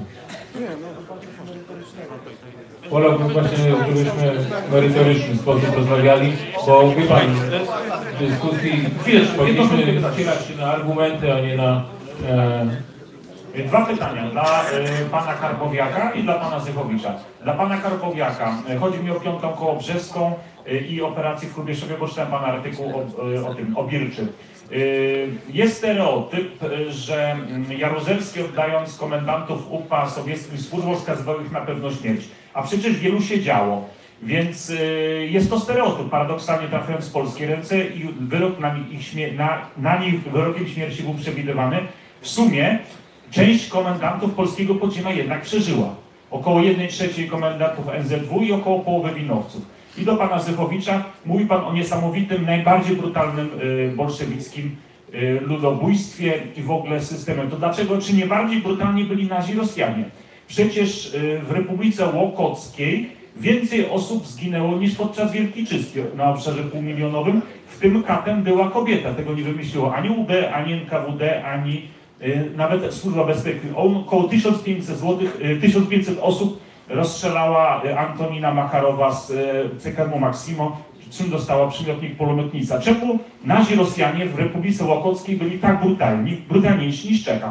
Wolałbym właśnie, żebyśmy w merytoryczny sposób rozmawiali, bo wie Pan, w dyskusji powinniśmy spierać się na argumenty, a nie na... E... Dwa pytania dla y, Pana Karpowiaka i dla Pana Zychowicza. Dla Pana Karpowiaka, y, chodzi mi o Piątą Kołobrzeską y, i operację w Hrubieszowie, bo czytałem Pana artykuł o, y, o tym, o Birczy. Y, jest stereotyp, y, że y, Jaruzelski, oddając komendantów U P A sowieckim służbom, skazywał ich na pewno śmierć. A przecież wielu się działo. Więc y, jest to stereotyp, paradoksalnie trafiając w polskie ręce i wyrok na, ich śmie- na, na nich wyrokiem śmierci był przewidywany. W sumie część komendantów polskiego podziemia jednak przeżyła. Około jednej trzeciej komendantów N Z W i około połowy winowców. I do Pana Zychowicza mówi Pan o niesamowitym, najbardziej brutalnym y, bolszewickim y, ludobójstwie i w ogóle systemem. To dlaczego, czy nie bardziej brutalni byli nazi Rosjanie? Przecież y, w Republice Łokockiej więcej osób zginęło niż podczas Wielkiej Czystki na obszarze półmilionowym. W tym katem była kobieta. Tego nie wymyśliło ani U B, ani N K W D, ani y, nawet Służba Bezpieki. Około tysiąc pięćset złotych, y, tysiąc pięćset osób rozstrzelała y, Antonina Makarowa z y, C K M Maximo, czym dostała przymiotnik polometnica. Czemu nazi Rosjanie w Republice Łokockiej byli tak brutalni, brutalniejsi niż Czeka?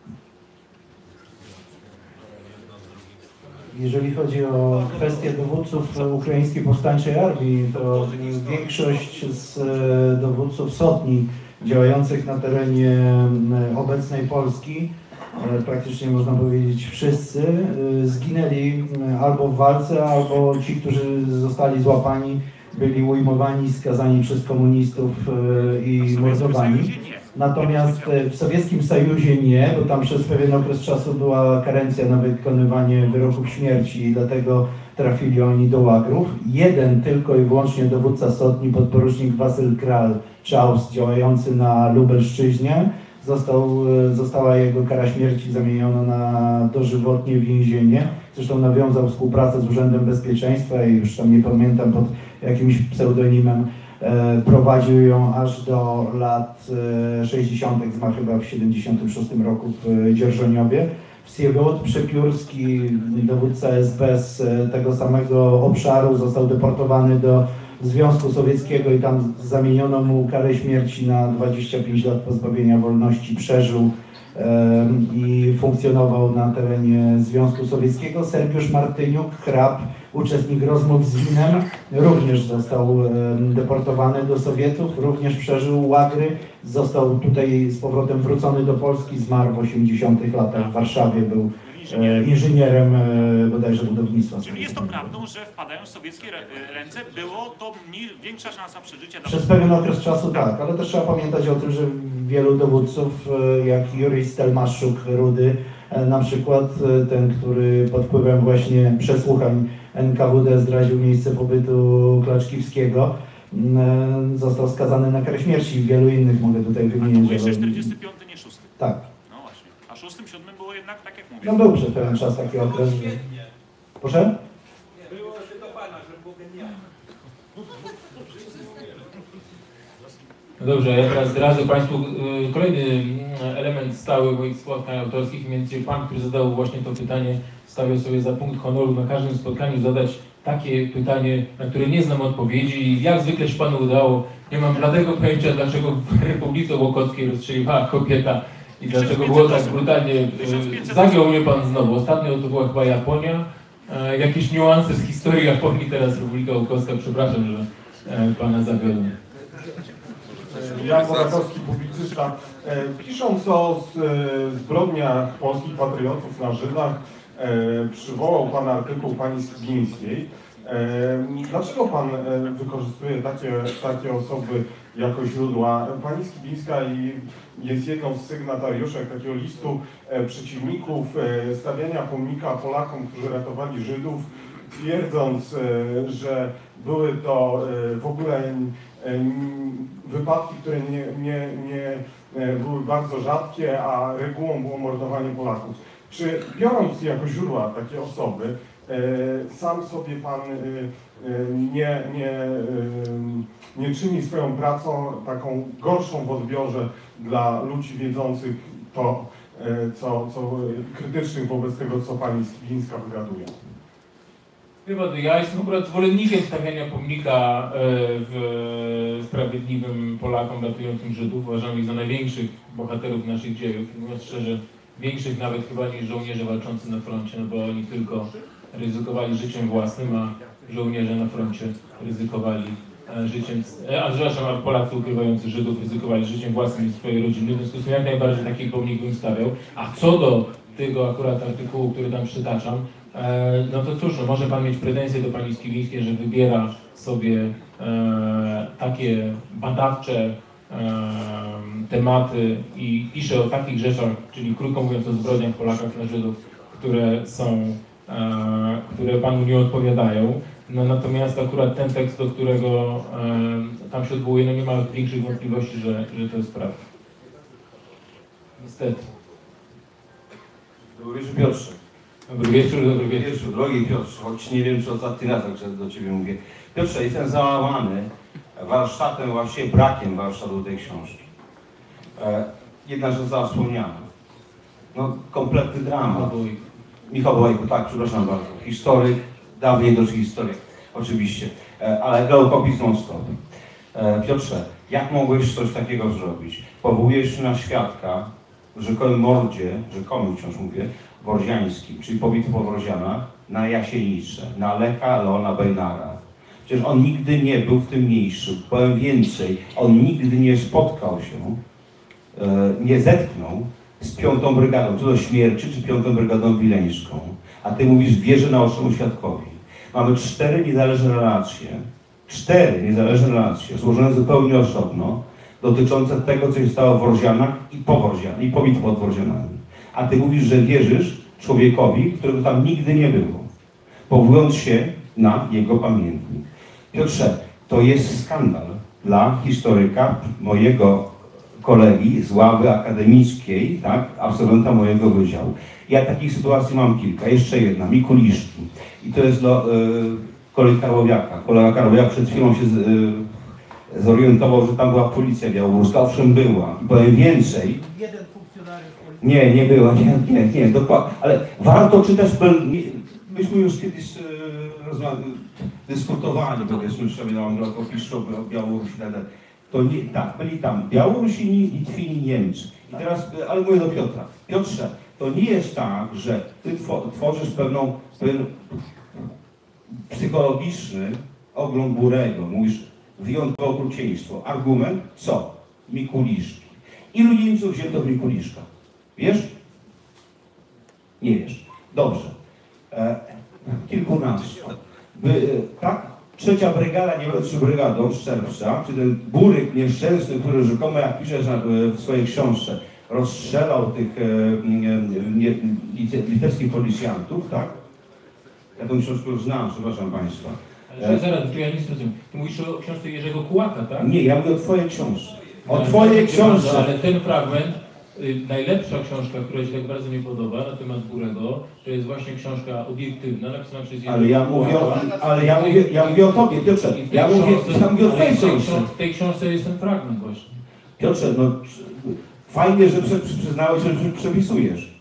Jeżeli chodzi o kwestię dowódców ukraińskiej powstańczej armii, to większość z dowódców sotni działających na terenie obecnej Polski, praktycznie można powiedzieć wszyscy, zginęli albo w walce, albo ci, którzy zostali złapani, byli ujmowani, skazani przez komunistów i mordowani. Natomiast w Sowieckim Sojuzie nie, bo tam przez pewien okres czasu była karencja na wykonywanie wyroków śmierci i dlatego trafili oni do łagrów. Jeden tylko i wyłącznie dowódca sotni, podporucznik Wasyl Kral-Czaus, działający na Lubelszczyźnie, został, została jego kara śmierci zamieniona na dożywotnie więzienie. Zresztą nawiązał współpracę z Urzędem Bezpieczeństwa i już tam nie pamiętam, pod jakimś pseudonimem prowadził ją aż do lat sześćdziesiątych, zmarł chyba w siedemdziesiątym szóstym roku w Dzierżoniowie. Wsiewolod Przepiórski, dowódca S B z tego samego obszaru, został deportowany do Związku Sowieckiego i tam zamieniono mu karę śmierci na dwadzieścia pięć lat pozbawienia wolności. Przeżył i funkcjonował na terenie Związku Sowieckiego. Sergiusz Martyniuk, hrab, uczestnik rozmów z Winem, również został deportowany do Sowietów, również przeżył łagry, został tutaj z powrotem wrócony do Polski, zmarł w osiemdziesiątych latach w Warszawie, był Inżynierem. e, inżynierem e, bodajże budownictwa. Czyli jest to prawdą, że wpadając w sowieckie rę- ręce było to mniej, większa szansa przeżycia dla Przez pewien okres czasu tak, ale też trzeba pamiętać o tym, że wielu dowódców, e, jak Jurij Stelmaszuk, Rudy, e, na przykład e, ten, który pod wpływem właśnie przesłuchań N K W D zdradził miejsce pobytu Klaczkiwskiego, e, został skazany na karę śmierci i wielu innych mogę tutaj wymienić. Był jeszcze czterdziesty piąty, nie szósty. Tak. No właśnie. A szóstym, siódmym było jednak tak jak mówię. No był przez pewien czas taki okres, że... Proszę? Było się do pana, że mówię nie. No dobrze, ja teraz zdradzę Państwu y, kolejny element stały moich spotkań autorskich, mianowicie Pan, który zadał właśnie to pytanie, stawiał sobie za punkt honoru na każdym spotkaniu zadać takie pytanie, na które nie znam odpowiedzi i jak zwykle się Panu udało. Nie mam bladego pojęcia, dlaczego w Republice Łokockiej rozstrzeliwała kobieta i dlaczego było tak brutalnie. y, Zagiął mnie Pan znowu. Ostatnio to była chyba Japonia. E, jakieś niuanse z historii Japonii, teraz Republika Łokocka. Przepraszam, że e, Pana zawiodłem. Jan Borakowski, publicysta. E, pisząc o z, e, zbrodniach polskich patriotów na Żydach, e, przywołał Pan artykuł pani Skibińskiej. E, dlaczego Pan e, wykorzystuje takie, takie osoby jako źródła? Pani Skibińska i jest jedną z sygnatariuszek takiego listu e, przeciwników e, stawiania pomnika Polakom, którzy ratowali Żydów, twierdząc, e, że były to e, w ogóle wypadki, które nie, nie, nie były bardzo rzadkie, a regułą było mordowanie Polaków. Czy biorąc jako źródła takie osoby, sam sobie Pan nie, nie, nie czyni swoją pracą taką gorszą w odbiorze dla ludzi wiedzących to, co, co krytycznych wobec tego, co Pani Skibińska wygaduje? Chyba ja jestem akurat zwolennikiem stawiania pomnika w sprawiedliwym Polakom ratującym Żydów. Uważam ich za największych bohaterów naszych dziejów. Mówiąc szczerze, większych nawet chyba niż żołnierze walczący na froncie, no bo oni tylko ryzykowali życiem własnym, a żołnierze na froncie ryzykowali życiem, a przepraszam, Polacy ukrywający Żydów ryzykowali życiem własnym i swojej rodziny. W związku z tym jak najbardziej taki pomnik bym stawiał. A co do tego akurat artykułu, który tam przytaczam, no to cóż, no może Pan mieć pretensje do Pani Skibińskiej, że wybiera sobie e, takie badawcze e, tematy i pisze o takich rzeczach, czyli krótko mówiąc o zbrodniach Polakach na Żydów, które są, e, które Panu nie odpowiadają. No, natomiast akurat ten tekst, do którego e, tam się odwołuje, no nie ma większych wątpliwości, że, że to jest prawda. Niestety. Dobry wieczór, Piotrze. Dobry wieczór, dobry wieczór. Drogi Piotrze, choć nie wiem, czy ostatni raz także do Ciebie mówię. Piotrze, jestem załamany warsztatem, właściwie brakiem warsztatu tej książki. E, jedna rzecz została wspomniana. No, kompletny dramat. Michał Bojko, tak, przepraszam bardzo. Historyk, dawniej dość historyk, oczywiście, e, ale geokopis non-stop. E, Piotrze, jak mogłeś coś takiego zrobić? Powołujesz się na świadka w rzekomym mordzie, rzekomym wciąż mówię, worziańskim, czyli pobitwy Powroziana, na Jasienicze, na Lecha Leona Bejnara. Przecież on nigdy nie był w tym miejscu. Powiem więcej, on nigdy nie spotkał się, e, nie zetknął z piątą brygadą, czy do śmierci, czy piątą brygadą wileńską. A ty mówisz, wierzę naocznemu świadkowi. Mamy cztery niezależne relacje, cztery niezależne relacje, złożone zupełnie osobno, dotyczące tego, co się stało w Worzianach i po Worzianach, i po bitwie pod Worzianami. A ty mówisz, że wierzysz człowiekowi, którego tam nigdy nie było, powołując się na jego pamiętnik. Piotrze, to jest skandal dla historyka, mojego kolegi z ławy akademickiej, tak, absolwenta mojego wydziału. Ja takich sytuacji mam kilka. Jeszcze jedna, Mikuliszki. I to jest dla y, kolegi Karłowiaka. Kolega Karłowiak przed chwilą się z, y, zorientował, że tam była policja białoruska. Owszem, była. I powiem więcej. Jeden funkcjonariusz policji. Nie, nie była, nie, nie, nie, dokładnie. Ale warto czytać, myśmy już kiedyś e, dyskutowali, powiedzmy sobie na Anglokopis o Białorusi, to nie, tak, byli tam Białorusini, Litwini, Niemcy. I teraz, ale mówię do Piotra. Piotrze, to nie jest tak, że ty tworzysz pewną, pewien psychologiczny ogląd Burego, mówisz wyjątkowe okrucieństwo. Argument, co? Mikuliszki. Ilu Niemców wzięto w Mikuliszkach? Wiesz? Nie wiesz. Dobrze. E, kilkunastu. By, tak? Trzecia brygada nie będzie brygadą z czerwca, czy ten Buryk nieszczęsny, który rzekomo, jak piszesz na, w swojej książce, rozstrzelał tych e, nie, litewskich policjantów, tak? Ja tą książkę już znam, przepraszam Państwa. Ale zaraz, to ja nic rozumiem. Ty mówisz o książce Jerzego Kułaka, tak? Nie, ja mówię o Twojej książce. O No, Twojej książce. Ale ten fragment, y, najlepsza książka, która się tak bardzo mi podoba na temat Burego, to jest właśnie książka obiektywna, napisana przez Jerzego Ale ja mówię o, Kułaka. ale ja mówię, ja mówię o Tobie, Piotrze. I w tej Ja mówię, książce- ja mówię o ale Twojej w tej książce. książ- W tej książce jest ten fragment właśnie. Piotrze, no fajnie, że prze, przyznałeś, że przepisujesz.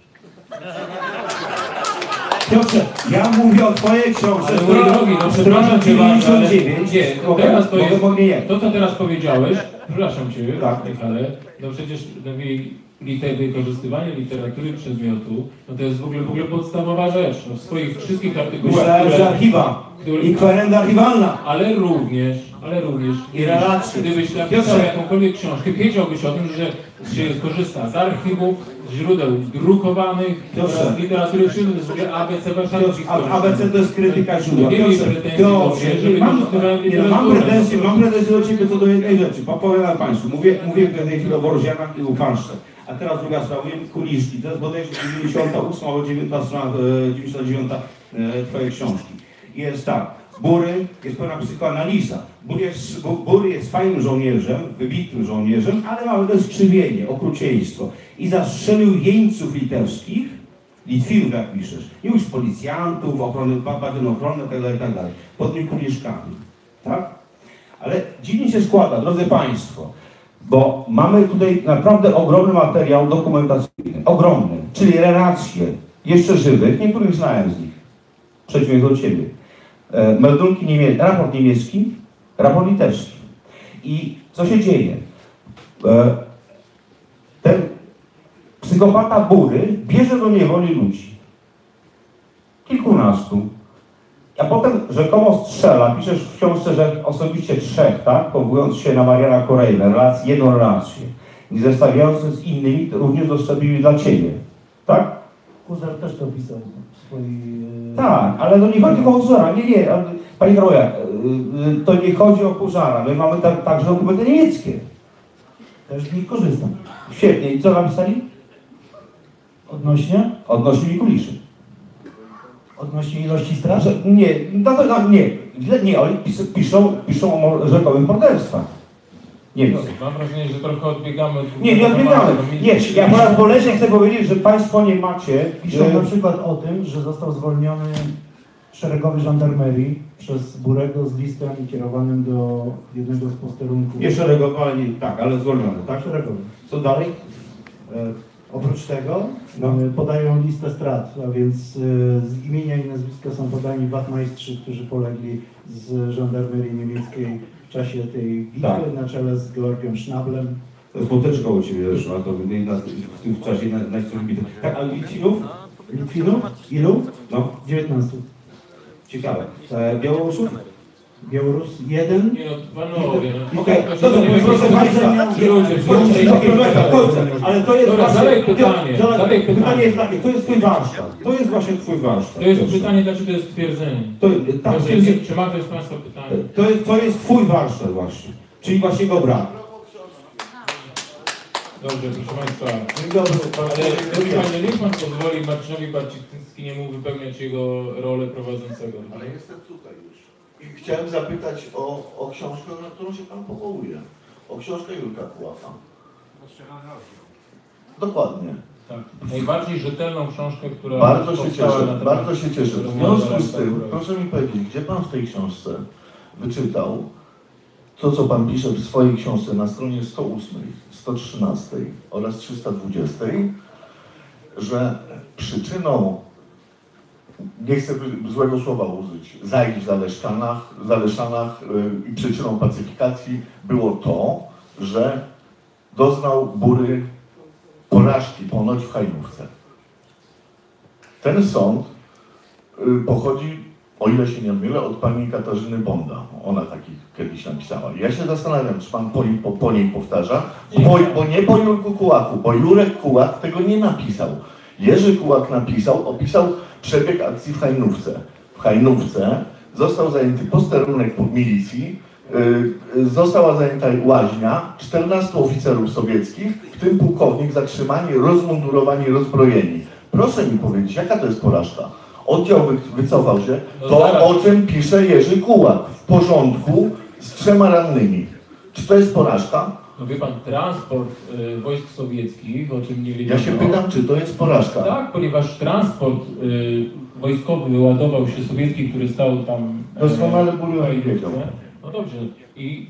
Piotrze, ja mówię o Twojej książce, Ale mój drogi, no przepraszam Cię bardzo, ale nie, to teraz to jest, to co teraz powiedziałeś, przepraszam Cię, tak. Ale no przecież no, liter, wykorzystywanie literatury przedmiotu, no to jest w ogóle, w ogóle podstawowa rzecz. No, w swoich wszystkich artykułach, Myślałem, że archiwa i kwerenda archiwalna. Ale również, ale również I relacje. Gdybyś napisał jakąkolwiek książkę, wiedziałbyś o tym, że się korzysta z archiwów, źródeł drukowanych oraz literatury filmu, to jest w ogóle A B C warszawskich. A B C to jest krytyka źródła. Nie mieli pretensji do mnie, żeby mam, korzystywałem nie, mam pretensje, mam pretensje do Ciebie co do jednej rzeczy. Opowiadam Państwu. Mówię, mówię w tej chwili o Borzianach i Łukańszce. A teraz druga sprawa, mówię kuliszki. To jest bodajże dziewięćdziesiąta ósma albo dziewięćdziesiąta strona, dziewięćdziesiąta dziewiąta Twojej książki. Jest tak. Bury jest pełna psychoanaliza. Bury jest, Bury jest fajnym żołnierzem, wybitnym żołnierzem, ale ma to skrzywienie, okrucieństwo. I zastrzelił jeńców litewskich, Litwinów, jak piszesz, już policjantów, ochrony, bagion ochronne, itd., itd., pod tymi kuliszkami. Tak? Ale dziwnie się składa, drodzy Państwo, bo mamy tutaj naprawdę ogromny materiał dokumentacyjny, ogromny, czyli relacje jeszcze żywych, niektórych znałem z nich, w przeciwieństwie do Ciebie. E, meldunki niemieckie, raport niemiecki, raport litewski. I co się dzieje? E, ten psychopata Bury bierze do niewoli ludzi. Kilkunastu. A potem rzekomo strzela, piszesz w książce, że osobiście trzech, tak? Powołując się na Mariana Korejwę, relację, jedną relację. I zestawiając z innymi, to również dostawili dla Ciebie. Tak? Kuzer też to pisał w swojej... Tak, ale to nie chodzi o Huzara, nie, nie. Panie Krojak, to nie chodzi o Huzara. My mamy tam także dokumenty niemieckie. Też z nich korzystam. Świetnie. I co napisali? Odnośnie? Odnośnie Mikuliszy. Odnośnie ilości strat? Nie, no, no, nie, nie, oni pis, piszą, piszą o rzekomych morderstwach. Niemcy. Mam wrażenie, że trochę odbiegamy od... Nie, nie odbiegamy. Nie, ja po raz boleśnie chcę powiedzieć, że Państwo nie macie... Piszą na przykład o tym, że został zwolniony szeregowy żandarmerii przez Burego z listem kierowanym do jednego z posterunków. Nie szeregowy, ale nie, tak, ale zwolniony, tak? Szeregowy. Co dalej? E, oprócz tego no. e, podają listę strat, a więc e, z imienia i nazwiska są podani wachmajstrzy, którzy polegli z żandarmerii niemieckiej w czasie tej bitwy, tak. Na czele z Georgiem Schnablem. To jest młoteczka u Ciebie też, a to w tym czasie najstroniej bity. Tak, ale Litwinów? Litwinów? Ilu? No. dziewiętnastu. Ciekawe. E, Białorusów? Białorus jeden. Nie no, panowie, no. Okej, to proszę Państwa, ale to jest Dobra, właśnie... zadaj pytanie, zadaj pytanie. Pytanie jest takie, to jest Twój warsztat. To jest właśnie Twój warsztat. To jest pytanie, dlaczego to jest stwierdzenie. To, tak, Dobrze, to jest, czy ma ktoś z Państwa pytanie? to, jest, to jest Twój warsztat właśnie, czyli właśnie go brak. Dobrze, proszę Państwa. Dobry, ale drogi Panie, niech Pan pozwoli Marcinowi Barcińskiemu wypełniać jego rolę prowadzącego. Ale jestem tutaj już. I chciałem zapytać o, o książkę, na którą się Pan powołuje. O książkę Jurka Kułaka. Dokładnie. Tak. Najbardziej rzetelną książkę, która Bardzo się powstała cieszę, na temat... bardzo się cieszę. W związku z tym, proszę mi powiedzieć, gdzie Pan w tej książce wyczytał to, co Pan pisze w swojej książce na stronie sto ósmej, sto trzynastej oraz trzysta dwudziestej, że przyczyną, nie chcę złego słowa użyć, zajść w Zaleszczanach, Zaleszczanach yy, i przyczyną pacyfikacji było to, że doznał Bury porażki ponoć w Hajnówce. Ten sąd yy, pochodzi, o ile się nie mylę, od pani Katarzyny Bonda. Ona taki kiedyś napisała. Ja się zastanawiam, czy pan po, po, po niej powtarza, bo, bo nie po Jurku Kułaku, bo Jurek Kułak tego nie napisał. Jerzy Kułak napisał, opisał przebieg akcji w Hajnówce. W Hajnówce został zajęty posterunek milicji, yy, została zajęta łaźnia, czternastu oficerów sowieckich, w tym pułkownik, zatrzymani, rozmundurowani, rozbrojeni. Proszę mi powiedzieć, jaka to jest porażka? Oddział wy, wycofał się, to o czym pisze Jerzy Kułak, w porządku z trzema rannymi. Czy to jest porażka? No wie pan, transport y, wojsk sowieckich, o czym nie wiedziano. Ja się pytam, czy to jest porażka? Tak, ponieważ transport y, wojskowy wyładował się sowiecki, który stał tam... Doskonale Burian wiedział. No dobrze. I,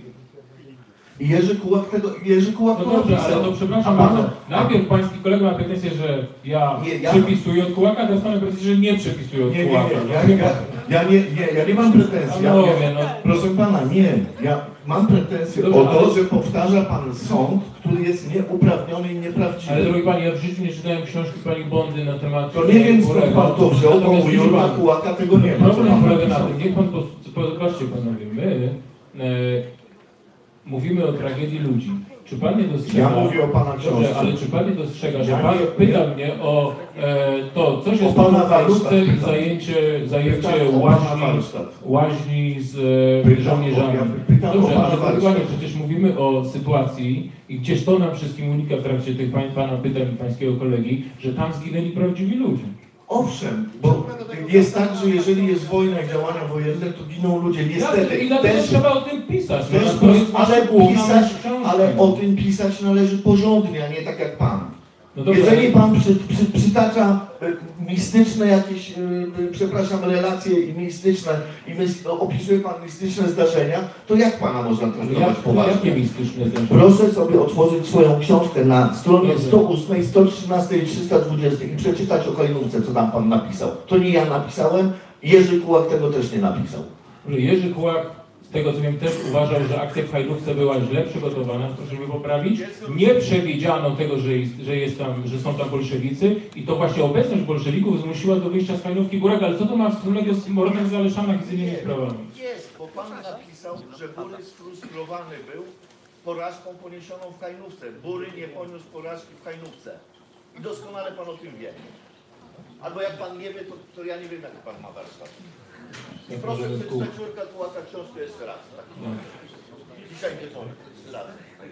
I Jerzy Kułak tego, Jerzy Kułak no dobrze, ale to przepraszam a bardzo. pan, Najpierw pański kolega ma pretensję, że ja, Nie, ja- przepisuję od Kułaka, teraz pan ma pretensję, że nie przepisuję od Nie, nie, Kułaka. nie, ja, ja, ja, nie, nie, ja nie mam pretensji. Ja, No, ja, no. proszę pana, nie. Ja mam pretensję Dobrze, o to, ale- że powtarza pan sąd, który jest nieuprawniony i nieprawdziwy. Ale drogi panie, ja w życiu nie czytałem książki pani Bondy na temat... To nie wiem, skąd pan to wziął, bo Natomiast u widzi Jurka pan, Kułaka tego nie ma. co problem pan polega na napisał. tym, niech pan, pos- zobaczcie panowie, my e, mówimy o tragedii ludzi. Czy pan nie dostrzega... Ja mówię o pana Dobrze, książce. ale czy pan nie dostrzega, że Ja pan nie- pyta mnie o e, to, co się O stało pana w Hajnówce i warsztat. zajęcie, zajęcie Pytam o pana łaźni, warsztat. łaźni z e, Pytam o- żołnierzami. ja pytam o Dobrze, pana ale warsztat. panie, przecież mówimy o sytuacji i gdzieś to nam wszystkim unika w trakcie tych pań, pana pytań i pańskiego kolegi, że tam zginęli prawdziwi ludzie. Owszem, bo jest tak, że jeżeli jest wojna i działania wojenne, to giną ludzie. Niestety. I dlatego też, trzeba o tym pisać. też, No, to jest ale, wasza główna pisać, książka. ale o tym pisać należy porządnie, a nie tak jak pan. No dobrze, Jeżeli ale- pan przy, przy, przytacza e, mistyczne jakieś, e, e, przepraszam, relacje i mistyczne, i mys, opisuje pan mistyczne zdarzenia, to jak pana można traktować Jak, poważnie? jakie mistyczne zdarzenia? Proszę sobie otworzyć swoją książkę na stronie Dobrze. sto ósmej, sto trzynastej i trzysta dwudziestej i przeczytać o Hajnówce, co tam pan napisał. To nie ja napisałem, Jerzy Kułak tego też nie napisał. Że Jerzy Kułak, z tego co wiem, też uważał, że akcja w Hajnówce była źle przygotowana, proszę mnie poprawić. Nie przewidziano tego, że jest, że jest tam, że są tam bolszewicy i to właśnie obecność bolszewików zmusiła do wyjścia z Hajnówki Górek, ale co to ma wspólnego z mordem w Zaleszanach i z innymi sprawami? Jest, bo pan napisał, że Bury sfrustrowany był porażką poniesioną w Hajnówce. Bury nie poniósł porażki w Hajnówce. I doskonale pan o tym wie. Albo jak pan nie wie, to, to ja nie wiem, jak pan ma warsztat. Ja Proszę proszę, przeczytać Jurka Kułaka książkę jeszcze raz. Tak? Dzisiaj wieczorem. Lat.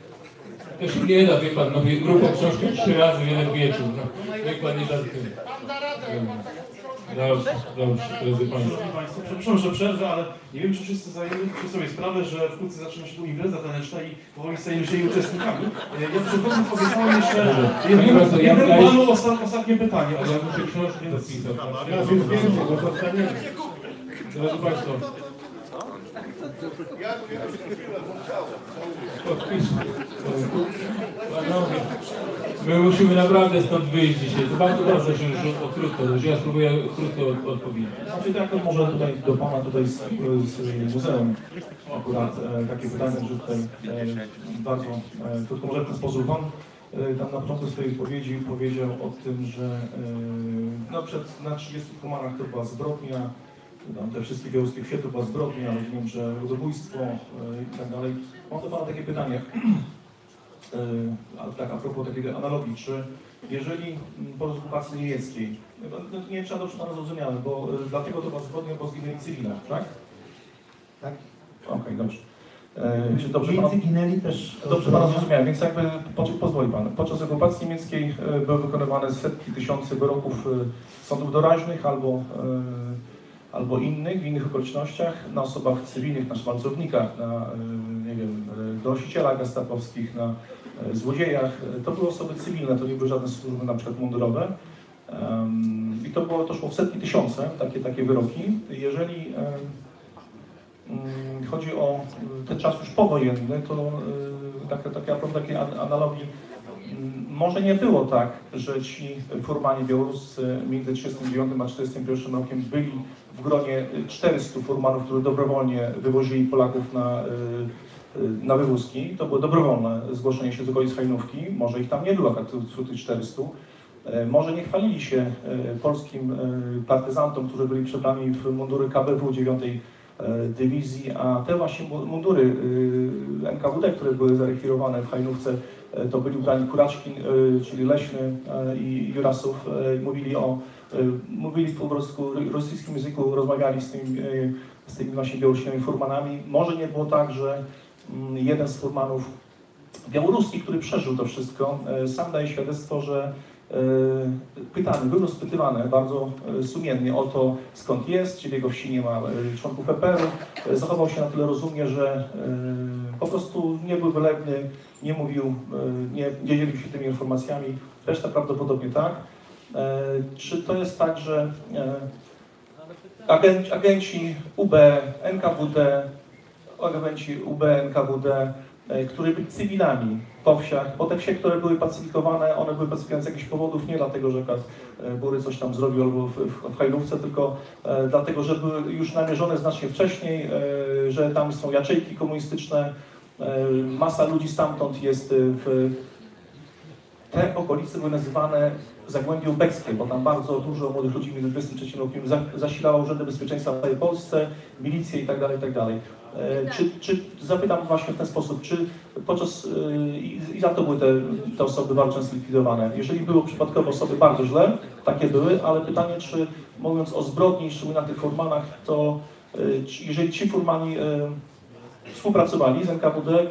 To się nie da, wie pan, no wie, grupą książkę trzy razy w jeden wieczór. No, niech pan nie żartuje. Dobrze, dobrze, drodzy państwo. Państwo, przepraszam, że przerwę, ale nie wiem, czy wszyscy zdajemy sobie sprawę, że wkrótce zaczyna się tu impreza taneczna i powoli stajemy się jej uczestnikami. Ja przed chwilą obiecałem jeszcze jednemu, bardzo, ja jednemu wydaje- panu osta- ostatnie pytanie. Ale ja muszę książkę dopisać. Ja wiem więcej, bo zostaniemy. Drodzy państwo, Ja mówię, że chwilę włączałem. panowie, my musimy naprawdę stąd wyjść dzisiaj. To bardzo dobrze, że już o krótko, że ja spróbuję krótko od- odpowiedzieć. Znaczy tak, to może tutaj do pana tutaj z, z muzeum akurat e, takie pytanie, że tutaj e, bardzo e, krótko, może w ten sposób pan e, tam na początku swojej wypowiedzi powiedział o tym, że e, no przed, na trzydziestu komarach to była zbrodnia, tam te wszystkie wioski wsie to była zbrodnia, rozumiem, że ludobójstwo e, i tak dalej. Mam do pana takie pytanie, e, a tak a propos takiej analogii, czy jeżeli mm, po okupacji niemieckiej, no, no, nie wiem, czy ja dobrze pana zrozumiałem, bo e, dlatego to była zbrodnia, bo zginęli cywile, tak? Tak. Okej, dobrze. E, czy dobrze pana, Niemcy ginęli też. dobrze pana zrozumiałem, więc jakby po, pozwoli pan. Podczas okupacji niemieckiej e, były wykonywane setki tysięcy wyroków e, sądów doraźnych albo, e, albo innych, w innych okolicznościach na osobach cywilnych, na szmalcownikach, na e, nie wiem, e, donosicielach gestapowskich, na e, złodziejach. To były osoby cywilne, to nie były żadne służby na przykład mundurowe. Um, I to było, to szło w setki tysiące, takie, takie wyroki. Jeżeli um, chodzi o ten czas już powojenny, to y, tak, tak, a propos takiej analogii, y, może nie było tak, że ci furmani białoruscy między trzydziestym dziewiątym a czterdziestym pierwszym rokiem byli w gronie czterystu furmanów, którzy dobrowolnie wywozili Polaków na, y, y, na wywózki. To było dobrowolne zgłoszenie się z okolic Hajnówki, może ich tam nie było, tak wśród tych czterystu. Y, może nie chwalili się y, polskim y, partyzantom, którzy byli przebrani w mundury K B W dziewiątej dywizji, a te właśnie mundury N K W D, które były zarekwirowane w Hajnówce, to byli ubrani Kuraczkin, czyli Leśny i Jurasów, mówili o, mówili po prostu rosyjskim języku, rozmawiali z tymi, z tymi właśnie białoruskimi furmanami. Może nie było tak, że jeden z furmanów białoruskich, który przeżył to wszystko, sam daje świadectwo, że pytany, był rozpytywany bardzo sumiennie o to, skąd jest, czy w jego wsi nie ma członków P P R u. Zachował się na tyle rozumnie, że po prostu nie był wylewny, nie mówił, nie, nie dzielił się tymi informacjami. Reszta prawdopodobnie tak. Czy to jest tak, że agenci, agenci U B, N K W D, agenci U B, N K W D, które byli cywilami po wsiach, bo te wsie, które były pacyfikowane, one były pacyfikowane z jakichś powodów, nie dlatego, że Bury coś tam zrobił albo w, w Hajnówce, tylko e, dlatego, że były już namierzone znacznie wcześniej, e, że tam są jaczejki komunistyczne, e, masa ludzi stamtąd jest w... Te okolice były nazywane Zagłębie Ubeckie, bo tam bardzo dużo młodych ludzi między dwudziestym trzecim rokiem zasilało urzędy bezpieczeństwa w całej Polsce, milicję i tak dalej, i tak dalej. Czy, czy zapytam właśnie w ten sposób, czy podczas, i, i za to były te, te osoby bardzo często likwidowane. Jeżeli były przypadkowo osoby bardzo źle, takie były, ale pytanie, czy mówiąc o zbrodni, szczególnie na tych furmanach, to czy, jeżeli ci furmani współpracowali z N K W D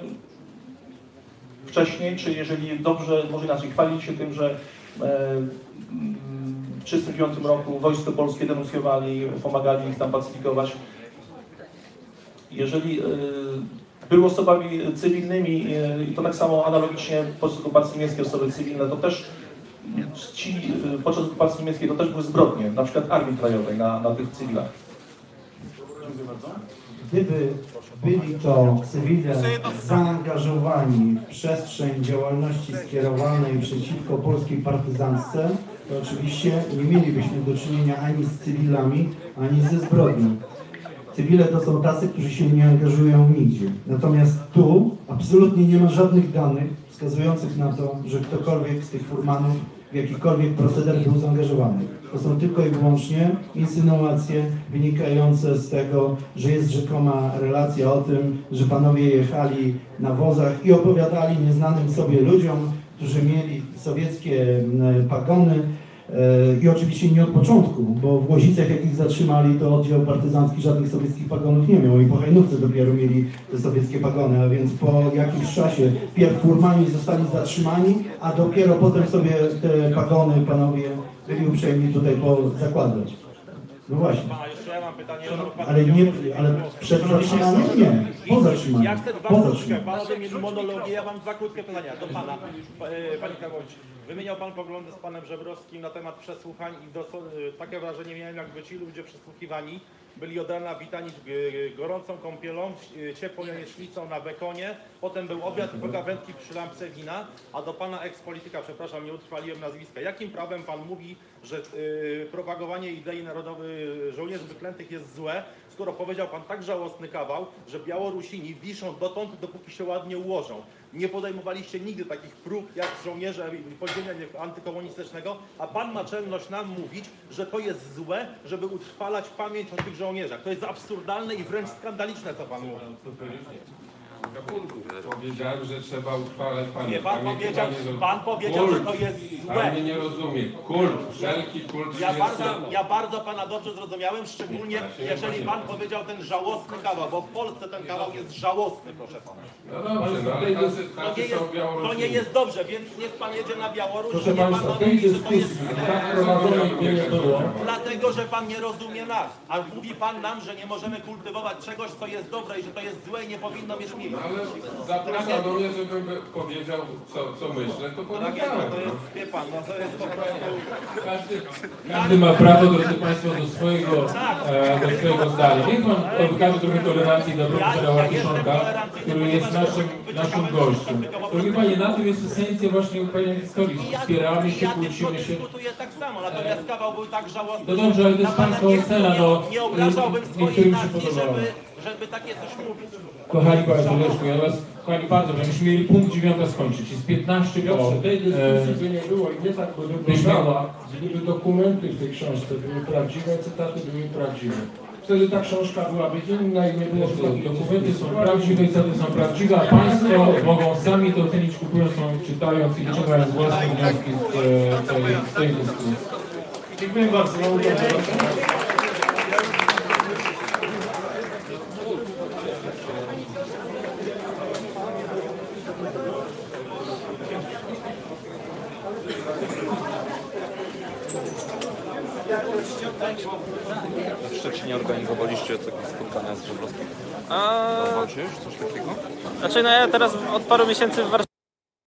wcześniej, czy jeżeli dobrze, może inaczej, chwalili się tym, że w tysiąc dziewięćset trzydziestym piątym roku wojsko polskie denuncjowali, pomagali ich tam pacyfikować. Jeżeli y, były osobami cywilnymi y, i to tak samo analogicznie podczas okupacji niemieckiej osoby cywilne, to też ci y, podczas okupacji niemieckiej to też były zbrodnie, na przykład Armii Krajowej na, na tych cywilach. Dziękuję bardzo. Gdyby byli to cywile zaangażowani w przestrzeń działalności skierowanej przeciwko polskiej partyzantce, to oczywiście nie mielibyśmy do czynienia ani z cywilami, ani ze zbrodnią. Cywile to są tacy, którzy się nie angażują nigdzie. Natomiast tu absolutnie nie ma żadnych danych wskazujących na to, że ktokolwiek z tych furmanów w jakikolwiek proceder był zaangażowany. To są tylko i wyłącznie insynuacje wynikające z tego, że jest rzekoma relacja o tym, że panowie jechali na wozach i opowiadali nieznanym sobie ludziom, którzy mieli sowieckie pagony, i oczywiście nie od początku, bo w Łozicach, jak ich zatrzymali, to oddział partyzancki żadnych sowieckich pagonów nie miał i po Hajnówce dopiero mieli te sowieckie pagony, a więc po jakimś czasie pierw furmani zostali zatrzymani, a dopiero potem sobie te pagony panowie byli uprzejmi tutaj zakładać. No właśnie. Jeszcze ja mam pytanie. Ale nie, ale przed zatrzymaniem nie, po zatrzymaniu. Ja chcę dwa krótkie, panowie mieli monologię, ja mam dwa krótkie pytania do pana. Panie Karolcie, wymieniał pan poglądy z panem Żebrowskim na temat przesłuchań i do, takie wrażenie miałem, jakby ci ludzie przesłuchiwani byli od rana witani gorącą kąpielą, ciepłą jajecznicą na bekonie, potem był obiad i pogawędki przy lampce wina, a do pana ekspolityka, przepraszam, nie utrwaliłem nazwiska. Jakim prawem pan mówi, że y, propagowanie idei narodowych żołnierzy wyklętych jest złe, skoro powiedział pan tak żałosny kawał, że Białorusini wiszą dotąd, dopóki się ładnie ułożą. Nie podejmowaliście nigdy takich prób jak żołnierze podziemia antykomunistycznego, a pan ma czelność nam mówić, że to jest złe, żeby utrwalać pamięć o tych żołnierzach. To jest absurdalne i wręcz skandaliczne, co pan mówi. Powiedziałem, że trzeba utrwalać pamięć. Nie, pan Pamięć powiedział, nie pan powiedział kult. że to jest złe. Pan mnie nie rozumie. Kult, wszelki kult Ja jest bardzo, samo. ja bardzo pana dobrze zrozumiałem, szczególnie jeżeli pan powiedział ten żałosny kawał, bo w Polsce ten kawał jest żałosny, proszę pana. No dobrze, no ale tacy, To tacy nie jest, są Białorusini. to nie jest dobrze, więc niech pan jedzie na Białoruś Proszę i nie pan państwa, mówi, tej że to jest dyskusji tak prowadzonej nie było. dlatego, że pan nie rozumie nas. A mówi pan nam, że nie możemy kultywować czegoś, co jest dobre i że to jest złe i nie powinno mieć miejsca. Ale zapraszano mnie, żebym powiedział, co, co myślę, to powiedziałem. To jest, wie pan, no to jest po prostu... Każdy, Każdy ma prawo, drodzy Państwo, do swojego, e, do swojego zdania. Niech Pan okaże trochę tolerancji dla profesora Łapiszonka, który jest naszym, naszym gościem. Drogi Panie, na tym jest esencja właśnie uprawiania historii. Wspieramy się, kłócimy się. dyskutuję tak samo, natomiast kawał był tak żałosny. No dobrze, ale to jest Pańska ocena, no. Nie obrażałbym swojej Niektórym się nacji, podobało. żeby, żeby takie coś mówić. Kochani Państwo, Leszku, ja Was, kochani bardzo, żebyśmy mieli punkt dziewiąty skończyć. Jest piętnaście Piotrze, po... tej dyskusji by nie było i nie tak by Byśmy- wyglądała, gdyby dokumenty w tej książce były prawdziwe, cytaty były prawdziwe. wtedy ta książka byłaby inna i nie było Dokumenty są prawdziwe, ceny są prawdziwe, a Państwo mogą sami to ocenić, kupując, czytając i wyciągając własne wnioski z tej, z tej dyskusji. Dziękuję bardzo. W Szczecinie organizowaliście jakieś spotkania z Żebrowskim? A... Coś takiego? Znaczy no ja teraz od paru miesięcy w Warszawie